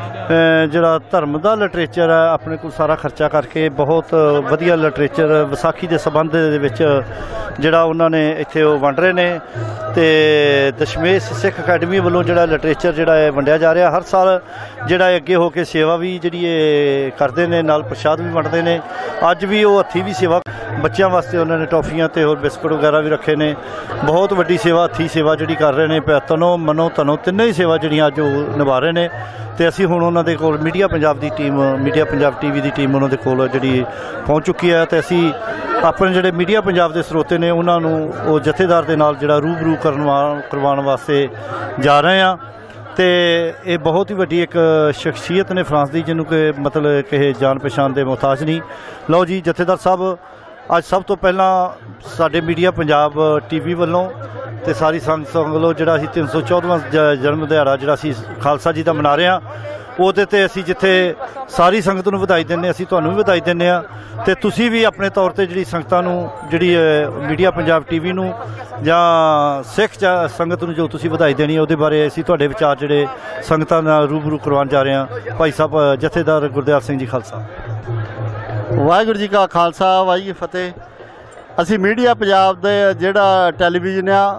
ਜਿਹੜਾ ਧਰਮ ਦਾ ਲਿਟਰੇਚਰ ਹੈ ਆਪਣੇ ਕੋਲ ਸਾਰਾ ਖਰਚਾ ਕਰਕੇ ਬਹੁਤ ਵਧੀਆ ਲਿਟਰੇਚਰ ਵਿਸਾਖੀ ਦੇ ਸੰਬੰਧ ਦੇ ਵਿੱਚ ਜਿਹੜਾ ਉਹਨਾਂ ਨੇ ਇੱਥੇ ਉਹ ਵੰਡ ਰਹੇ ਨੇ। ਤੇ ਦਸ਼ਮੇਸ਼ ਸਿੱਖ ਅਕੈਡਮੀ ਵੱਲੋਂ ਜਿਹੜਾ ਲਿਟਰੇਚਰ ਜਿਹੜਾ ਹੈ ਵੰਡਿਆ ਜਾ ਰਿਹਾ। ਹਰ ਸਾਲ ਜਿਹੜਾ ਅੱਗੇ ਹੋ ਕੇ ਸੇਵਾ ਵੀ ਜਿਹੜੀ ਇਹ ਕਰਦੇ ਨੇ, ਨਾਲ ਪ੍ਰਸ਼ਾਦ ਵੀ ਵੰਡਦੇ ਨੇ। ਅੱਜ ਵੀ ਉਹ ਹੱਥੀਂ ਵੀ ਸੇਵਾ ਬੱਚਿਆਂ ਵਾਸਤੇ ਉਹਨਾਂ ਨੇ ਟੌਫੀਆਂ ਤੇ ਹੋਰ ਬਿਸਕੁਟ ਵਗੈਰਾ ਵੀ ਰੱਖੇ ਨੇ। ਬਹੁਤ ਵੱਡੀ ਸੇਵਾ ਹੱਥੀਂ ਸੇਵਾ ਜਿਹੜੀ ਕਰ ਰਹੇ ਨੇ। ਤਨੋ ਮਨੋ ਧਨੋ ਤਿੰਨੇ ਹੀ ਸੇਵਾ ਜਿਹੜੀਆਂ ਅੱਜ ਉਹ ਨਿਭਾ ਰਹੇ ਨੇ। ਤੇ ਅਸੀਂ ਹੁਣ ਉਹਨਾਂ ਦੇ ਕੋਲ ਮੀਡੀਆ ਪੰਜਾਬ ਦੀ ਟੀਮ, ਮੀਡੀਆ ਪੰਜਾਬ ਟੀਵੀ ਦੀ ਟੀਮ ਉਹਨਾਂ ਦੇ ਕੋਲ ਜਿਹੜੀ ਪਹੁੰਚ ਚੁੱਕੀ ਹੈ। ਤੇ ਅਸੀਂ ਆਪਣੇ ਜਿਹੜੇ ਮੀਡੀਆ ਪੰਜਾਬ ਦੇ ਸਰੋਤੇ ਨੇ ਉਹਨਾਂ ਨੂੰ ਉਹ ਜਥੇਦਾਰ ਦੇ ਨਾਲ ਜਿਹੜਾ ਰੂਬਰੂ ਕਰਵਾਉਣ ਵਾਸਤੇ ਜਾ ਰਹੇ ਹਾਂ। ਤੇ ਇਹ ਬਹੁਤ ਹੀ ਵੱਡੀ ਇੱਕ ਸ਼ਖਸੀਅਤ ਨੇ ਫਰਾਂਸ ਦੀ, ਜਿਹਨੂੰ ਕਿ ਮਤਲਬ ਕਿਸੇ ਜਾਣ ਪਛਾਣ ਦੇ ਮੁਹਤਾਜ ਨਹੀਂ। ਲਓ ਜੀ ਜਥੇਦਾਰ ਸਾਹਿਬ, ਅੱਜ ਸਭ ਤੋਂ ਪਹਿਲਾਂ ਸਾਡੇ ਮੀਡੀਆ ਪੰਜਾਬ ਟੀਵੀ ਵੱਲੋਂ ਤੇ ਸਾਰੀ ਸੰਗਤ ਵੱਲੋਂ ਜਿਹੜਾ ਅਸੀਂ 314ਵਾਂ ਜਨਮ ਦਿਹਾੜਾ ਜਿਹੜਾ ਅਸੀਂ ਖਾਲਸਾ ਜੀ ਦਾ ਮਨਾ ਰਹੇ ਹਾਂ, ਉਹਦੇ ਤੇ ਅਸੀਂ ਜਿੱਥੇ ਸਾਰੀ ਸੰਗਤ ਨੂੰ ਵਧਾਈ ਦਿੰਦੇ, ਅਸੀਂ ਤੁਹਾਨੂੰ ਵੀ ਵਧਾਈ ਦਿੰਦੇ ਹਾਂ। ਤੇ ਤੁਸੀਂ ਵੀ ਆਪਣੇ ਤੌਰ ਤੇ ਜਿਹੜੀ ਸੰਗਤਾਂ ਨੂੰ, ਜਿਹੜੀ ਮੀਡੀਆ ਪੰਜਾਬ ਟੀਵੀ ਨੂੰ ਜਾਂ ਸਿੱਖ ਸੰਗਤ ਨੂੰ ਜੋ ਤੁਸੀਂ ਵਧਾਈ ਦੇਣੀ ਉਹਦੇ ਬਾਰੇ ਅਸੀਂ ਤੁਹਾਡੇ ਵਿਚਾਰ ਜਿਹੜੇ ਸੰਗਤਾਂ ਨਾਲ ਰੂਬਰੂ ਕਰਵਾਉਣ ਜਾ ਰਹੇ ਹਾਂ। ਭਾਈ ਸਾਹਿਬ ਜਥੇਦਾਰ ਗੁਰਦਿਆਲ ਸਿੰਘ ਜੀ ਖਾਲਸਾ। ਵਾਹਿਗੁਰੂ ਜੀ ਕਾ ਖਾਲਸਾ ਵਾਹਿਗੁਰੂ ਜੀ ਫਤਿਹ। ਅਸੀਂ ਮੀਡੀਆ ਪੰਜਾਬ ਦੇ ਜਿਹੜਾ ਟੈਲੀਵਿਜ਼ਨ ਆ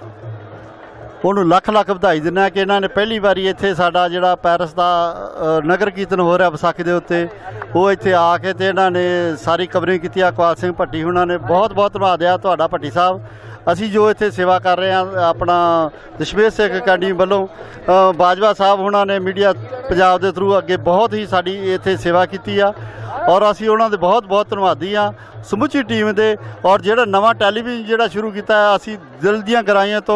ਉਹਨੂੰ ਲੱਖ ਲੱਖ ਵਧਾਈ ਦਿੰਦਾ ਕਿ ਇਹਨਾਂ ਨੇ ਪਹਿਲੀ ਵਾਰੀ ਇੱਥੇ ਸਾਡਾ ਜਿਹੜਾ ਪੈਰਿਸ ਦਾ ਨਗਰ ਕੀਰਤਨ ਹੋ ਰਿਹਾ ਵਿਸਾਖੀ ਦੇ ਉੱਤੇ, ਉਹ ਇੱਥੇ ਆ ਕੇ ਤੇ ਇਹਨਾਂ ਨੇ ਸਾਰੀ ਕਵਰਿੰਗ ਕੀਤੀ। ਅਕਵਾਲ ਸਿੰਘ ਭੱਟੀ ਉਹਨਾਂ ਨੇ ਬਹੁਤ ਬਹੁਤ ਧੰਨਵਾਦ ਆ ਤੁਹਾਡਾ ਭੱਟੀ ਸਾਹਿਬ। ਅਸੀਂ ਜੋ ਇੱਥੇ ਸੇਵਾ ਕਰ ਰਹੇ ਹਾਂ ਆਪਣਾ ਦਸ਼ਮੇਸ਼ ਸਿੱਖ ਅਕੈਡਮੀ ਵੱਲੋਂ, ਬਾਜਵਾ ਸਾਹਿਬ ਉਹਨਾਂ ਨੇ ਮੀਡੀਆ ਪੰਜਾਬ ਦੇ ਥਰੂ ਅੱਗੇ ਬਹੁਤ ਹੀ ਸਾਡੀ ਇੱਥੇ ਸੇਵਾ ਕੀਤੀ ਆ ਔਰ ਅਸੀਂ ਉਹਨਾਂ ਦੇ ਬਹੁਤ ਬਹੁਤ ਧੰਨਵਾਦੀ ਹਾਂ ਸਮੁੱਚੀ ਟੀਮ ਦੇ। ਔਰ ਜਿਹੜਾ ਨਵਾਂ ਟੈਲੀਵਿਜ਼ਨ ਜਿਹੜਾ ਸ਼ੁਰੂ ਕੀਤਾ ਹੈ, ਅਸੀਂ ਦਿਲ ਦੀਆਂ ਗਹਿਰਾਈਆਂ ਤੋਂ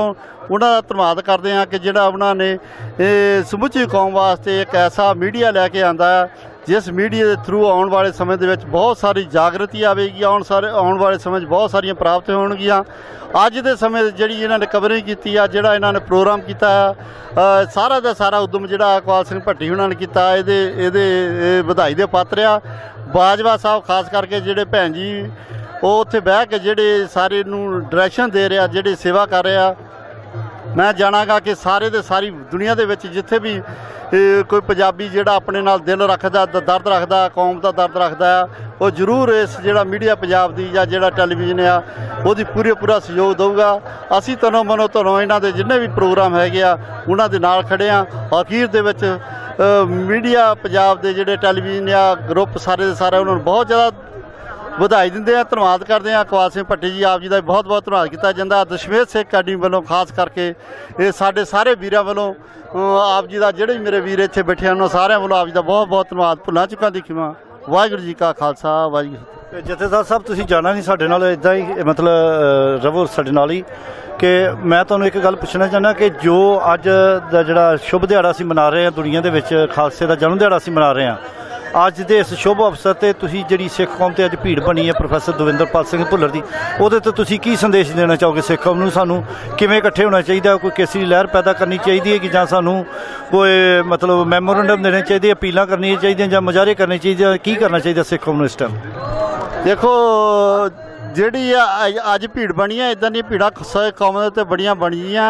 ਉਹਨਾਂ ਦਾ ਧੰਨਵਾਦ ਕਰਦੇ ਹਾਂ ਕਿ ਜਿਹੜਾ ਉਹਨਾਂ ਨੇ ਇਹ ਸਮੁੱਚੀ ਕੌਮ ਵਾਸਤੇ ਇੱਕ ਐਸਾ ਮੀਡੀਆ ਲੈ ਕੇ ਆਂਦਾ ਹੈ ਜਿਸ ਮੀਡੀਆ ਦੇ ਥਰੂ ਆਉਣ ਵਾਲੇ ਸਮੇਂ ਦੇ ਵਿੱਚ ਬਹੁਤ ਸਾਰੀ ਜਾਗਰਤੀ ਆਵੇਗੀ, ਆਉਣ ਵਾਲੇ ਸਮੇਂ 'ਚ ਬਹੁਤ ਸਾਰੀਆਂ ਪ੍ਰਾਪਤੀਆਂ ਹੋਣਗੀਆਂ। ਅੱਜ ਦੇ ਸਮੇਂ ਜਿਹੜੀ ਇਹਨਾਂ ਨੇ ਕਵਰਿੰਗ ਕੀਤੀ ਆ, ਜਿਹੜਾ ਇਹਨਾਂ ਨੇ ਪ੍ਰੋਗਰਾਮ ਕੀਤਾ ਸਾਰਾ ਦਾ ਸਾਰਾ ਉਦਮ ਜਿਹੜਾ ਇਕਬਾਲ ਸਿੰਘ ਭੱਟੀ ਉਹਨਾਂ ਨੇ ਕੀਤਾ, ਇਹਦੇ ਵਧਾਈ ਦੇ ਪਾਤਰ ਆ। ਬਾਜਵਾ ਸਾਹਿਬ ਖਾਸ ਕਰਕੇ ਜਿਹੜੇ ਭੈਣ ਜੀ ਉਹ ਉੱਥੇ ਬਹਿ ਕੇ ਜਿਹੜੇ ਸਾਰੇ ਨੂੰ ਡਾਇਰੈਕਸ਼ਨ ਦੇ ਰਿਹਾ, ਜਿਹੜੇ ਸੇਵਾ ਕਰ ਰਿਹਾ। ਮੈਂ ਜਾਣਾਂਗਾ ਕਿ ਸਾਰੇ ਦੇ ਸਾਰੀ ਦੁਨੀਆ ਦੇ ਵਿੱਚ ਜਿੱਥੇ ਵੀ ਕੋਈ ਪੰਜਾਬੀ ਜਿਹੜਾ ਆਪਣੇ ਨਾਲ ਦਿਲ ਰੱਖਦਾ, ਦਰਦ ਰੱਖਦਾ, ਕੌਮ ਦਾ ਦਰਦ ਰੱਖਦਾ, ਉਹ ਜ਼ਰੂਰ ਇਸ ਜਿਹੜਾ ਮੀਡੀਆ ਪੰਜਾਬ ਦੀ ਜਾਂ ਜਿਹੜਾ ਟੈਲੀਵਿਜ਼ਨ ਆ ਉਹਦੀ ਪੂਰਾ ਸਹਿਯੋਗ ਦੇਊਗਾ। ਅਸੀਂ ਤਨੋਂ ਮਨੋਂ ਇਹਨਾਂ ਦੇ ਜਿੰਨੇ ਵੀ ਪ੍ਰੋਗਰਾਮ ਹੈਗੇ ਆ ਉਹਨਾਂ ਦੇ ਨਾਲ ਖੜੇ ਆ। ਅਖੀਰ ਦੇ ਵਿੱਚ ਮੀਡੀਆ ਪੰਜਾਬ ਦੇ ਜਿਹੜੇ ਟੈਲੀਵਿਜ਼ਨ ਆ ਗਰੁੱਪ ਸਾਰੇ ਦੇ ਸਾਰੇ ਉਹਨਾਂ ਨੂੰ ਬਹੁਤ ਜ਼ਿਆਦਾ ਵਧਾਈ ਦਿੰਦੇ ਆ, ਧੰਨਵਾਦ ਕਰਦੇ ਆ। ਇਕਬਾਲ ਸਿੰਘ ਭੱਟੀ ਜੀ ਆਪ ਜੀ ਦਾ ਬਹੁਤ ਧੰਨਵਾਦ ਕੀਤਾ ਜਾਂਦਾ। ਦਸ਼ਮੇਸ਼ ਸਿੱਖ ਅਕੈਡਮੀ ਵੱਲੋਂ ਖਾਸ ਕਰਕੇ ਇਹ ਸਾਡੇ ਸਾਰੇ ਵੀਰਾਂ ਵੱਲੋਂ ਆਪ ਜੀ ਦਾ ਜਿਹੜੇ ਮੇਰੇ ਵੀਰ ਇੱਥੇ ਬੈਠੇ ਹਨ ਸਾਰਿਆਂ ਵੱਲੋਂ ਆਪ ਜੀ ਦਾ ਬਹੁਤ ਧੰਨਵਾਦ। ਭੁੱਲਾਂ ਚੁੱਕਾਂ ਦੀ ਖਿਮਾ। ਵਾਹਿਗੁਰੂ ਜੀ ਕਾ ਖਾਲਸਾ, ਵਾਹਿਗੁਰੂ। ਜਥੇਦਾਰ ਸਾਹਿਬ ਤੁਸੀਂ ਜਾਣਾ ਨਹੀਂ ਸਾਡੇ ਨਾਲ, ਇੱਦਾਂ ਹੀ ਮਤਲਬ ਰਵੋ ਸਾਡੇ ਨਾਲ ਹੀ ਕਿ ਮੈਂ ਤੁਹਾਨੂੰ ਇੱਕ ਗੱਲ ਪੁੱਛਣਾ ਚਾਹੁੰਦਾ ਕਿ ਜੋ ਅੱਜ ਦਾ ਜਿਹੜਾ ਸ਼ੁਭ ਦਿਹਾੜਾ ਅਸੀਂ ਮਨਾ ਰਹੇ ਹਾਂ ਦੁਨੀਆ ਦੇ ਵਿੱਚ, ਖਾਲਸੇ ਦਾ ਜਨਮ ਦਿਹਾੜਾ ਅਸੀਂ ਮਨਾ ਰਹੇ ਹਾਂ, ਅੱਜ ਦੇ ਇਸ ਸ਼ੁਭ ਅਵਸਰ 'ਤੇ ਤੁਸੀਂ ਜਿਹੜੀ ਸਿੱਖ ਕੌਮ 'ਤੇ ਅੱਜ ਭੀੜ ਬਣੀ ਹੈ ਪ੍ਰੋਫੈਸਰ ਦਵਿੰਦਰਪਾਲ ਸਿੰਘ ਭੁੱਲਰ ਦੀ, ਉਹਦੇ 'ਤੇ ਤੁਸੀਂ ਕੀ ਸੰਦੇਸ਼ ਦੇਣਾ ਚਾਹੋਗੇ ਸਿੱਖ ਕੌਮ ਨੂੰ? ਸਾਨੂੰ ਕਿਵੇਂ ਇਕੱਠੇ ਹੋਣਾ ਚਾਹੀਦਾ? ਕੋਈ ਕੇਸਰੀ ਲਹਿਰ ਪੈਦਾ ਕਰਨੀ ਚਾਹੀਦੀ ਹੈ ਕਿ ਜਾਂ ਸਾਨੂੰ ਕੋਈ ਮਤਲਬ ਮੈਮੋਰੰਡਮ ਦੇਣੇ ਚਾਹੀਦੇ, ਅਪੀਲਾਂ ਕਰਨੀਆਂ ਚਾਹੀਦੀਆਂ ਜਾਂ ਮੁਜ਼ਾਹਰੇ ਕਰਨੇ ਚਾਹੀਦੇ? ਕੀ ਕਰਨਾ ਚਾਹੀਦਾ ਸਿੱਖ ਕੌਮ ਨੂੰ ਇਸ ਟਾਈਮ? ਦੇਖੋ ਜਿਹੜੀ ਅੱਜ ਭੀੜ ਬਣੀ ਹੈ, ਇੱਦਾਂ ਦੀਆਂ ਭੀੜਾਂ ਕੌਮ ਦੇ ਉੱਤੇ ਬੜੀਆਂ ਬਣੀਆਂ,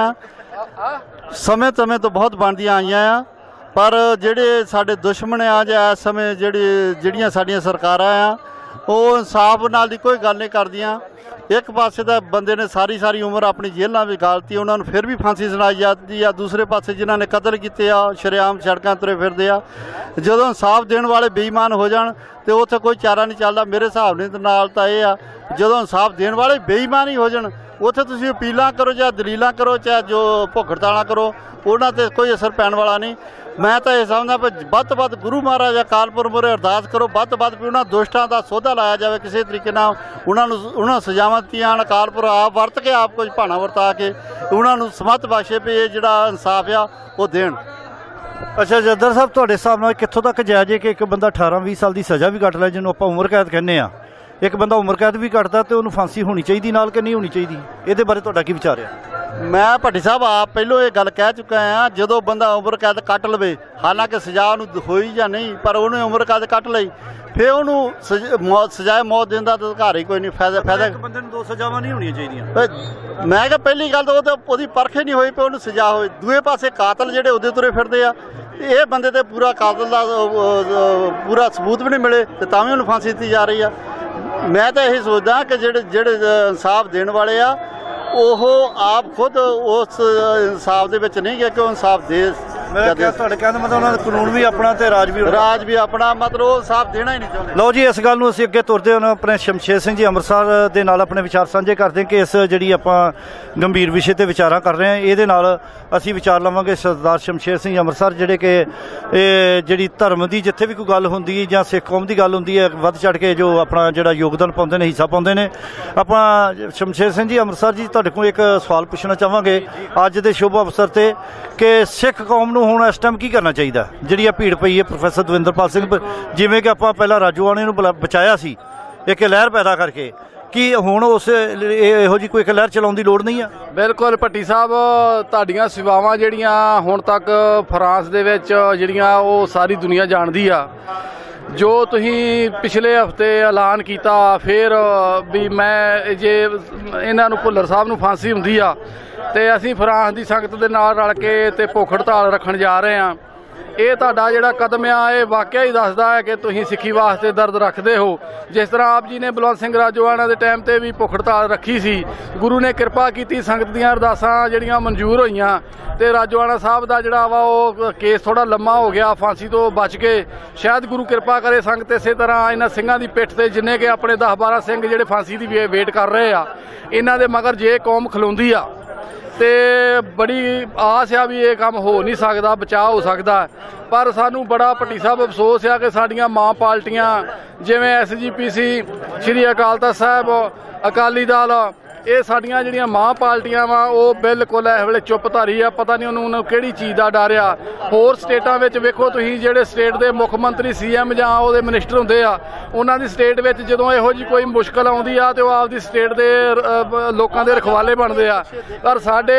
ਸਮੇਂ ਤੋਂ ਬਹੁਤ ਬਣਦੀਆਂ ਆਈਆਂ ਆ। ਪਰ ਜਿਹੜੇ ਸਾਡੇ ਦੁਸ਼ਮਣ ਆ ਜਾਂ ਇਸ ਸਮੇਂ ਜਿਹੜੀਆਂ ਸਾਡੀਆਂ ਸਰਕਾਰਾਂ ਆ ਉਹ ਇਨਸਾਫ ਨਾਲ ਦੀ ਕੋਈ ਗੱਲ ਨਹੀਂ ਕਰਦੀਆਂ। ਇੱਕ ਪਾਸੇ ਤਾਂ ਬੰਦੇ ਨੇ ਸਾਰੀ ਉਮਰ ਆਪਣੀ ਜੇਲ੍ਹਾਂ ਵਿੱਚ ਗਾਲਤੀ, ਉਹਨਾਂ ਨੂੰ ਫਿਰ ਵੀ ਫਾਂਸੀ ਸੁਣਾਈ ਜਾਂਦੀ ਆ। ਦੂਸਰੇ ਪਾਸੇ ਜਿਨ੍ਹਾਂ ਨੇ ਕਤਲ ਕੀਤੇ ਆ ਸ਼ਰੇਆਮ ਸੜਕਾਂ ਤੁਰੇ ਫਿਰਦੇ ਆ। ਜਦੋਂ ਇਨਸਾਫ ਦੇਣ ਵਾਲੇ ਬੇਈਮਾਨ ਹੋ ਜਾਣ ਤੇ ਉੱਥੇ ਕੋਈ ਚਾਰਾ ਨਹੀਂ ਚੱਲਦਾ। ਮੇਰੇ ਹਿਸਾਬ ਨਾਲ ਤਾਂ ਇਹ ਆ ਜਦੋਂ ਇਨਸਾਫ ਦੇਣ ਵਾਲੇ ਬੇਈਮਾਨ ਹੀ ਹੋ ਜਾਣ ਉੱਥੇ ਤੁਸੀਂ ਅਪੀਲਾਂ ਕਰੋ ਜਾਂ ਦਲੀਲਾਂ ਕਰੋ ਚਾਹੇ ਜੋ ਭੁੱਖ ਹੜਤਾਲਾਂ ਕਰੋ, ਉਹਨਾਂ 'ਤੇ ਕੋਈ ਅਸਰ ਪੈਣ ਵਾਲਾ ਨਹੀਂ। ਮੈਂ ਤਾਂ ਇਹ ਸਮਝਦਾ ਵੀ ਵੱਧ ਤੋਂ ਵੱਧ ਗੁਰੂ ਮਹਾਰਾਜ ਅਕਾਲ ਪੁਰਖ ਮੂਹਰੇ ਅਰਦਾਸ ਕਰੋ, ਵੱਧ ਤੋਂ ਵੱਧ ਵੀ ਉਹਨਾਂ ਦੁਸ਼ਟਾਂ ਦਾ ਸੋਧਾ ਲਾਇਆ ਜਾਵੇ ਕਿਸੇ ਤਰੀਕੇ ਨਾਲ। ਉਹਨਾਂ ਸਜ਼ਾਵਾਂ ਦਿੱਤੀਆਂ ਹਨ ਅਕਾਲ ਪੁਰਖ ਆਪ ਵਰਤ ਕੇ, ਆਪ ਕੁਝ ਭਾਣਾ ਵਰਤਾ ਕੇ ਉਹਨਾਂ ਨੂੰ ਸਮੱਤ ਬਖਸ਼ੇ ਵੀ ਇਹ ਜਿਹੜਾ ਇਨਸਾਫ ਆ ਉਹ ਦੇਣ। ਅੱਛਾ ਜੱਦਰ ਸਾਹਿਬ, ਤੁਹਾਡੇ ਹਿਸਾਬ ਨਾਲ ਕਿੱਥੋਂ ਤੱਕ ਜਾਇਜ਼ ਹੈ ਕਿ ਇੱਕ ਬੰਦਾ 18-20 ਸਾਲ ਦੀ ਸਜ਼ਾ ਵੀ ਕੱਟ ਲੈ, ਜਿਹਨੂੰ ਆਪਾਂ ਉਮਰ ਕੈਦ ਕਹਿੰਦੇ ਆ, ਇੱਕ ਬੰਦਾ ਉਮਰ ਕੈਦ ਵੀ ਕੱਟਦਾ ਤੇ ਉਹਨੂੰ ਫਾਂਸੀ ਹੋਣੀ ਚਾਹੀਦੀ ਨਾਲ ਕਿ ਨਹੀਂ ਹੋਣੀ ਚਾਹੀਦੀ? ਇਹਦੇ ਬਾਰੇ ਤੁਹਾਡਾ ਕੀ ਵਿਚਾਰ ਹੈ? ਮੈਂ ਭੱਟੀ ਸਾਹਿਬ ਆਪ ਪਹਿਲੋਂ ਇਹ ਗੱਲ ਕਹਿ ਚੁੱਕਾ ਹਾਂ, ਜਦੋਂ ਬੰਦਾ ਉਮਰ ਕੈਦ ਕੱਟ ਲਵੇ, ਹਾਲਾਂਕਿ ਸਜ਼ਾ ਉਹਨੂੰ ਹੋਈ ਜਾਂ ਨਹੀਂ, ਪਰ ਉਹਨੇ ਉਮਰ ਕੈਦ ਕੱਟ ਲਈ, ਫਿਰ ਉਹਨੂੰ ਸਜ਼ਾਏ ਮੌਤ ਦੇਣ ਦਾ ਅਧਿਕਾਰ ਹੀ ਕੋਈ ਨਹੀਂ। ਫਾਇਦਾ ਇੱਕ ਬੰਦੇ ਨੂੰ 2 ਸਜ਼ਾਵਾਂ ਨਹੀਂ ਹੋਣੀਆਂ ਚਾਹੀਦੀਆਂ। ਮੈਂ ਕਿਹਾ ਪਹਿਲੀ ਗੱਲ ਤਾਂ ਉਹਦੀ ਪਰਖ ਹੀ ਨਹੀਂ ਹੋਈ ਪਈ ਉਹਨੂੰ ਸਜ਼ਾ ਹੋਵੇ। ਦੂਏ ਪਾਸੇ ਕਾਤਲ ਜਿਹੜੇ ਉਹਦੇ ਤੁਰੇ ਫਿਰਦੇ ਆ, ਇਹ ਬੰਦੇ ਤੇ ਪੂਰਾ ਕਾਤਲ ਦਾ ਪੂਰਾ ਸਬੂਤ ਵੀ ਨਹੀਂ ਮਿਲੇ ਤੇ ਤਾਂ ਵੀ ਉਹਨੂੰ ਫਾਂਸੀ ਦਿੱਤੀ ਜਾ ਰਹੀ ਆ। ਮੈਂ ਤਾਂ ਇਹੀ ਸੋਚਦਾ ਕਿ ਜਿਹੜੇ ਇਨਸਾਫ ਦੇਣ ਵਾਲੇ ਆ ਉਹ ਆਪ ਖੁਦ ਉਸ ਇਨਸਾਫ ਦੇ ਵਿੱਚ ਨਹੀਂ ਗਿਆ ਕਿ ਉਹ ਇਨਸਾਫ ਦੇ। ਤੁਹਾਡੇ ਕਹਿਣ ਦਾ ਮਤਲਬ ਉਹਨਾਂ ਦਾ ਕਾਨੂੰਨ ਵੀ ਆਪਣਾ ਤੇ ਰਾਜ ਵੀ ਆਪਣਾ, ਮਤਲਬ ਉਹ ਇਨਸਾਫ ਦੇਣਾ ਹੀ ਨਹੀਂ ਚਾਹੁੰਦੇ। ਲਓ ਜੀ, ਇਸ ਗੱਲ ਨੂੰ ਅਸੀਂ ਅੱਗੇ ਤੁਰਦੇ ਹਾਂ ਆਪਣੇ ਸ਼ਮਸ਼ੇਰ ਸਿੰਘ ਜੀ ਅੰਮ੍ਰਿਤਸਰ ਦੇ ਨਾਲ ਆਪਣੇ ਵਿਚਾਰ ਸਾਂਝੇ ਕਰਦੇ ਕਿ ਇਸ ਜਿਹੜੀ ਆਪਾਂ ਗੰਭੀਰ ਵਿਸ਼ੇ ਤੇ ਵਿਚਾਰਾਂ ਕਰ ਰਹੇ ਹਾਂ, ਇਹਦੇ ਨਾਲ ਅਸੀਂ ਵਿਚਾਰ ਲਵਾਂਗੇ ਸਰਦਾਰ ਸ਼ਮਸ਼ੇਰ ਸਿੰਘ ਅੰਮ੍ਰਿਤਸਰ ਜਿਹੜੇ ਕਿ ਇਹ ਜਿਹੜੀ ਧਰਮ ਦੀ ਜਿੱਥੇ ਵੀ ਕੋਈ ਗੱਲ ਹੁੰਦੀ ਹੈ ਜਾਂ ਸਿੱਖ ਕੌਮ ਦੀ ਗੱਲ ਹੁੰਦੀ ਹੈ, ਵੱਧ ਚੜ੍ਹ ਕੇ ਜੋ ਆਪਣਾ ਜਿਹੜਾ ਯੋਗਦਾਨ ਪਾਉਂਦੇ ਨੇ, ਹਿੱਸਾ ਪਾਉਂਦੇ ਨੇ। ਆਪਾਂ ਸ਼ਮਸ਼ੇਰ ਸਿੰਘ ਜੀ ਅੰਮ੍ਰਿਤਸਰ ਜੀ ਤੁਹਾਡੇ ਕੋਲ ਇੱਕ ਸਵਾਲ ਪੁੱਛਣਾ ਚਾਹਾਂਗੇ ਅੱਜ ਦੇ ਸ਼ੁਭ ਅਵਸਰ ਤੇ ਕਿ ਸਿੱਖ ਕੌਮ ਨੂੰ ਹੁਣ ਇਸ ਟਾਈਮ ਕੀ ਕਰਨਾ ਚਾਹੀਦਾ? ਜਿਹੜੀ ਆ ਭੀੜ ਪਈ ਹੈ ਪ੍ਰੋਫੈਸਰ ਦਵਿੰਦਰਪਾਲ ਸਿੰਘ, ਜਿਵੇਂ ਕਿ ਆਪਾਂ ਪਹਿਲਾਂ ਰਾਜੋਆਣੇ ਨੂੰ ਬਚਾਇਆ ਸੀ ਇੱਕ ਲਹਿਰ ਪੈਦਾ ਕਰਕੇ, ਕੀ ਹੁਣ ਉਸ ਇਹੋ ਜਿਹੀ ਕੋਈ ਇੱਕ ਲਹਿਰ ਚਲਾਉਣ ਦੀ ਲੋੜ ਨਹੀਂ ਆ? ਬਿਲਕੁਲ ਭੱਟੀ ਸਾਹਿਬ, ਤੁਹਾਡੀਆਂ ਸੇਵਾਵਾਂ ਜਿਹੜੀਆਂ ਹੁਣ ਤੱਕ ਫਰਾਂਸ ਦੇ ਵਿੱਚ ਜਿਹੜੀਆਂ ਉਹ ਸਾਰੀ ਦੁਨੀਆ ਜਾਣਦੀ ਆ। ਜੋ ਤੁਸੀਂ ਪਿਛਲੇ ਹਫਤੇ ਐਲਾਨ ਕੀਤਾ ਫਿਰ ਵੀ ਮੈਂ ਜੇ ਇਹਨਾਂ ਨੂੰ ਭੁੱਲਰ ਸਾਹਿਬ ਨੂੰ ਫਾਂਸੀ ਹੁੰਦੀ ਆ ਤੇ ਅਸੀਂ ਫਰਾਂਸ ਦੀ ਸੰਗਤ ਦੇ ਨਾਲ ਰਲ ਕੇ ਤੇ ਭੁੱਖ ਹੜਤਾਲ ਰੱਖਣ ਜਾ ਰਹੇ ਹਾਂ, ਇਹ ਤੁਹਾਡਾ ਜਿਹੜਾ ਕਦਮ ਆ ਇਹ ਵਾਕਿਆ ਹੀ ਦੱਸਦਾ ਹੈ ਕਿ ਤੁਸੀਂ ਸਿੱਖੀ ਵਾਸਤੇ ਦਰਦ ਰੱਖਦੇ ਹੋ। ਜਿਸ ਤਰ੍ਹਾਂ ਆਪ ਜੀ ਨੇ ਬਲਵੰਤ ਸਿੰਘ ਰਾਜੋਆਣਾ ਦੇ ਟਾਈਮ ਤੇ ਵੀ ਭੁੱਖ ਹੜਤਾਲ ਰੱਖੀ ਸੀ, ਗੁਰੂ ਨੇ ਕਿਰਪਾ ਕੀਤੀ, ਸੰਗਤ ਦੀਆਂ ਅਰਦਾਸਾਂ ਜਿਹੜੀਆਂ ਮਨਜ਼ੂਰ ਹੋਈਆਂ ਤੇ ਰਾਜੋਆਣਾ ਸਾਹਿਬ ਦਾ ਜਿਹੜਾ ਵਾ ਉਹ ਕੇਸ ਥੋੜਾ ਲੰਮਾ ਹੋ ਗਿਆ, ਫਾਂਸੀ ਤੋਂ ਬਚ ਕੇ ਸ਼ਾਇਦ ਗੁਰੂ ਕਿਰਪਾ ਕਰੇ ਸੰਗਤ ਇਸੇ ਤਰ੍ਹਾਂ ਇਹਨਾਂ ਸਿੰਘਾਂ ਦੀ ਪਿੱਠ ਤੇ ਜਿੰਨੇ ਕਿ ਆਪਣੇ 10-12 ਸਿੰਘ ਜਿਹੜੇ ਫਾਂਸੀ ਦੀ ਵੇਟ ਕਰ ਰਹੇ ਆ, ਇਹਨਾਂ ਦੇ ਮਗਰ ਜੇ ਕੌਮ ਖਲੋਂਦੀ ਆ ਤੇ ਬੜੀ ਆਸ ਆ ਵੀ ਇਹ ਕੰਮ ਹੋ ਨਹੀਂ ਸਕਦਾ, ਬਚਾਅ ਹੋ ਸਕਦਾ। ਪਰ ਸਾਨੂੰ ਬੜਾ ਭੱਟੀ ਸਾਹਿਬ ਅਫਸੋਸ ਆ ਕਿ ਸਾਡੀਆਂ ਮਾਂ ਪਾਰਟੀਆਂ ਜਿਵੇਂ SGPC, ਸ਼੍ਰੀ ਅਕਾਲ ਤਖਤ ਸਾਹਿਬ, ਅਕਾਲੀ ਦਲ, ਇਹ ਸਾਡੀਆਂ ਜਿਹੜੀਆਂ ਮਾਂ ਪਾਰਟੀਆਂ ਵਾ ਉਹ ਬਿਲਕੁਲ ਇਸ ਵੇਲੇ ਚੁੱਪ ਧਾਰੀ ਆ। ਪਤਾ ਨਹੀਂ ਉਹਨੂੰ ਕਿਹੜੀ ਚੀਜ਼ ਦਾ ਡਰ ਆ। ਹੋਰ ਸਟੇਟਾਂ ਵਿੱਚ ਵੇਖੋ ਤੁਸੀਂ, ਜਿਹੜੇ ਸਟੇਟ ਦੇ ਮੁੱਖ ਮੰਤਰੀ CM ਜਾਂ ਉਹਦੇ ਮਿਨਿਸਟਰ ਹੁੰਦੇ ਆ, ਉਹਨਾਂ ਦੀ ਸਟੇਟ ਵਿੱਚ ਜਦੋਂ ਇਹੋ ਜਿਹੀ ਕੋਈ ਮੁਸ਼ਕਲ ਆਉਂਦੀ ਆ ਤੇ ਉਹ ਆਪਦੀ ਸਟੇਟ ਦੇ ਲੋਕਾਂ ਦੇ ਰਖਵਾਲੇ ਬਣਦੇ ਆ। ਪਰ ਸਾਡੇ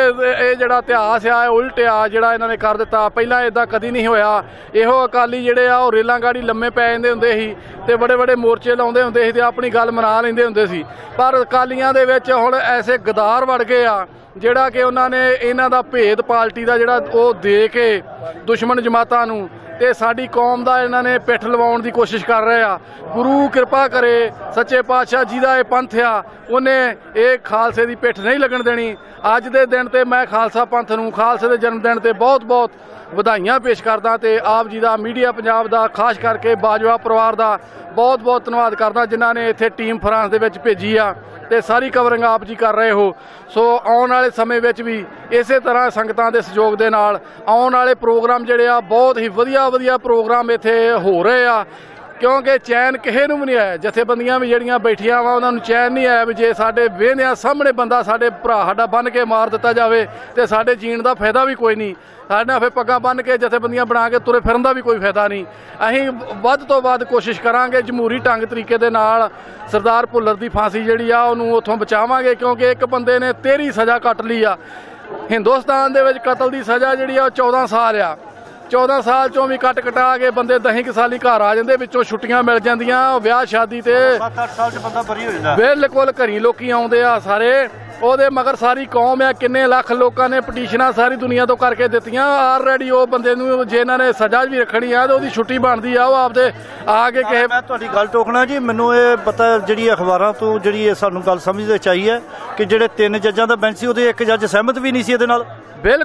ਇਹ ਜਿਹੜਾ ਇਤਿਹਾਸ ਆ, ਇਹ ਉਲਟ ਆ ਜਿਹੜਾ ਇਹਨਾਂ ਨੇ ਕਰ ਦਿੱਤਾ। ਪਹਿਲਾਂ ਇਦਾਂ ਕਦੀ ਨਹੀਂ ਹੋਇਆ। ਇਹੋ ਅਕਾਲੀ ਜਿਹੜੇ ਆ ਉਹ ਰੇਲਾਂ ਗਾੜੀ ਲੰਮੇ ਪੈ ਜਾਂਦੇ ਹੁੰਦੇ ਸੀ ਤੇ ਬੜੇ ਬੜੇ ਮੋਰਚੇ ਲਾਉਂਦੇ ਹੁੰਦੇ ਸੀ ਤੇ ਆਪਣੀ ਗੱਲ ਮਨਾ ਲੈਂਦੇ ਹੁੰਦੇ ਸੀ। ਪਰ ਅਕਾਲੀਆਂ ਦੇ ਵਿੱਚ ਹੁਣ ਐਸੇ ਗਦਾਰ ਵੜ ਗਏ ਆ ਜਿਹੜਾ ਕਿ ਉਹਨਾਂ ਨੇ ਇਹਨਾਂ ਦਾ ਭੇਦ ਪਾਰਟੀ ਦਾ ਜਿਹੜਾ ਉਹ ਦੇ ਕੇ ਦੁਸ਼ਮਣ ਜਮਾਤਾਂ ਨੂੰ ਤੇ ਸਾਡੀ ਕੌਮ ਦਾ ਇਹਨਾਂ ਨੇ ਪਿੱਠ ਲਵਾਉਣ ਦੀ ਕੋਸ਼ਿਸ਼ ਕਰ ਰਹੇ ਆ। ਗੁਰੂ ਕਿਰਪਾ ਕਰੇ, ਸੱਚੇ ਪਾਤਸ਼ਾਹ ਜਿਹਦਾ ਇਹ ਪੰਥ ਆ, ਉਹਨੇ ਇਹ ਖਾਲਸੇ ਦੀ ਪਿੱਠ ਨਹੀਂ ਲੱਗਣ ਦੇਣੀ। ਅੱਜ ਦੇ ਦਿਨ ਤੇ ਮੈਂ ਖਾਲਸਾ ਪੰਥ ਨੂੰ ਖਾਲਸੇ ਦੇ ਜਨਮ ਦਿਨ ਤੇ ਬਹੁਤ ਬਹੁਤ ਵਧਾਈਆਂ ਪੇਸ਼ ਕਰਦਾ ਤੇ ਆਪ ਜੀ ਦਾ, ਮੀਡੀਆ ਪੰਜਾਬ ਦਾ, ਖਾਸ ਕਰਕੇ ਬਾਜਵਾ ਪਰਿਵਾਰ ਦਾ ਬਹੁਤ ਬਹੁਤ ਧੰਨਵਾਦ ਕਰਦਾ ਜਿਨ੍ਹਾਂ ਨੇ ਇੱਥੇ ਟੀਮ ਫਰਾਂਸ ਦੇ ਵਿੱਚ ਭੇਜੀ ਆ ਤੇ ਸਾਰੀ ਕਵਰਿੰਗ ਆਪ ਜੀ ਕਰ ਰਹੇ ਹੋ। ਸੋ ਆਉਣ ਵਾਲੇ ਸਮੇਂ ਵਿੱਚ ਵੀ ਇਸੇ ਤਰ੍ਹਾਂ ਸੰਗਤਾਂ ਦੇ ਸਹਿਯੋਗ ਦੇ ਨਾਲ ਆਉਣ ਵਾਲੇ ਪ੍ਰੋਗਰਾਮ ਜਿਹੜੇ ਆ ਬਹੁਤ ਹੀ ਵਧੀਆ ਪ੍ਰੋਗਰਾਮ ਇੱਥੇ ਹੋ ਰਹੇ ਆ, ਕਿਉਂਕਿ ਚੈਨ ਕਿਸੇ ਨੂੰ ਵੀ ਨਹੀਂ ਆਇਆ। ਜਥੇਬੰਦੀਆਂ ਵੀ ਜਿਹੜੀਆਂ ਬੈਠੀਆਂ ਵਾ ਉਹਨਾਂ ਨੂੰ ਚੈਨ ਨਹੀਂ ਆਇਆ ਵੀ ਜੇ ਸਾਡੇ ਵੇਹਦਿਆਂ ਸਾਹਮਣੇ ਬੰਦਾ ਸਾਡੇ ਭਰਾ ਸਾਡਾ ਬੰਨ੍ਹ ਕੇ ਮਾਰ ਦਿੱਤਾ ਜਾਵੇ ਤੇ ਸਾਡੇ ਜੀਣ ਦਾ ਫਾਇਦਾ ਵੀ ਕੋਈ ਨਹੀਂ। ਸਾਡੇ ਫਿਰ ਪੱਗਾਂ ਬੰਨ੍ਹ ਕੇ ਜਥੇਬੰਦੀਆਂ ਬਣਾ ਕੇ ਤੁਰੇ ਫਿਰਨ ਦਾ ਵੀ ਕੋਈ ਫਾਇਦਾ ਨਹੀਂ। ਅਸੀਂ ਵੱਧ ਤੋਂ ਵੱਧ ਕੋਸ਼ਿਸ਼ ਕਰਾਂਗੇ ਜਮਹੂਰੀ ਢੰਗ ਤਰੀਕੇ ਦੇ ਨਾਲ ਸਰਦਾਰ ਭੁੱਲਰ ਦੀ ਫਾਂਸੀ ਜਿਹੜੀ ਆ ਉਹਨੂੰ ਉੱਥੋਂ ਬਚਾਵਾਂਗੇ, ਕਿਉਂਕਿ ਇੱਕ ਬੰਦੇ ਨੇ 13 ਸਜ਼ਾ ਕੱਟ ਲਈ ਆ। ਹਿੰਦੁਸਤਾਨ ਦੇ ਵਿੱਚ ਕਤਲ ਦੀ ਸਜ਼ਾ ਜਿਹੜੀ ਆ ਉਹ 14 ਸਾਲ ਆ। 14 ਸਾਲ ਚੋਂ ਵੀ ਕੱਟ ਕਟਾ ਕੇ ਬੰਦੇ 10 ਸਾਲੀ ਘਰ ਆ ਜਾਂਦੇ, ਵਿੱਚੋਂ ਛੁੱਟੀਆਂ ਮਿਲ ਜਾਂਦੀਆਂ, ਵਿਆਹ ਸ਼ਾਦੀ ਤੇ 7-8 ਸਾਲ 'ਚ ਬੰਦਾ ਬਰੀ ਹੋ ਜਾਂਦਾ। ਬਿਲਕੁਲ ਘਰੀ ਲੋਕੀ ਆਉਂਦੇ ਆ ਸਾਰੇ, ਉਹਦੇ ਮਗਰ ਸਾਰੀ ਕੌਮ ਆ। ਕਿੰਨੇ ਲੱਖ ਲੋਕਾਂ ਨੇ ਪਟੀਸ਼ਨਾਂ ਸਾਰੀ ਦੁਨੀਆ ਤੋਂ ਕਰਕੇ ਦਿੱਤੀਆਂ। ਆਲਰੇਡੀ ਉਹ ਬੰਦੇ ਨੂੰ ਜੇ ਇਹਨਾਂ ਨੇ ਸਜ਼ਾ ਵੀ ਰੱਖਣੀ ਆ ਤੇ ਉਹਦੀ ਛੁੱਟੀ ਬਣਦੀ ਆ, ਉਹ ਆਪਦੇ ਆ ਕੇ ਕਿਸੇ। ਮੈਂ ਤੁਹਾਡੀ ਗੱਲ ਟੋਕਣਾ ਜੀ, ਮੈਨੂੰ ਇਹ ਪਤਾ ਜਿਹੜੀ ਅਖਬਾਰਾਂ ਤੋਂ ਜਿਹੜੀ ਇਹ ਸਾਨੂੰ ਗੱਲ ਸਮਝ ਵਿੱਚ ਆਈ ਹੈ ਕਿ ਜਿਹੜੇ 3 ਜੱਜਾਂ ਦਾ ਬੈਂਚ ਸੀ ਉਹਦੇ ਇੱਕ ਜੱਜ ਸਹਿਮਤ ਵੀ ਨਹੀਂ ਸੀ ਇਹਦੇ ਨਾਲ।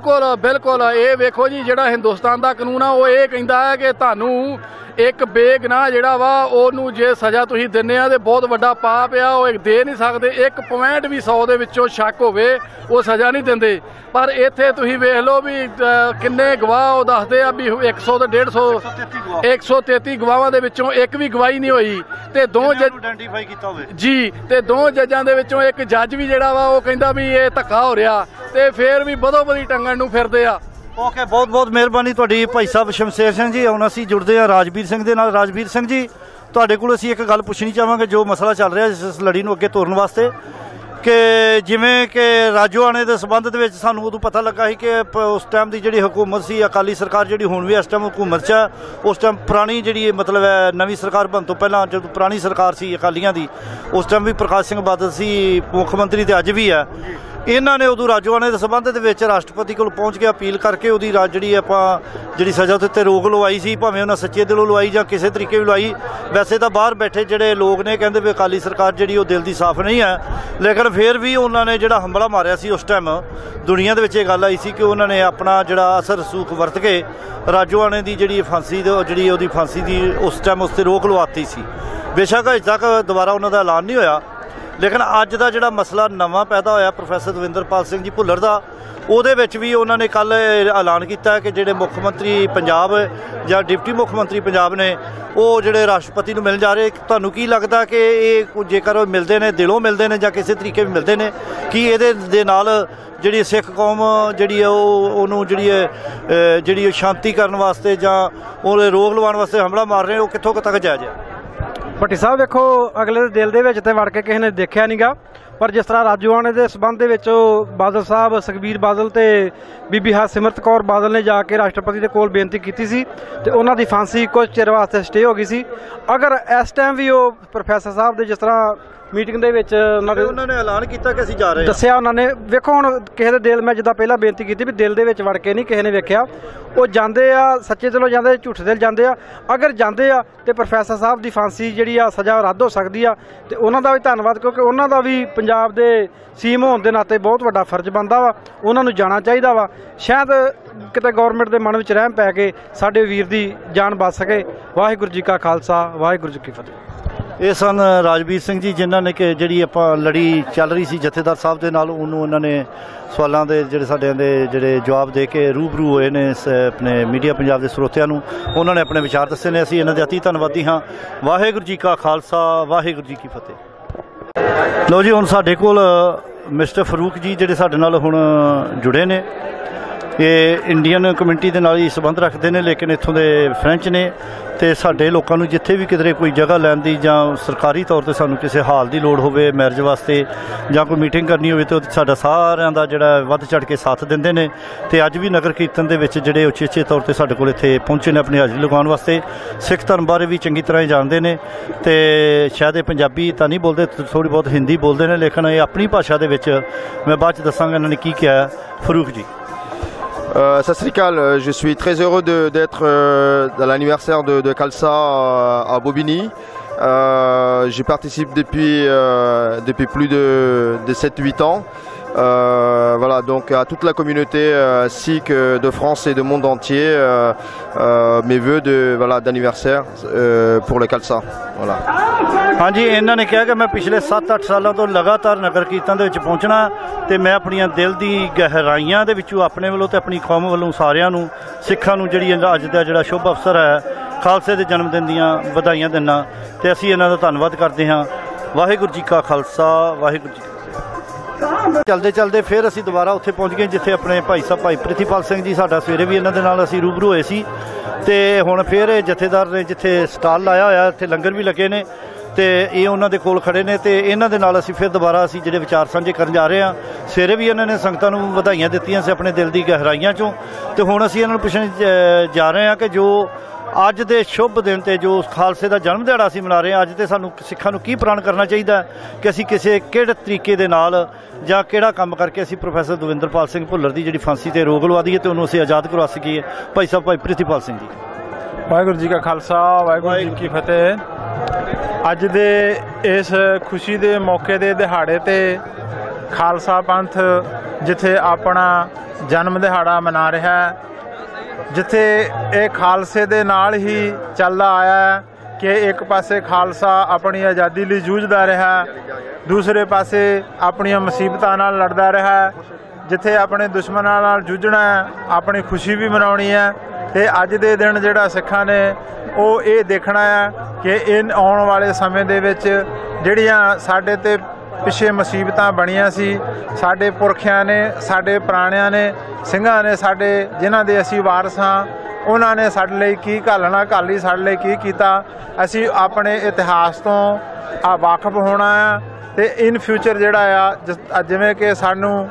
ਬਿਲਕੁਲ ਇਹ ਵੇਖੋ ਜੀ, ਜਿਹੜਾ ਹਿੰਦੁਸਤਾਨ ਦਾ ਕਾਨੂੰਨ ਆ ਉਹ ਇਹ ਕਹਿੰਦਾ ਹੈ ਕਿ ਤੁਹਾਨੂੰ ਇੱਕ ਬੇਗੁਨਾਹ ਜਿਹੜਾ ਵਾ ਉਹਨੂੰ ਜੇ ਸਜ਼ਾ ਤੁਸੀਂ ਦਿੰਦੇ ਆ ਤੇ ਬਹੁਤ ਵੱਡਾ ਪਾਪ ਆ, ਉਹ ਦੇ ਨਹੀਂ ਸਕਦੇ। 1 ਪੁਆਇੰਟ ਵੀ 100 ਦੇ ਵਿੱਚੋਂ ਸ਼ੱਕ ਹੋਵੇ ਉਹ ਸਜ਼ਾ ਨਹੀਂ ਦਿੰਦੇ। ਪਰ ਇੱਥੇ ਤੁਸੀਂ ਵੇਖ ਲਓ ਵੀ ਕਿੰਨੇ ਗਵਾਹ ਉਹ ਦੱਸਦੇ ਆ ਵੀ 100 ਤੇ 133 ਗਵਾਹਾਂ ਦੇ ਵਿੱਚੋਂ ਇੱਕ ਵੀ ਗਵਾਹੀ ਨਹੀਂ ਹੋਈ ਤੇ 2 ਆਇਡੈਂਟੀਫਾਈ ਕੀਤਾ ਹੋਵੇ ਜੀ, ਤੇ 2 ਜੱਜਾਂ ਦੇ ਵਿੱਚੋਂ ਇੱਕ ਜੱਜ ਵੀ ਜਿਹੜਾ ਵਾ ਉਹ ਕਹਿੰਦਾ ਵੀ ਇਹ ਧੱਕਾ ਹੋ ਰਿਹਾ ਤੇ ਫੇਰ ਵੀ ਬਦੋ-ਬਦੀ ਟੰਗਣ ਨੂੰ ਫਿਰਦੇ ਆ। ਓਕੇ, ਬਹੁਤ ਬਹੁਤ ਮਿਹਰਬਾਨੀ ਤੁਹਾਡੀ ਭਾਈ ਸਾਹਿਬ ਸ਼ਮਸ਼ੇਰ ਸਿੰਘ ਜੀ। ਹੁਣ ਅਸੀਂ ਜੁੜਦੇ ਹਾਂ ਰਾਜਵੀਰ ਸਿੰਘ ਦੇ ਨਾਲ। ਰਾਜਵੀਰ ਸਿੰਘ ਜੀ, ਤੁਹਾਡੇ ਕੋਲ ਅਸੀਂ ਇੱਕ ਗੱਲ ਪੁੱਛਣੀ ਚਾਹਾਂਗੇ ਜੋ ਮਸਲਾ ਚੱਲ ਰਿਹਾ ਇਸ ਲੜੀ ਨੂੰ ਅੱਗੇ ਤੋਰਨ ਵਾਸਤੇ, ਕਿ ਜਿਵੇਂ ਕਿ ਰਾਜੋਆਣੇ ਦੇ ਸੰਬੰਧ ਦੇ ਵਿੱਚ ਸਾਨੂੰ ਉਦੋਂ ਪਤਾ ਲੱਗਾ ਸੀ ਕਿ ਉਸ ਟਾਈਮ ਦੀ ਜਿਹੜੀ ਹਕੂਮਤ ਸੀ ਅਕਾਲੀ ਸਰਕਾਰ, ਜਿਹੜੀ ਹੁਣ ਵੀ ਇਸ ਟਾਈਮ ਹਕੂਮਤ 'ਚ ਹੈ, ਉਸ ਟਾਈਮ ਪੁਰਾਣੀ ਜਿਹੜੀ ਮਤਲਬ ਹੈ ਨਵੀਂ ਸਰਕਾਰ ਬਣਨ ਤੋਂ ਪਹਿਲਾਂ ਜਦੋਂ ਪੁਰਾਣੀ ਸਰਕਾਰ ਸੀ ਅਕਾਲੀਆਂ ਦੀ, ਉਸ ਟਾਈਮ ਵੀ ਪ੍ਰਕਾਸ਼ ਸਿੰਘ ਬਾਦਲ ਸੀ ਮੁੱਖ ਮੰਤਰੀ ਤੇ ਅੱਜ ਵੀ ਹੈ। ਇਹਨਾਂ ਨੇ ਉਦੋਂ ਰਾਜੋਆਣੇ ਦੇ ਸੰਬੰਧ ਦੇ ਵਿੱਚ ਰਾਸ਼ਟਰਪਤੀ ਕੋਲ ਪਹੁੰਚ ਕੇ ਅਪੀਲ ਕਰਕੇ ਉਹਦੀ ਜਿਹੜੀ ਸਜ਼ਾ ਉੱਤੇ ਰੋਕ ਲਵਾਈ ਸੀ, ਭਾਵੇਂ ਉਹਨਾਂ ਸੱਚੇ ਦਿਲੋਂ ਲਵਾਈ ਜਾਂ ਕਿਸੇ ਤਰੀਕੇ ਵੀ ਲਵਾਈ। ਵੈਸੇ ਤਾਂ ਬਾਹਰ ਬੈਠੇ ਜਿਹੜੇ ਲੋਕ ਨੇ ਕਹਿੰਦੇ ਵੀ ਅਕਾਲੀ ਸਰਕਾਰ ਜਿਹੜੀ ਉਹ ਦਿਲ ਦੀ ਸਾਫ਼ ਨਹੀਂ ਹੈ, ਲੇਕਿਨ ਫਿਰ ਵੀ ਉਹਨਾਂ ਨੇ ਜਿਹੜਾ ਹੰਬਲਾ ਮਾਰਿਆ ਸੀ ਉਸ ਟਾਈਮ ਦੁਨੀਆ ਦੇ ਵਿੱਚ ਇਹ ਗੱਲ ਆਈ ਸੀ ਕਿ ਉਹਨਾਂ ਨੇ ਆਪਣਾ ਜਿਹੜਾ ਅਸਰ ਰਸੂਖ ਵਰਤ ਕੇ ਰਾਜੋਆਣੇ ਦੀ ਜਿਹੜੀ ਫਾਂਸੀ ਜਿਹੜੀ ਉਹਦੀ ਫਾਂਸੀ ਦੀ ਉਸ ਟਾਈਮ ਉਸ 'ਤੇ ਰੋਕ ਲਵਾਤੀ ਸੀ। ਬੇਸ਼ੱਕ ਅਜੇ ਤੱਕ ਦੁਬਾਰਾ ਉਹਨਾਂ ਦਾ ਐਲਾਨ ਨਹੀਂ ਹੋਇਆ, ਲੇਕਿਨ ਅੱਜ ਦਾ ਜਿਹੜਾ ਮਸਲਾ ਨਵਾਂ ਪੈਦਾ ਹੋਇਆ ਪ੍ਰੋਫੈਸਰ ਦਵਿੰਦਰਪਾਲ ਸਿੰਘ ਜੀ ਭੁੱਲਰ ਦਾ, ਉਹਦੇ ਵਿੱਚ ਵੀ ਉਹਨਾਂ ਨੇ ਕੱਲ੍ਹ ਐਲਾਨ ਕੀਤਾ ਕਿ ਜਿਹੜੇ ਮੁੱਖ ਮੰਤਰੀ ਪੰਜਾਬ ਜਾਂ ਡਿਪਟੀ ਮੁੱਖ ਮੰਤਰੀ ਪੰਜਾਬ ਨੇ ਉਹ ਜਿਹੜੇ ਰਾਸ਼ਟਰਪਤੀ ਨੂੰ ਮਿਲਣ ਜਾ ਰਹੇ। ਤੁਹਾਨੂੰ ਕੀ ਲੱਗਦਾ ਕਿ ਇਹ ਜੇਕਰ ਉਹ ਮਿਲਦੇ ਨੇ, ਦਿਲੋਂ ਮਿਲਦੇ ਨੇ ਜਾਂ ਕਿਸੇ ਤਰੀਕੇ ਵੀ ਮਿਲਦੇ ਨੇ, ਕੀ ਇਹਦੇ ਦੇ ਨਾਲ ਜਿਹੜੀ ਸਿੱਖ ਕੌਮ ਜਿਹੜੀ ਹੈ ਉਹਨੂੰ ਜਿਹੜੀ ਸ਼ਾਂਤੀ ਕਰਨ ਵਾਸਤੇ ਜਾਂ ਉਹਦੇ ਰੋਕ ਲਵਾਉਣ ਵਾਸਤੇ ਹਮਲਾ ਮਾਰ ਰਹੇ, ਉਹ ਕਿੱਥੋਂ ਤੱਕ ਜਾਇਜ਼ ਹੈ? ਭੱਟੀ ਸਾਹਿਬ ਵੇਖੋ, ਅਗਲੇ ਦੇ ਦਿਲ ਦੇ ਵਿੱਚ ਤੇ ਵੜ ਕੇ ਕਿਸੇ ਨੇ ਦੇਖਿਆ ਨਹੀਂਗਾ, ਪਰ ਜਿਸ ਤਰ੍ਹਾਂ ਰਾਜੋਆਣੇ ਦੇ ਸਬੰਧ ਦੇ ਵਿੱਚ ਬਾਦਲ ਸਾਹਿਬ ਸੁਖਬੀਰ ਬਾਦਲ ਤੇ ਬੀਬੀ ਹਰਸਿਮਰਤ ਕੌਰ ਬਾਦਲ ਨੇ ਜਾ ਕੇ ਰਾਸ਼ਟਰਪਤੀ ਦੇ ਕੋਲ ਬੇਨਤੀ ਕੀਤੀ ਸੀ ਤੇ ਉਹਨਾਂ ਦੀ ਫਾਂਸੀ ਕੁਝ ਚਿਰ ਵਾਸਤੇ ਸਟੇ ਹੋ ਗਈ ਸੀ। ਅਗਰ ਇਸ ਟਾਈਮ ਵੀ ਉਹ ਪ੍ਰੋਫੈਸਰ ਸਾਹਿਬ ਦੇ ਜਿਸ ਤਰ੍ਹਾਂ ਮੀਟਿੰਗ ਦੇ ਵਿੱਚ ਉਹਨਾਂ ਨੇ ਐਲਾਨ ਕੀਤਾ ਕਿ ਅਸੀਂ ਜਾ ਰਹੇ ਹਾਂ, ਦੱਸਿਆ ਉਹਨਾਂ ਨੇ, ਵੇਖੋ ਹੁਣ ਕਿਸੇ ਦੇ ਦਿਲ, ਮੈਂ ਜਿੱਦਾਂ ਪਹਿਲਾਂ ਬੇਨਤੀ ਕੀਤੀ ਵੀ ਦਿਲ ਦੇ ਵਿੱਚ ਵੜ ਕੇ ਨਹੀਂ ਕਿਸੇ ਨੇ ਵੇਖਿਆ। ਉਹ ਜਾਂਦੇ ਆ, ਸੱਚੇ ਦਿਲੋਂ ਜਾਂਦੇ, ਝੂਠੇ ਦਿਲ ਜਾਂਦੇ ਆ। ਅਗਰ ਜਾਂਦੇ ਆ ਤੇ ਪ੍ਰੋਫੈਸਰ ਸਾਹਿਬ ਦੀ ਫਾਂਸੀ ਜਿਹੜੀ ਆ ਸਜ਼ਾ ਰੱਦ ਹੋ ਸਕਦੀ ਆ ਤੇ ਉਹਨਾਂ ਦਾ ਵੀ ਧੰਨਵਾਦ, ਕਿਉਂਕਿ ਉਹਨਾਂ ਦਾ ਵੀ ਪੰਜਾਬ ਦੇ ਸੀਐਮ ਹੋਣ ਦੇ ਨਾਤੇ ਬਹੁਤ ਵੱਡਾ ਫਰਜ਼ ਬਣਦਾ ਵਾ, ਉਹਨਾਂ ਨੂੰ ਜਾਣਾ ਚਾਹੀਦਾ ਵਾ। ਸ਼ਾਇਦ ਕਿਤੇ ਗੌਰਮੈਂਟ ਦੇ ਮਨ ਵਿੱਚ ਰਹਿਮ ਪੈ ਕੇ ਸਾਡੇ ਵੀਰ ਦੀ ਜਾਨ ਬਚ ਸਕੇ। ਵਾਹਿਗੁਰੂ ਜੀ ਕਾ ਖਾਲਸਾ, ਵਾਹਿਗੁਰੂ ਜੀ ਕੀ ਫਤਿਹ। ਇਹ ਸਨ ਰਾਜਵੀਰ ਸਿੰਘ ਜੀ, ਜਿਨ੍ਹਾਂ ਨੇ ਕਿ ਜਿਹੜੀ ਆਪਾਂ ਲੜੀ ਚੱਲ ਰਹੀ ਸੀ ਜਥੇਦਾਰ ਸਾਹਿਬ ਦੇ ਨਾਲ, ਉਹਨੂੰ ਉਹਨਾਂ ਨੇ ਸਵਾਲਾਂ ਦੇ ਜਿਹੜੇ ਸਾਡਿਆਂ ਦੇ ਜਿਹੜੇ ਜਵਾਬ ਦੇ ਕੇ ਰੂਬਰੂ ਹੋਏ ਨੇ ਆਪਣੇ ਮੀਡੀਆ ਪੰਜਾਬ ਦੇ ਸਰੋਤਿਆਂ ਨੂੰ, ਉਹਨਾਂ ਨੇ ਆਪਣੇ ਵਿਚਾਰ ਦੱਸੇ ਨੇ। ਅਸੀਂ ਇਹਨਾਂ ਦੇ ਅਤੀ ਧੰਨਵਾਦੀ ਹਾਂ। ਵਾਹਿਗੁਰੂ ਜੀ ਕਾ ਖਾਲਸਾ, ਵਾਹਿਗੁਰੂ ਜੀ ਕੀ ਫਤਿਹ। ਲਓ ਜੀ, ਹੁਣ ਸਾਡੇ ਕੋਲ ਮਿਸਟਰ ਫਰੂਕ ਜੀ ਜਿਹੜੇ ਸਾਡੇ ਨਾਲ ਹੁਣ ਜੁੜੇ ਨੇ। ਇਹ ਇੰਡੀਅਨ ਕਮਿਊਨਿਟੀ ਦੇ ਨਾਲ ਹੀ ਸੰਬੰਧ ਰੱਖਦੇ ਨੇ, ਲੇਕਿਨ ਇੱਥੋਂ ਦੇ ਫਰੈਂਚ ਨੇ। ਤੇ ਸਾਡੇ ਲੋਕਾਂ ਨੂੰ ਜਿੱਥੇ ਵੀ ਕਿਧਰੇ ਕੋਈ ਜਗ੍ਹਾ ਲੈਣ ਦੀ ਜਾਂ ਸਰਕਾਰੀ ਤੌਰ ਤੇ ਸਾਨੂੰ ਕਿਸੇ ਹਾਲ ਦੀ ਲੋੜ ਹੋਵੇ ਮੈਰਿਜ ਵਾਸਤੇ ਜਾਂ ਕੋਈ ਮੀਟਿੰਗ ਕਰਨੀ ਹੋਵੇ ਤਾਂ ਸਾਡਾ ਸਾਰਿਆਂ ਦਾ ਜਿਹੜਾ ਵੱਧ ਚੜ੍ਹ ਕੇ ਸਾਥ ਦਿੰਦੇ ਨੇ। ਤੇ ਅੱਜ ਵੀ ਨਗਰ ਕੀਰਤਨ ਦੇ ਵਿੱਚ ਜਿਹੜੇ ਉਚੇਚੇ ਤੌਰ ਤੇ ਸਾਡੇ ਕੋਲ ਇੱਥੇ ਪਹੁੰਚੇ ਨੇ ਆਪਣੀ ਹਾਜ਼ਰੀ ਲਗਾਉਣ ਵਾਸਤੇ। ਸਿੱਖ ਧਰਮ ਬਾਰੇ ਵੀ ਚੰਗੀ ਤਰ੍ਹਾਂ ਹੀ ਜਾਣਦੇ ਨੇ ਤੇ ਸ਼ਾਇਦ ਇਹ ਪੰਜਾਬੀ ਤਾਂ ਨਹੀਂ ਬੋਲਦੇ, ਥੋੜ੍ਹੀ ਬਹੁਤ ਹਿੰਦੀ ਬੋਲਦੇ ਨੇ, ਲੇਕਿਨ ਇਹ ਆਪਣੀ ਭਾਸ਼ਾ ਦੇ ਵਿੱਚ ਮੈਂ ਬਾਅਦ 'ਚ ਦੱਸਾਂਗਾ ਇਹਨਾਂ ਨੇ ਕੀ ਕਿਹਾ। ਫਰੂਕ ਜੀ। Sat Sri Akal, je suis très heureux d'être dans l'anniversaire de Khalsa à Bobigny. J'y participe depuis plus de 7-8 ans. Voilà, donc à toute la communauté sikh de France et du monde entier, mes vœux d'anniversaire pour le Khalsa. Voilà. हाँ जी, इन्होंने कहा कि मैं पिछले 7-8 सालों तो लगातार नगर कीर्तन दे विच पहुंचना ते मैं अपनियां दिल दी गहराइयां दे विचों अपने वालों ते अपनी कौम वालों सारियां नूं सिखां नूं जिहड़ी अज दा जिहड़ा शुभ अवसर है खालसे दे जन्म दिन दीयां वधाइयां दिना ते असीं इन्हां दा धन्नवाद करदे हां। वाहिगुरू जी का खालसा, वाहिगुरू जी। चलते चलते फिर असीं दोबारा उत्थे पहुंच गए जिथे अपने भाई साहब भाई प्रिथीपाल सिंह जी साडा सवेरे भी इन्हां दे नाल असीं रूबरू होए सी ते हुण फिर जथेदार ने जिथे स्टाल लाया होया इत्थे लंगर भी लगे ने ਤੇ ਇਹ ਉਹਨਾਂ ਦੇ ਕੋਲ ਖੜੇ ਨੇ ਤੇ ਇਹਨਾਂ ਦੇ ਨਾਲ ਅਸੀਂ ਫਿਰ ਦੁਬਾਰਾ ਅਸੀਂ ਜਿਹੜੇ ਵਿਚਾਰ ਸਾਂਝੇ ਕਰਨ ਜਾ ਰਹੇ ਹਾਂ। ਸਵੇਰੇ ਵੀ ਇਹਨਾਂ ਨੇ ਸੰਗਤਾਂ ਨੂੰ ਵਧਾਈਆਂ ਦਿੱਤੀਆਂ ਸੀ ਆਪਣੇ ਦਿਲ ਦੀ ਗਹਿਰਾਈਆਂ ਚੋਂ ਤੇ ਹੁਣ ਅਸੀਂ ਇਹਨਾਂ ਨੂੰ ਪੁੱਛਣ ਜਾ ਰਹੇ ਹਾਂ ਕਿ ਜੋ ਅੱਜ ਦੇ ਸ਼ੁਭ ਦਿਨ ਤੇ ਜੋ ਖਾਲਸੇ ਦਾ ਜਨਮ ਦਿਹਾੜਾ ਅਸੀਂ ਮਨਾ ਰਹੇ ਹਾਂ, ਅੱਜ ਤੇ ਸਾਨੂੰ ਸਿੱਖਾਂ ਨੂੰ ਕੀ ਪ੍ਰਣ ਕਰਨਾ ਚਾਹੀਦਾ ਕਿ ਅਸੀਂ ਕਿਸੇ ਕਿਹੜੇ ਤਰੀਕੇ ਦੇ ਨਾਲ ਜਾਂ ਕਿਹੜਾ ਕੰਮ ਕਰਕੇ ਅਸੀਂ ਪ੍ਰੋਫੈਸਰ ਦਵਿੰਦਰਪਾਲ ਸਿੰਘ ਭੁੱਲਰ ਦੀ ਜਿਹੜੀ ਫਾਂਸੀ ਤੇ ਰੋਕ ਲਵਾ ਦਈਏ ਤੇ ਉਹਨੂੰ ਅਸੀਂ ਆਜ਼ਾਦ ਕਰਵਾ ਸਕੀਏ। ਭਾਈ ਸਾਹਿਬ ਭਾਈ ਪ੍ਰਿਥੀਪਾਲ ਸਿੰਘ ਜੀ। ਵਾਹਿਗੁਰੂ ਜੀ ਕਾ ਖਾਲਸਾ, ਵਾਹਿਗੁਰੂ ਜੀ ਕੀ ਫਤਿਹ। ਅੱਜ ਦੇ ਇਸ ਖੁਸ਼ੀ ਦੇ ਮੌਕੇ ਦੇ ਦਿਹਾੜੇ ਤੇ ਖਾਲਸਾ ਪੰਥ ਜਿੱਥੇ ਆਪਣਾ ਜਨਮ ਦਿਹਾੜਾ ਮਨਾ ਰਿਹਾ ਹੈ, ਜਿੱਥੇ ਇਹ ਖਾਲਸੇ ਦੇ ਨਾਲ ਹੀ ਚੱਲਦਾ ਆਇਆ ਕਿ ਇੱਕ ਪਾਸੇ ਖਾਲਸਾ ਆਪਣੀ ਆਜ਼ਾਦੀ ਲਈ ਜੂਝਦਾ ਰਿਹਾ, ਦੂਸਰੇ ਪਾਸੇ ਆਪਣੀਆਂ ਮੁਸੀਬਤਾਂ ਨਾਲ ਲੜਦਾ ਰਿਹਾ, ਜਿੱਥੇ ਆਪਣੇ ਦੁਸ਼ਮਣਾਂ ਨਾਲ ਜੂਝਣਾ ਹੈ, ਆਪਣੀ ਖੁਸ਼ੀ ਵੀ ਮਨਾਉਣੀ ਹੈ। ਤੇ ਅੱਜ ਦੇ ਦਿਨ ਜਿਹੜਾ ਸਿੱਖਾਂ ਨੇ ਉਹ ਇਹ ਦੇਖਣਾ ਹੈ ਕਿ ਇਹ ਆਉਣ ਵਾਲੇ ਸਮੇਂ ਦੇ ਵਿੱਚ ਜਿਹੜੀਆਂ ਸਾਡੇ ਤੇ ਪਿੱਛੇ ਮੁਸੀਬਤਾਂ ਬਣੀਆਂ ਸੀ, ਸਾਡੇ ਪੁਰਖਿਆਂ ਨੇ, ਸਾਡੇ ਪੁਰਾਣਿਆਂ ਨੇ, ਸਿੰਘਾਂ ਨੇ, ਸਾਡੇ ਜਿਨ੍ਹਾਂ ਦੇ ਅਸੀਂ ਵਾਰਸ ਹਾਂ, ਉਹਨਾਂ ਨੇ ਸਾਡੇ ਲਈ ਕੀ ਘਾਲਣਾ ਘਾਲੀ, ਸਾਡੇ ਲਈ ਕੀ ਕੀਤਾ। ਅਸੀਂ ਆਪਣੇ ਇਤਿਹਾਸ ਤੋਂ ਵਾਕਫ ਹੋਣਾ ਆ ਤੇ ਇਨ ਫਿਊਚਰ ਜਿਹੜਾ ਆ ਜਿਵੇਂ ਕਿ ਸਾਨੂੰ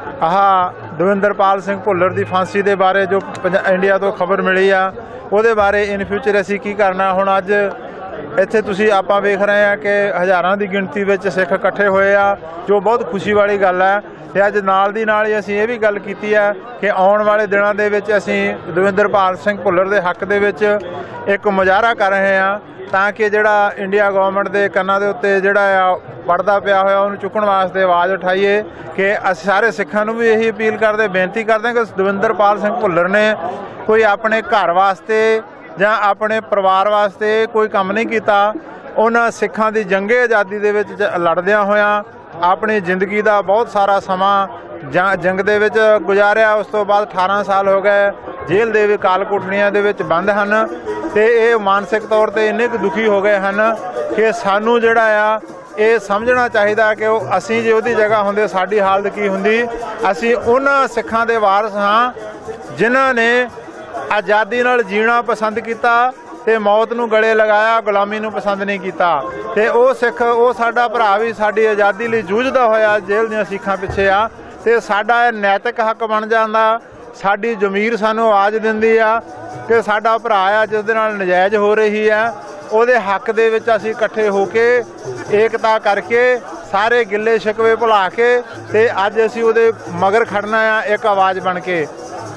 ਦਵਿੰਦਰਪਾਲ ਸਿੰਘ ਭੁੱਲਰ ਦੀ ਫਾਂਸੀ ਦੇ ਬਾਰੇ ਜੋ ਇੰਡੀਆ ਤੋਂ ਖਬਰ ਮਿਲੀ ਆ ਉਹਦੇ ਬਾਰੇ ਇਨ ਫਿਊਚਰ ਅਸੀਂ ਕੀ ਕਰਨਾ। ਹੁਣ ਅੱਜ ਇੱਥੇ ਤੁਸੀਂ ਆਪਾਂ ਵੇਖ ਰਹੇ ਹਾਂ ਕਿ ਹਜ਼ਾਰਾਂ ਦੀ ਗਿਣਤੀ ਵਿੱਚ ਸਿੱਖ ਇਕੱਠੇ ਹੋਏ ਆ, ਜੋ ਬਹੁਤ ਖੁਸ਼ੀ ਵਾਲੀ ਗੱਲ ਹੈ। ਤੇ ਅੱਜ ਨਾਲ ਦੀ ਨਾਲ ਹੀ ਅਸੀਂ ਇਹ ਵੀ ਗੱਲ ਕੀਤੀ ਹੈ ਕਿ ਆਉਣ ਵਾਲੇ ਦਿਨਾਂ ਦੇ ਵਿੱਚ ਅਸੀਂ ਦਵਿੰਦਰਪਾਲ ਸਿੰਘ ਭੁੱਲਰ ਦੇ ਹੱਕ ਦੇ ਵਿੱਚ ਇੱਕ ਮੁਜ਼ਾਹਰਾ ਕਰ ਰਹੇ ਹਾਂ ਤਾਂ ਕਿ ਜਿਹੜਾ ਇੰਡੀਆ ਗਵਰਨਮੈਂਟ ਦੇ ਕੰਨਾਂ ਦੇ ਉੱਤੇ ਜਿਹੜਾ ਆ ਪੜਦਾ ਪਿਆ ਹੋਇਆ ਉਹਨੂੰ ਚੁੱਕਣ ਵਾਸਤੇ ਆਵਾਜ਼ ਉਠਾਈਏ। ਕਿ ਅਸੀਂ ਸਾਰੇ ਸਿੱਖਾਂ ਨੂੰ ਵੀ ਇਹੀ ਅਪੀਲ ਕਰਦੇ, ਬੇਨਤੀ ਕਰਦੇ ਕਿ ਦਵਿੰਦਰਪਾਲ ਸਿੰਘ ਭੁੱਲਰ ਨੇ ਕੋਈ ਆਪਣੇ ਘਰ ਵਾਸਤੇ ਜਾਂ ਆਪਣੇ ਪਰਿਵਾਰ ਵਾਸਤੇ ਕੋਈ ਕੰਮ ਨਹੀਂ ਕੀਤਾ। ਉਹਨਾਂ ਸਿੱਖਾਂ ਦੀ ਜੰਗੇ ਆਜ਼ਾਦੀ ਦੇ ਵਿੱਚ ਲੜਦਿਆਂ ਹੋਇਆਂ ਆਪਣੀ ਜ਼ਿੰਦਗੀ ਦਾ ਬਹੁਤ ਸਾਰਾ ਸਮਾਂ ਜੰਗ ਦੇ ਵਿੱਚ ਗੁਜ਼ਾਰਿਆ। ਉਸ ਤੋਂ ਬਾਅਦ 18 ਸਾਲ ਹੋ ਗਏ ਜੇਲ੍ਹ ਦੇ ਵੀ ਕਾਲ ਕੋਠੜੀਆਂ ਦੇ ਵਿੱਚ ਬੰਦ ਹਨ ਤੇ ਇਹ ਮਾਨਸਿਕ ਤੌਰ ਤੇ ਇੰਨੇ ਕੁ ਦੁਖੀ ਹੋ ਗਏ ਹਨ ਕਿ ਸਾਨੂੰ ਜਿਹੜਾ ਆ ਇਹ ਸਮਝਣਾ ਚਾਹੀਦਾ ਕਿ ਉਹ ਅਸੀਂ ਜੇ ਉਹਦੀ ਜਗ੍ਹਾ ਹੁੰਦੇ ਸਾਡੀ ਹਾਲਤ ਕੀ ਹੁੰਦੀ। ਅਸੀਂ ਉਹਨਾਂ ਸਿੱਖਾਂ ਦੇ ਵਾਰਸ ਹਾਂ ਜਿਨ੍ਹਾਂ ਨੇ ਆਜ਼ਾਦੀ ਨਾਲ ਜੀਣਾ ਪਸੰਦ ਕੀਤਾ ਤੇ ਮੌਤ ਨੂੰ ਗਲੇ ਲਗਾਇਆ, ਗੁਲਾਮੀ ਨੂੰ ਪਸੰਦ ਨਹੀਂ ਕੀਤਾ। ਤੇ ਉਹ ਸਿੱਖ, ਉਹ ਸਾਡਾ ਭਰਾ ਵੀ ਸਾਡੀ ਆਜ਼ਾਦੀ ਲਈ ਜੂਝਦਾ ਹੋਇਆ ਜੇਲ੍ਹ ਦੀਆਂ ਸੀਖਾਂ ਪਿੱਛੇ ਆ ਤੇ ਸਾਡਾ ਇਹ ਨੈਤਿਕ ਹੱਕ ਬਣ ਜਾਂਦਾ। ਸਾਡੀ ਜ਼ਮੀਰ ਸਾਨੂੰ ਆਵਾਜ਼ ਦਿੰਦੀ ਆ ਕਿ ਸਾਡਾ ਭਰਾ ਆ ਜਿਸ ਦੇ ਨਾਲ ਨਜਾਇਜ਼ ਹੋ ਰਹੀ ਆ, ਉਹਦੇ ਹੱਕ ਦੇ ਵਿੱਚ ਅਸੀਂ ਇਕੱਠੇ ਹੋ ਕੇ ਏਕਤਾ ਕਰਕੇ ਸਾਰੇ ਗਿੱਲੇ ਸ਼ਿਕਵੇ ਭੁਲਾ ਕੇ ਤੇ ਅੱਜ ਅਸੀਂ ਉਹਦੇ ਮਗਰ ਖੜਨਾ ਆ ਇੱਕ ਆਵਾਜ਼ ਬਣ ਕੇ।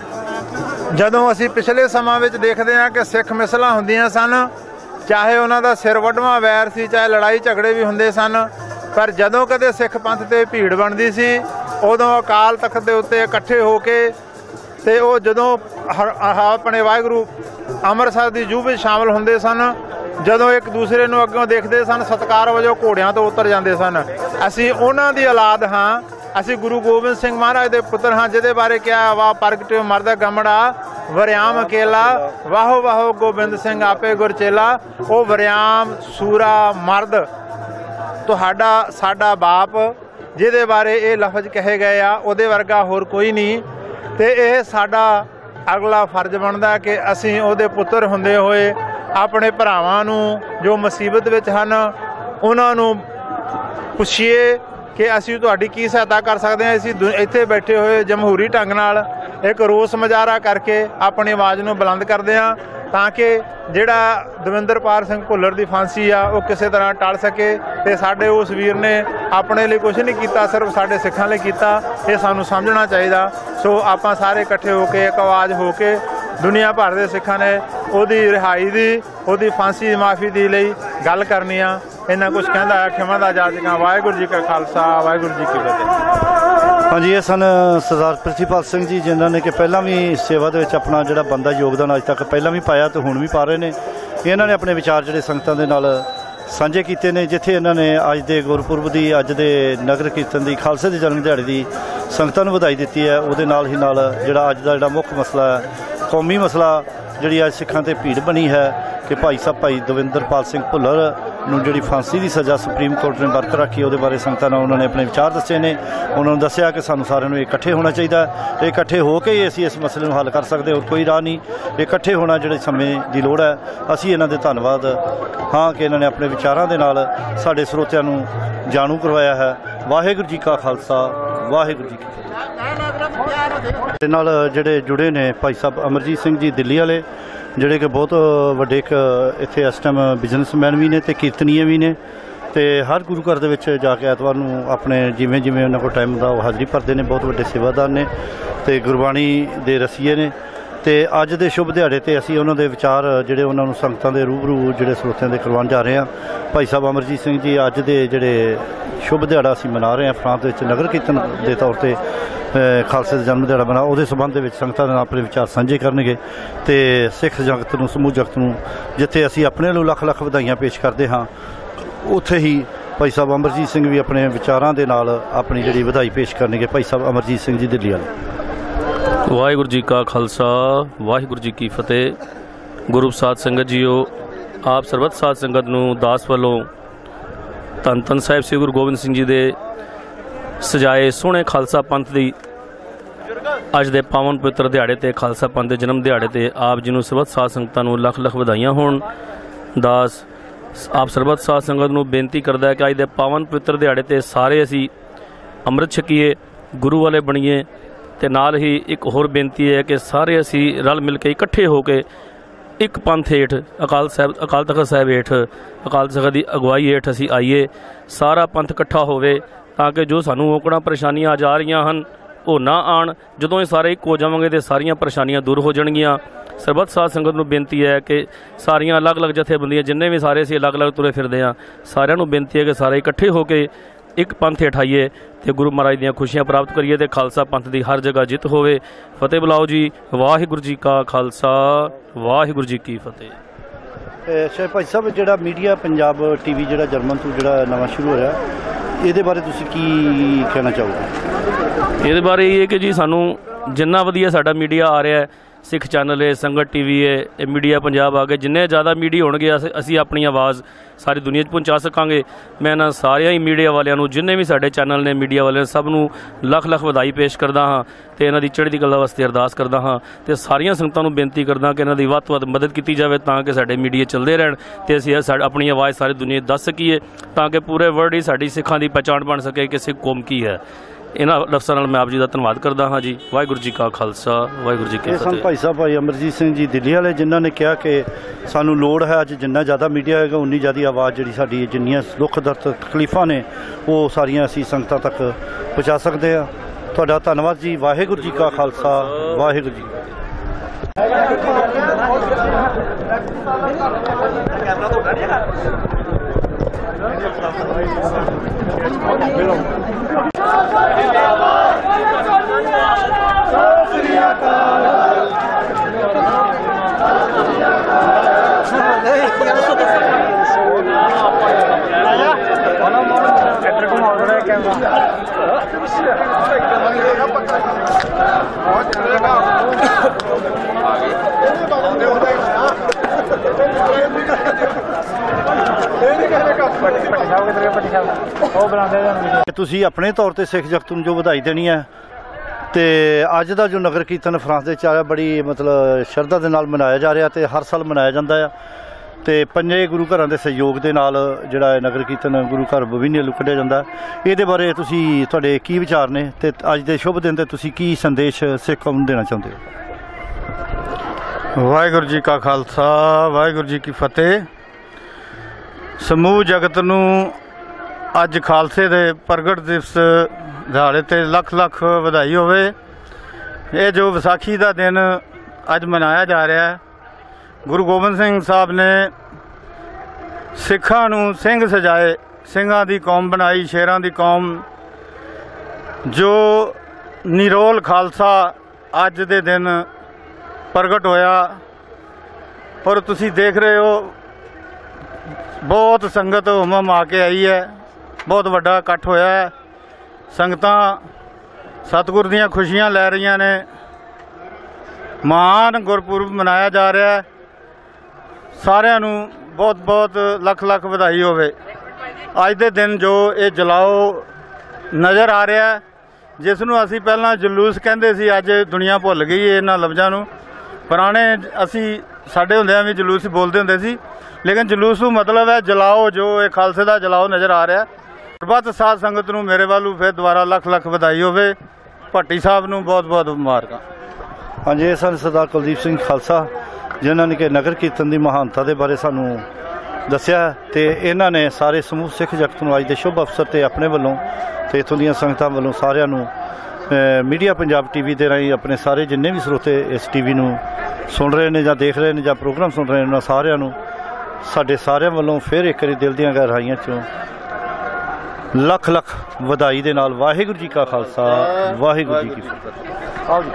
ਜਦੋਂ ਅਸੀਂ ਪਿਛਲੇ ਸਮਾਂ ਵਿੱਚ ਦੇਖਦੇ ਹਾਂ ਕਿ ਸਿੱਖ ਮਿਸਲਾਂ ਹੁੰਦੀਆਂ ਸਨ, ਚਾਹੇ ਉਹਨਾਂ ਦਾ ਸਿਰ ਵੱਢਵਾਂ ਵੈਰ ਸੀ, ਚਾਹੇ ਲੜਾਈ ਝਗੜੇ ਵੀ ਹੁੰਦੇ ਸਨ, ਪਰ ਜਦੋਂ ਕਦੇ ਸਿੱਖ ਪੰਥ ਤੇ ਭੀੜ ਬਣਦੀ ਸੀ ਉਦੋਂ ਅਕਾਲ ਤਖਤ ਦੇ ਉੱਤੇ ਇਕੱਠੇ ਹੋ ਕੇ ਤੇ ਉਹ ਜਦੋਂ ਆਪਣੇ ਵਾਹਿਗੁਰੂ ਅੰਮ੍ਰਿਤਸਰ ਦੀ ਜੂਹ ਵਿੱਚ ਸ਼ਾਮਲ ਹੁੰਦੇ ਸਨ, ਜਦੋਂ ਇੱਕ ਦੂਸਰੇ ਨੂੰ ਅੱਗੋਂ ਦੇਖਦੇ ਸਨ ਸਤਿਕਾਰ ਵਜੋਂ ਘੋੜਿਆਂ ਤੋਂ ਉਤਰ ਜਾਂਦੇ ਸਨ। ਅਸੀਂ ਉਹਨਾਂ ਦੀ ਔਲਾਦ ਹਾਂ, ਅਸੀਂ ਗੁਰੂ ਗੋਬਿੰਦ ਸਿੰਘ ਮਹਾਰਾਜ ਦੇ ਪੁੱਤਰ ਹਾਂ ਜਿਹਦੇ ਬਾਰੇ ਕਿਹਾ ਵਾ ਪ੍ਰਗਟਿਓ ਮਰਦ ਗਮੜਾ ਵਰਿਆਮ ਅਕੇਲਾ ਵਾਹੋ ਵਾਹੋ ਗੋਬਿੰਦ ਸਿੰਘ ਆਪੇ ਗੁਰਚੇਲਾ। ਉਹ ਵਰਿਆਮ ਸੂਰਾ ਮਰਦ ਤੁਹਾਡਾ ਸਾਡਾ ਬਾਪ ਜਿਹਦੇ ਬਾਰੇ ਇਹ ਲਫ਼ਜ਼ ਕਹੇ ਗਏ ਆ ਉਹਦੇ ਵਰਗਾ ਹੋਰ ਕੋਈ ਨਹੀਂ। ਤੇ ਇਹ ਸਾਡਾ ਅਗਲਾ ਫਰਜ਼ ਬਣਦਾ ਕਿ ਅਸੀਂ ਉਹਦੇ ਪੁੱਤਰ ਹੁੰਦੇ ਹੋਏ ਆਪਣੇ ਭਰਾਵਾਂ ਨੂੰ ਜੋ ਮੁਸੀਬਤ ਵਿੱਚ ਹਨ ਉਹਨਾਂ ਨੂੰ ਪੁੱਛੀਏ ਕਿ ਅਸੀਂ ਤੁਹਾਡੀ ਕੀ ਸਹਾਇਤਾ ਕਰ ਸਕਦੇ ਹਾਂ। ਅਸੀਂ ਇੱਥੇ ਬੈਠੇ ਹੋਏ ਜਮਹੂਰੀ ਢੰਗ ਨਾਲ ਇੱਕ ਰੋਸ ਮੁਜ਼ਾਹਰਾ ਕਰਕੇ ਆਪਣੀ ਆਵਾਜ਼ ਨੂੰ ਬੁਲੰਦ ਕਰਦੇ ਹਾਂ ਤਾਂ ਕਿ ਜਿਹੜਾ ਦਵਿੰਦਰਪਾਲ ਸਿੰਘ ਭੁੱਲਰ ਦੀ ਫਾਂਸੀ ਆ ਉਹ ਕਿਸੇ ਤਰ੍ਹਾਂ ਟਲ ਸਕੇ। ਤੇ ਸਾਡੇ ਉਸ ਵੀਰ ਨੇ ਆਪਣੇ ਲਈ ਕੁਝ ਨਹੀਂ ਕੀਤਾ, ਸਿਰਫ ਸਾਡੇ ਸਿੱਖਾਂ ਲਈ ਕੀਤਾ। ਇਹ ਸਾਨੂੰ ਸਮਝਣਾ ਚਾਹੀਦਾ। ਸੋ ਆਪਾਂ ਸਾਰੇ ਇਕੱਠੇ ਹੋ ਕੇ ਇੱਕ ਆਵਾਜ਼ ਹੋ ਕੇ ਦੁਨੀਆ ਭਰ ਦੇ ਸਿੱਖਾਂ ਨੇ ਉਹਦੀ ਰਿਹਾਈ ਦੀ, ਉਹਦੀ ਫਾਂਸੀ ਦੀ ਮਾਫੀ ਦੀ ਲਈ ਗੱਲ ਕਰਨੀ ਆ। ਇੰਨਾ ਕੁਝ ਕਹਿੰਦਾ ਹੈ ਖਿਮਾ ਦਾ ਜਾਚਕਾਂ। ਵਾਹਿਗੁਰੂ ਜੀ ਕਾ ਖਾਲਸਾ, ਵਾਹਿਗੁਰੂ ਜੀ ਕੀ ਫਤਿਹ। ਹਾਂਜੀ, ਇਹ ਸਨ ਸਰਦਾਰ ਪ੍ਰਿਥੀਪਾਲ ਸਿੰਘ ਜੀ, ਜਿਨ੍ਹਾਂ ਨੇ ਕਿ ਪਹਿਲਾਂ ਵੀ ਸੇਵਾ ਦੇ ਵਿੱਚ ਆਪਣਾ ਜਿਹੜਾ ਬੰਦਾ ਯੋਗਦਾਨ ਅੱਜ ਤੱਕ ਪਹਿਲਾਂ ਵੀ ਪਾਇਆ ਤੇ ਹੁਣ ਵੀ ਪਾ ਰਹੇ ਨੇ। ਇਹਨਾਂ ਨੇ ਆਪਣੇ ਵਿਚਾਰ ਜਿਹੜੇ ਸੰਗਤਾਂ ਦੇ ਨਾਲ ਸਾਂਝੇ ਕੀਤੇ ਨੇ, ਜਿੱਥੇ ਇਹਨਾਂ ਨੇ ਅੱਜ ਦੇ ਗੁਰਪੁਰਬ ਦੀ, ਅੱਜ ਦੇ ਨਗਰ ਕੀਰਤਨ ਦੀ, ਖਾਲਸੇ ਦੇ ਜਨਮ ਦਿਹਾੜੇ ਦੀ ਸੰਗਤਾਂ ਨੂੰ ਵਧਾਈ ਦਿੱਤੀ ਹੈ। ਉਹਦੇ ਨਾਲ ਹੀ ਨਾਲ ਜਿਹੜਾ ਅੱਜ ਦਾ ਜਿਹੜਾ ਮੁੱਖ ਮਸਲਾ ਹੈ, ਕੌਮੀ ਮਸਲਾ, ਜਿਹੜੀ ਅੱਜ ਸਿੱਖਾਂ 'ਤੇ ਭੀੜ ਬਣੀ ਹੈ ਕਿ ਭਾਈ ਸਾਹਿਬ ਭਾਈ ਦਵਿੰਦਰਪਾਲ ਸਿੰਘ ਭੁੱਲਰ ਨੂੰ ਜਿਹੜੀ ਫਾਂਸੀ ਦੀ ਸਜ਼ਾ ਸੁਪਰੀਮ ਕੋਰਟ ਨੇ ਬਰਤ ਰੱਖੀ, ਉਹਦੇ ਬਾਰੇ ਸੰਗਤਾਂ ਨਾਲ ਉਹਨਾਂ ਨੇ ਆਪਣੇ ਵਿਚਾਰ ਦੱਸੇ ਨੇ। ਉਹਨਾਂ ਨੂੰ ਦੱਸਿਆ ਕਿ ਸਾਨੂੰ ਸਾਰਿਆਂ ਨੂੰ ਇਕੱਠੇ ਹੋਣਾ ਚਾਹੀਦਾ ਹੈ। ਇਕੱਠੇ ਹੋ ਕੇ ਹੀ ਅਸੀਂ ਇਸ ਮਸਲੇ ਨੂੰ ਹੱਲ ਕਰ ਸਕਦੇ, ਹੋਰ ਕੋਈ ਰਾਹ ਨਹੀਂ। ਇਕੱਠੇ ਹੋਣਾ ਜਿਹੜੇ ਸਮੇਂ ਦੀ ਲੋੜ ਹੈ। ਅਸੀਂ ਇਹਨਾਂ ਦੇ ਧੰਨਵਾਦ ਹਾਂ ਕਿ ਇਹਨਾਂ ਨੇ ਆਪਣੇ ਵਿਚਾਰਾਂ ਦੇ ਨਾਲ ਸਾਡੇ ਸਰੋਤਿਆਂ ਨੂੰ ਜਾਣੂ ਕਰਵਾਇਆ ਹੈ। ਵਾਹਿਗੁਰੂ ਜੀ ਕਾ ਖਾਲਸਾ, ਵਾਹਿਗੁਰੂ ਜੀ ਕੀ ਫਤਿਹ। ਦੇ ਨਾਲ ਜਿਹੜੇ ਜੁੜੇ ਨੇ ਭਾਈ ਸਾਹਿਬ ਅਮਰਜੀਤ ਸਿੰਘ ਜੀ ਦਿੱਲੀ ਵਾਲੇ, ਜਿਹੜੇ ਕਿ ਬਹੁਤ ਵੱਡੇ ਇੱਕ ਇੱਥੇ ਇਸ ਟਾਈਮ ਬਿਜ਼ਨਸਮੈਨ ਵੀ ਨੇ ਤੇ ਕੀਰਤਨੀਏ ਵੀ ਨੇ, ਤੇ ਹਰ ਗੁਰੂ ਘਰ ਦੇ ਵਿੱਚ ਜਾ ਕੇ ਐਤਵਾਰ ਨੂੰ ਆਪਣੇ ਜਿਵੇਂ ਜਿਵੇਂ ਉਹਨਾਂ ਕੋਲ ਟਾਈਮ ਹੁੰਦਾ ਉਹ ਹਾਜ਼ਰੀ ਭਰਦੇ ਨੇ। ਬਹੁਤ ਵੱਡੇ ਸੇਵਾਦਾਰ ਨੇ ਤੇ ਗੁਰਬਾਣੀ ਦੇ ਰਸੀਏ ਨੇ। ਤੇ ਅੱਜ ਦੇ ਸ਼ੁਭ ਦਿਹਾੜੇ ਤੇ ਅਸੀਂ ਉਹਨਾਂ ਦੇ ਵਿਚਾਰ ਜਿਹੜੇ ਉਹਨਾਂ ਨੂੰ ਸੰਗਤਾਂ ਦੇ ਰੂਬਰੂ ਜਿਹੜੇ ਸਰੋਤਿਆਂ ਦੇ ਕਰਵਾਉਣ ਜਾ ਰਹੇ ਹਾਂ। ਭਾਈ ਸਾਹਿਬ ਅਮਰਜੀਤ ਸਿੰਘ ਜੀ ਅੱਜ ਦੇ ਜਿਹੜੇ ਸ਼ੁਭ ਦਿਹਾੜਾ ਅਸੀਂ ਮਨਾ ਰਹੇ ਹਾਂ ਫਰਾਂਸ ਦੇ ਵਿੱਚ ਨਗਰ ਕੀਰਤਨ ਦੇ ਤੌਰ ਤੇ ਖਾਲਸੇ ਦਾ ਜਨਮ ਦਿਹਾੜਾ ਮਨਾ, ਉਹਦੇ ਸੰਬੰਧ ਦੇ ਵਿੱਚ ਸੰਗਤਾਂ ਦੇ ਨਾਲ ਆਪਣੇ ਵਿਚਾਰ ਸਾਂਝੇ ਕਰਨਗੇ। ਤੇ ਸਿੱਖ ਜਗਤ ਨੂੰ, ਸਮੂਹ ਜਗਤ ਨੂੰ ਜਿੱਥੇ ਅਸੀਂ ਆਪਣੇ ਵੱਲੋਂ ਲੱਖ ਲੱਖ ਵਧਾਈਆਂ ਪੇਸ਼ ਕਰਦੇ ਹਾਂ, ਉੱਥੇ ਹੀ ਭਾਈ ਸਾਹਿਬ ਅਮਰਜੀਤ ਸਿੰਘ ਵੀ ਆਪਣੇ ਵਿਚਾਰਾਂ ਦੇ ਨਾਲ ਆਪਣੀ ਜਿਹੜੀ ਵਧਾਈ ਪੇਸ਼ ਕਰਨਗੇ। ਭਾਈ ਸਾਹਿਬ ਅਮਰਜੀਤ ਸਿੰਘ ਜੀ ਦਿੱਲੀ ਵਾਲੇ। ਵਾਹਿਗੁਰੂ ਜੀ ਕਾ ਖਾਲਸਾ, ਵਾਹਿਗੁਰੂ ਜੀ ਕੀ ਫਤਿਹ। ਗੁਰੂ ਸਾਧ ਸੰਗਤ ਜੀਓ, ਆਪ ਸਰਬੱਤ ਸਾਧ ਸੰਗਤ ਨੂੰ ਦਾਸ ਵੱਲੋਂ ਧੰਨ ਧੰਨ ਸਾਹਿਬ ਸ੍ਰੀ ਗੁਰੂ ਗੋਬਿੰਦ ਸਿੰਘ ਜੀ ਦੇ ਸਜਾਏ ਸੋਹਣੇ ਖਾਲਸਾ ਪੰਥ ਦੀ ਅੱਜ ਦੇ ਪਾਵਨ ਪਵਿੱਤਰ ਦਿਹਾੜੇ ਤੇ, ਖਾਲਸਾ ਪੰਥ ਦੇ ਜਨਮ ਦਿਹਾੜੇ ਤੇ ਆਪ ਜੀ ਨੂੰ ਸਰਬੱਤ ਸਾਧ ਸੰਗਤਾਂ ਨੂੰ ਲੱਖ ਲੱਖ ਵਧਾਈਆਂ ਹੋਣ। ਦਾਸ ਆਪ ਸਰਬੱਤ ਸਾਧ ਸੰਗਤ ਨੂੰ ਬੇਨਤੀ ਕਰਦਾ ਹੈ ਕਿ ਅੱਜ ਦੇ ਪਾਵਨ ਪਵਿੱਤਰ ਦਿਹਾੜੇ ਤੇ ਸਾਰੇ ਅਸੀਂ ਅੰਮ੍ਰਿਤ ਛਕੀਏ, ਗੁਰੂ ਵਾਲੇ ਬਣੀਏ। ਤੇ ਨਾਲ ਹੀ ਇੱਕ ਹੋਰ ਬੇਨਤੀ ਹੈ ਕਿ ਸਾਰੇ ਅਸੀਂ ਰਲ ਮਿਲ ਕੇ ਇਕੱਠੇ ਹੋ ਕੇ ਇੱਕ ਪੰਥ ਹੇਠ, ਅਕਾਲ ਤਖਤ ਸਾਹਿਬ ਹੇਠ, ਅਕਾਲ ਤਖਤ ਦੀ ਅਗਵਾਈ ਹੇਠ ਅਸੀਂ ਆਈਏ। ਸਾਰਾ ਪੰਥ ਇਕੱਠਾ ਹੋਵੇ ਤਾਂ ਕਿ ਜੋ ਸਾਨੂੰ ਔਕੜਾਂ ਪਰੇਸ਼ਾਨੀਆਂ ਆ ਰਹੀਆਂ ਹਨ ਉਹ ਨਾ ਆਣ। ਜਦੋਂ ਇਹ ਸਾਰੇ ਇੱਕ ਹੋ ਜਾਵਾਂਗੇ ਤੇ ਸਾਰੀਆਂ ਪਰੇਸ਼ਾਨੀਆਂ ਦੂਰ ਹੋ ਜਾਣਗੀਆਂ। ਸਰਬੱਤ ਸਾਧ ਸੰਗਤ ਨੂੰ ਬੇਨਤੀ ਹੈ ਕਿ ਸਾਰੀਆਂ ਅਲੱਗ-ਅਲੱਗ ਜਥੇਬੰਦੀਆਂ, ਜਿੰਨੇ ਵੀ ਸਾਰੇ ਅਸੀਂ ਅਲੱਗ-ਅਲੱਗ ਤੁਰੇ ਫਿਰਦੇ ਹਾਂ, ਸਾਰਿਆਂ ਨੂੰ ਬੇਨਤੀ ਹੈ ਕਿ ਸਾਰੇ ਇਕੱਠੇ ਹੋ ਕੇ ਇੱਕ ਪੰਥ ਹੇਠ ਆਈਏ ਤੇ ਗੁਰੂ ਮਹਾਰਾਜ ਦੀਆਂ ਖੁਸ਼ੀਆਂ ਪ੍ਰਾਪਤ ਕਰੀਏ ਤੇ ਖਾਲਸਾ ਪੰਥ ਦੀ ਹਰ ਜਗ੍ਹਾ ਜਿੱਤ ਹੋਵੇ। ਫਤਿਹ ਬੁਲਾਓ ਜੀ। ਵਾਹਿਗੁਰੂ ਜੀ ਕਾ ਖਾਲਸਾ, ਵਾਹਿਗੁਰੂ ਜੀ ਕੀ ਫਤਿਹ। ਅੱਛਾ ਭਾਈ ਸਾਹਿਬ, ਜਿਹੜਾ ਮੀਡੀਆ ਪੰਜਾਬ TV ਜਿਹੜਾ ਜਰਮਨ ਤੋਂ ਜਿਹੜਾ ਨਵਾਂ ਸ਼ੁਰੂ ਹੋਇਆ, ਇਹਦੇ ਬਾਰੇ ਤੁਸੀਂ ਕੀ ਕਹਿਣਾ ਚਾਹੋਗੇ? ਇਹਦੇ ਬਾਰੇ ਇਹ ਹੈ ਕਿ ਜੀ ਸਾਨੂੰ ਜਿੰਨਾ ਵਧੀਆ ਸਾਡਾ ਮੀਡੀਆ ਆ ਰਿਹਾ ਹੈ, ਸਿੱਖ ਚੈਨਲ ਹੈ, ਸੰਗਤ TV ਹੈ, ਇਹ ਮੀਡੀਆ ਪੰਜਾਬ ਆ ਗਏ, ਜਿੰਨੇ ਜ਼ਿਆਦਾ ਮੀਡੀਆ ਹੋਣਗੇ ਅਸੀਂ ਆਪਣੀ ਆਵਾਜ਼ ਸਾਰੀ ਦੁਨੀਆ 'ਚ ਪਹੁੰਚਾ ਸਕਾਂਗੇ। ਮੈਂ ਇਹਨਾਂ ਸਾਰਿਆਂ ਹੀ ਮੀਡੀਆ ਵਾਲਿਆਂ ਨੂੰ, ਜਿੰਨੇ ਵੀ ਸਾਡੇ ਚੈਨਲ ਨੇ, ਮੀਡੀਆ ਵਾਲਿਆਂ ਸਭ ਨੂੰ ਲੱਖ ਲੱਖ ਵਧਾਈ ਪੇਸ਼ ਕਰਦਾ ਹਾਂ ਤੇ ਇਹਨਾਂ ਦੀ ਚੜ੍ਹਦੀ ਕਲਾ ਵਾਸਤੇ ਅਰਦਾਸ ਕਰਦਾ ਹਾਂ। ਤੇ ਸਾਰੀਆਂ ਸੰਗਤਾਂ ਨੂੰ ਬੇਨਤੀ ਕਰਦਾ ਕਿ ਇਹਨਾਂ ਦੀ ਵੱਧ ਤੋਂ ਵੱਧ ਮਦਦ ਕੀਤੀ ਜਾਵੇ ਤਾਂ ਕਿ ਸਾਡੇ ਮੀਡੀਆ ਚੱਲਦੇ ਰਹਿਣ ਤੇ ਅਸੀਂ ਆਪਣੀ ਆਵਾਜ਼ ਸਾਰੀ ਦੁਨੀਆ 'ਚ ਦੱਸ ਸਕੀਏ, ਤਾਂ ਕਿ ਪੂਰੇ ਵਰਲਡ ਹੀ ਸਾਡੀ ਸਿੱਖਾਂ ਦੀ ਪਹਿਚਾਣ ਬਣ ਸਕੇ ਕਿ ਸਿੱਖ ਕੌਮ ਕੀ ਹੈ। ਇਹਨਾਂ ਲਫ਼ਜ਼ਾਂ ਨਾਲ ਮੈਂ ਆਪ ਜੀ ਦਾ ਧੰਨਵਾਦ ਕਰਦਾ ਹਾਂ ਜੀ। ਵਾਹਿਗੁਰੂ ਜੀ ਕਾ ਖਾਲਸਾ, ਵਾਹਿਗੁਰੂ ਜੀ ਕੀ ਫਤਿਹ। ਭਾਈ ਸਾਹਿਬ ਭਾਈ ਅਮਰਜੀਤ ਸਿੰਘ ਜੀ ਦਿੱਲੀ ਵਾਲੇ, ਜਿਨ੍ਹਾਂ ਨੇ ਕਿਹਾ ਕਿ ਸਾਨੂੰ ਲੋੜ ਹੈ ਅੱਜ ਜਿੰਨਾ ਜ਼ਿਆਦਾ ਮੀਡੀਆ ਹੋਏਗਾ ਉਨੀ ਜ਼ਿਆਦਾ ਆਵਾਜ਼ ਜਿਹੜੀ ਸਾਡੀ, ਜਿੰਨੀਆਂ ਦੁੱਖ ਦਰਦ ਤਕਲੀਫਾਂ ਨੇ ਉਹ ਸਾਰੀਆਂ ਅਸੀਂ ਸੰਗਤਾਂ ਤੱਕ ਪਹੁੰਚਾ ਸਕਦੇ ਹਾਂ। ਤੁਹਾਡਾ ਧੰਨਵਾਦ ਜੀ। ਵਾਹਿਗੁਰੂ ਜੀ ਕਾ ਖਾਲਸਾ, ਵਾਹਿਗੁਰੂ ਜੀ। ਤੁਸੀਂ ਆਪਣੇ ਤੌਰ ਤੇ ਸਿੱਖ ਜਗਤ ਨੂੰ ਜੋ ਵਧਾਈ ਦੇਣੀ ਹੈ ਤੇ ਅੱਜ ਦਾ ਜੋ ਨਗਰ ਕੀਰਤਨ ਫਰਾਂਸ ਦੇ ਵਿੱਚ ਆਇਆ ਬੜੀ ਮਤਲਬ ਸ਼ਰਧਾ ਦੇ ਨਾਲ ਮਨਾਇਆ ਜਾ ਰਿਹਾ ਤੇ ਹਰ ਸਾਲ ਮਨਾਇਆ ਜਾਂਦਾ ਆ ਤੇ ਪੰਜੇ ਗੁਰੂ ਘਰਾਂ ਦੇ ਸਹਿਯੋਗ ਦੇ ਨਾਲ ਜਿਹੜਾ ਇਹ ਨਗਰ ਕੀਰਤਨ ਗੁਰੂ ਘਰ ਬੋਬੀਨੀ ਵੱਲੋਂ ਕੱਢਿਆ ਜਾਂਦਾ। ਇਹਦੇ ਬਾਰੇ ਤੁਸੀਂ ਤੁਹਾਡੇ ਕੀ ਵਿਚਾਰ ਨੇ ਤੇ ਅੱਜ ਦੇ ਸ਼ੁਭ ਦਿਨ ਤੇ ਤੁਸੀਂ ਕੀ ਸੰਦੇਸ਼ ਸਿੱਖ ਕੌਮ ਨੂੰ ਦੇਣਾ ਚਾਹੁੰਦੇ ਹੋ? ਵਾਹਿਗੁਰੂ ਜੀ ਕਾ ਖਾਲਸਾ ਵਾਹਿਗੁਰੂ ਜੀ ਕੀ ਫਤਿਹ। ਸਮੂਹ ਜਗਤ ਨੂੰ ਅੱਜ ਖਾਲਸੇ ਦੇ ਪ੍ਰਗਟ ਦਿਵਸ ਦਿਹਾੜੇ ਤੇ ਲੱਖ ਲੱਖ ਵਧਾਈ ਹੋਵੇ। ਇਹ ਜੋ ਵਿਸਾਖੀ ਦਾ ਦਿਨ ਅੱਜ ਮਨਾਇਆ ਜਾ ਰਿਹਾ ਹੈ, ਗੁਰੂ ਗੋਬਿੰਦ ਸਿੰਘ ਸਾਹਿਬ ਨੇ ਸਿੱਖਾਂ ਨੂੰ ਸਿੰਘ ਸਜਾਏ, ਸਿੰਘਾਂ ਦੀ ਕੌਮ ਬਣਾਈ, ਸ਼ੇਰਾਂ ਦੀ ਕੌਮ। ਜੋ ਨਿਰੋਲ ਖਾਲਸਾ ਅੱਜ ਦੇ ਦਿਨ ਪ੍ਰਗਟ ਹੋਇਆ ਔਰ ਤੁਸੀਂ ਦੇਖ ਰਹੇ ਹੋ ਬਹੁਤ ਸੰਗਤ ਹੁਮਮ ਆ ਕੇ ਆਈ ਹੈ, ਬਹੁਤ ਵੱਡਾ ਇਕੱਠ ਹੋਇਆ ਹੈ। ਸੰਗਤਾਂ ਸਤਿਗੁਰ ਦੀਆਂ ਖੁਸ਼ੀਆਂ ਲੈ ਰਹੀਆਂ ਨੇ। ਮਹਾਨ ਗੁਰਪੁਰਬ ਮਨਾਇਆ ਜਾ ਰਿਹਾ ਹੈ। ਸਾਰਿਆਂ ਨੂੰ ਬਹੁਤ ਬਹੁਤ ਲੱਖ ਲੱਖ ਵਧਾਈ ਹੋਵੇ। ਅੱਜ ਦੇ ਦਿਨ ਜੋ ਇਹ ਜਲਾਓ ਨਜ਼ਰ ਆ ਰਿਹਾ ਹੈ, ਜਿਸ ਨੂੰ ਅਸੀਂ ਪਹਿਲਾਂ ਜਲੂਸ ਕਹਿੰਦੇ ਸੀ, ਅੱਜ ਦੁਨੀਆ ਭੁੱਲ ਗਈ ਇਹਨਾਂ ਲਫ਼ਜ਼ਾਂ ਨੂੰ। ਪੁਰਾਣੇ ਅਸੀਂ ਸਾਡੇ ਹੁੰਦਿਆਂ ਵੀ ਜਲੂਸ ਬੋਲਦੇ ਹੁੰਦੇ ਸੀ, ਲੇਕਿਨ ਜਲੂਸ ਨੂੰ ਮਤਲਬ ਹੈ ਜਲਾਓ। ਜੋ ਇਹ ਖਾਲਸੇ ਦਾ ਜਲਾਓ ਨਜ਼ਰ ਆ ਰਿਹਾ। ਸਰਬੱਤ ਸਾਧ ਸੰਗਤ ਨੂੰ ਮੇਰੇ ਵੱਲੋਂ ਫਿਰ ਦੁਬਾਰਾ ਲੱਖ ਲੱਖ ਵਧਾਈ ਹੋਵੇ। ਭੱਟੀ ਸਾਹਿਬ ਨੂੰ ਬਹੁਤ ਬਹੁਤ ਮੁਬਾਰਕਾਂ। ਹਾਂਜੀ, ਇਹ ਸਨ ਸਰਦਾਰ ਕੁਲਦੀਪ ਸਿੰਘ ਖਾਲਸਾ, ਜਿਨ੍ਹਾਂ ਨੇ ਕਿ ਨਗਰ ਕੀਰਤਨ ਦੀ ਮਹਾਨਤਾ ਦੇ ਬਾਰੇ ਸਾਨੂੰ ਦੱਸਿਆ ਤੇ ਇਹਨਾਂ ਨੇ ਸਾਰੇ ਸਮੂਹ ਸਿੱਖ ਜਗਤ ਨੂੰ ਅੱਜ ਦੇ ਸ਼ੁਭ ਅਵਸਰ ਤੇ ਆਪਣੇ ਵੱਲੋਂ ਤੇ ਇੱਥੋਂ ਦੀਆਂ ਸੰਗਤਾਂ ਵੱਲੋਂ ਸਾਰਿਆਂ ਨੂੰ ਮੀਡੀਆ ਪੰਜਾਬ ਟੀਵੀ ਦੇ ਰਾਹੀਂ ਆਪਣੇ ਸਾਰੇ ਜਿੰਨੇ ਵੀ ਸਰੋਤੇ ਇਸ ਟੀਵੀ ਨੂੰ ਸੁਣ ਰਹੇ ਨੇ ਜਾਂ ਦੇਖ ਰਹੇ ਨੇ ਜਾਂ ਪ੍ਰੋਗਰਾਮ ਸੁਣ ਰਹੇ ਨੇ, ਉਹਨਾਂ ਸਾਰਿਆਂ ਨੂੰ ਸਾਡੇ ਸਾਰਿਆਂ ਵੱਲੋਂ ਫਿਰ ਇੱਕ ਵਾਰੀ ਦਿਲ ਦੀਆਂ ਗਹਿਰਾਈਆਂ 'ਚੋਂ ਲੱਖ ਲੱਖ ਵਧਾਈ ਦੇ ਨਾਲ ਵਾਹਿਗੁਰੂ ਜੀ ਕਾ ਖਾਲਸਾ ਵਾਹਿਗੁਰੂ ਜੀ ਕੀ ਫਤਿਹ।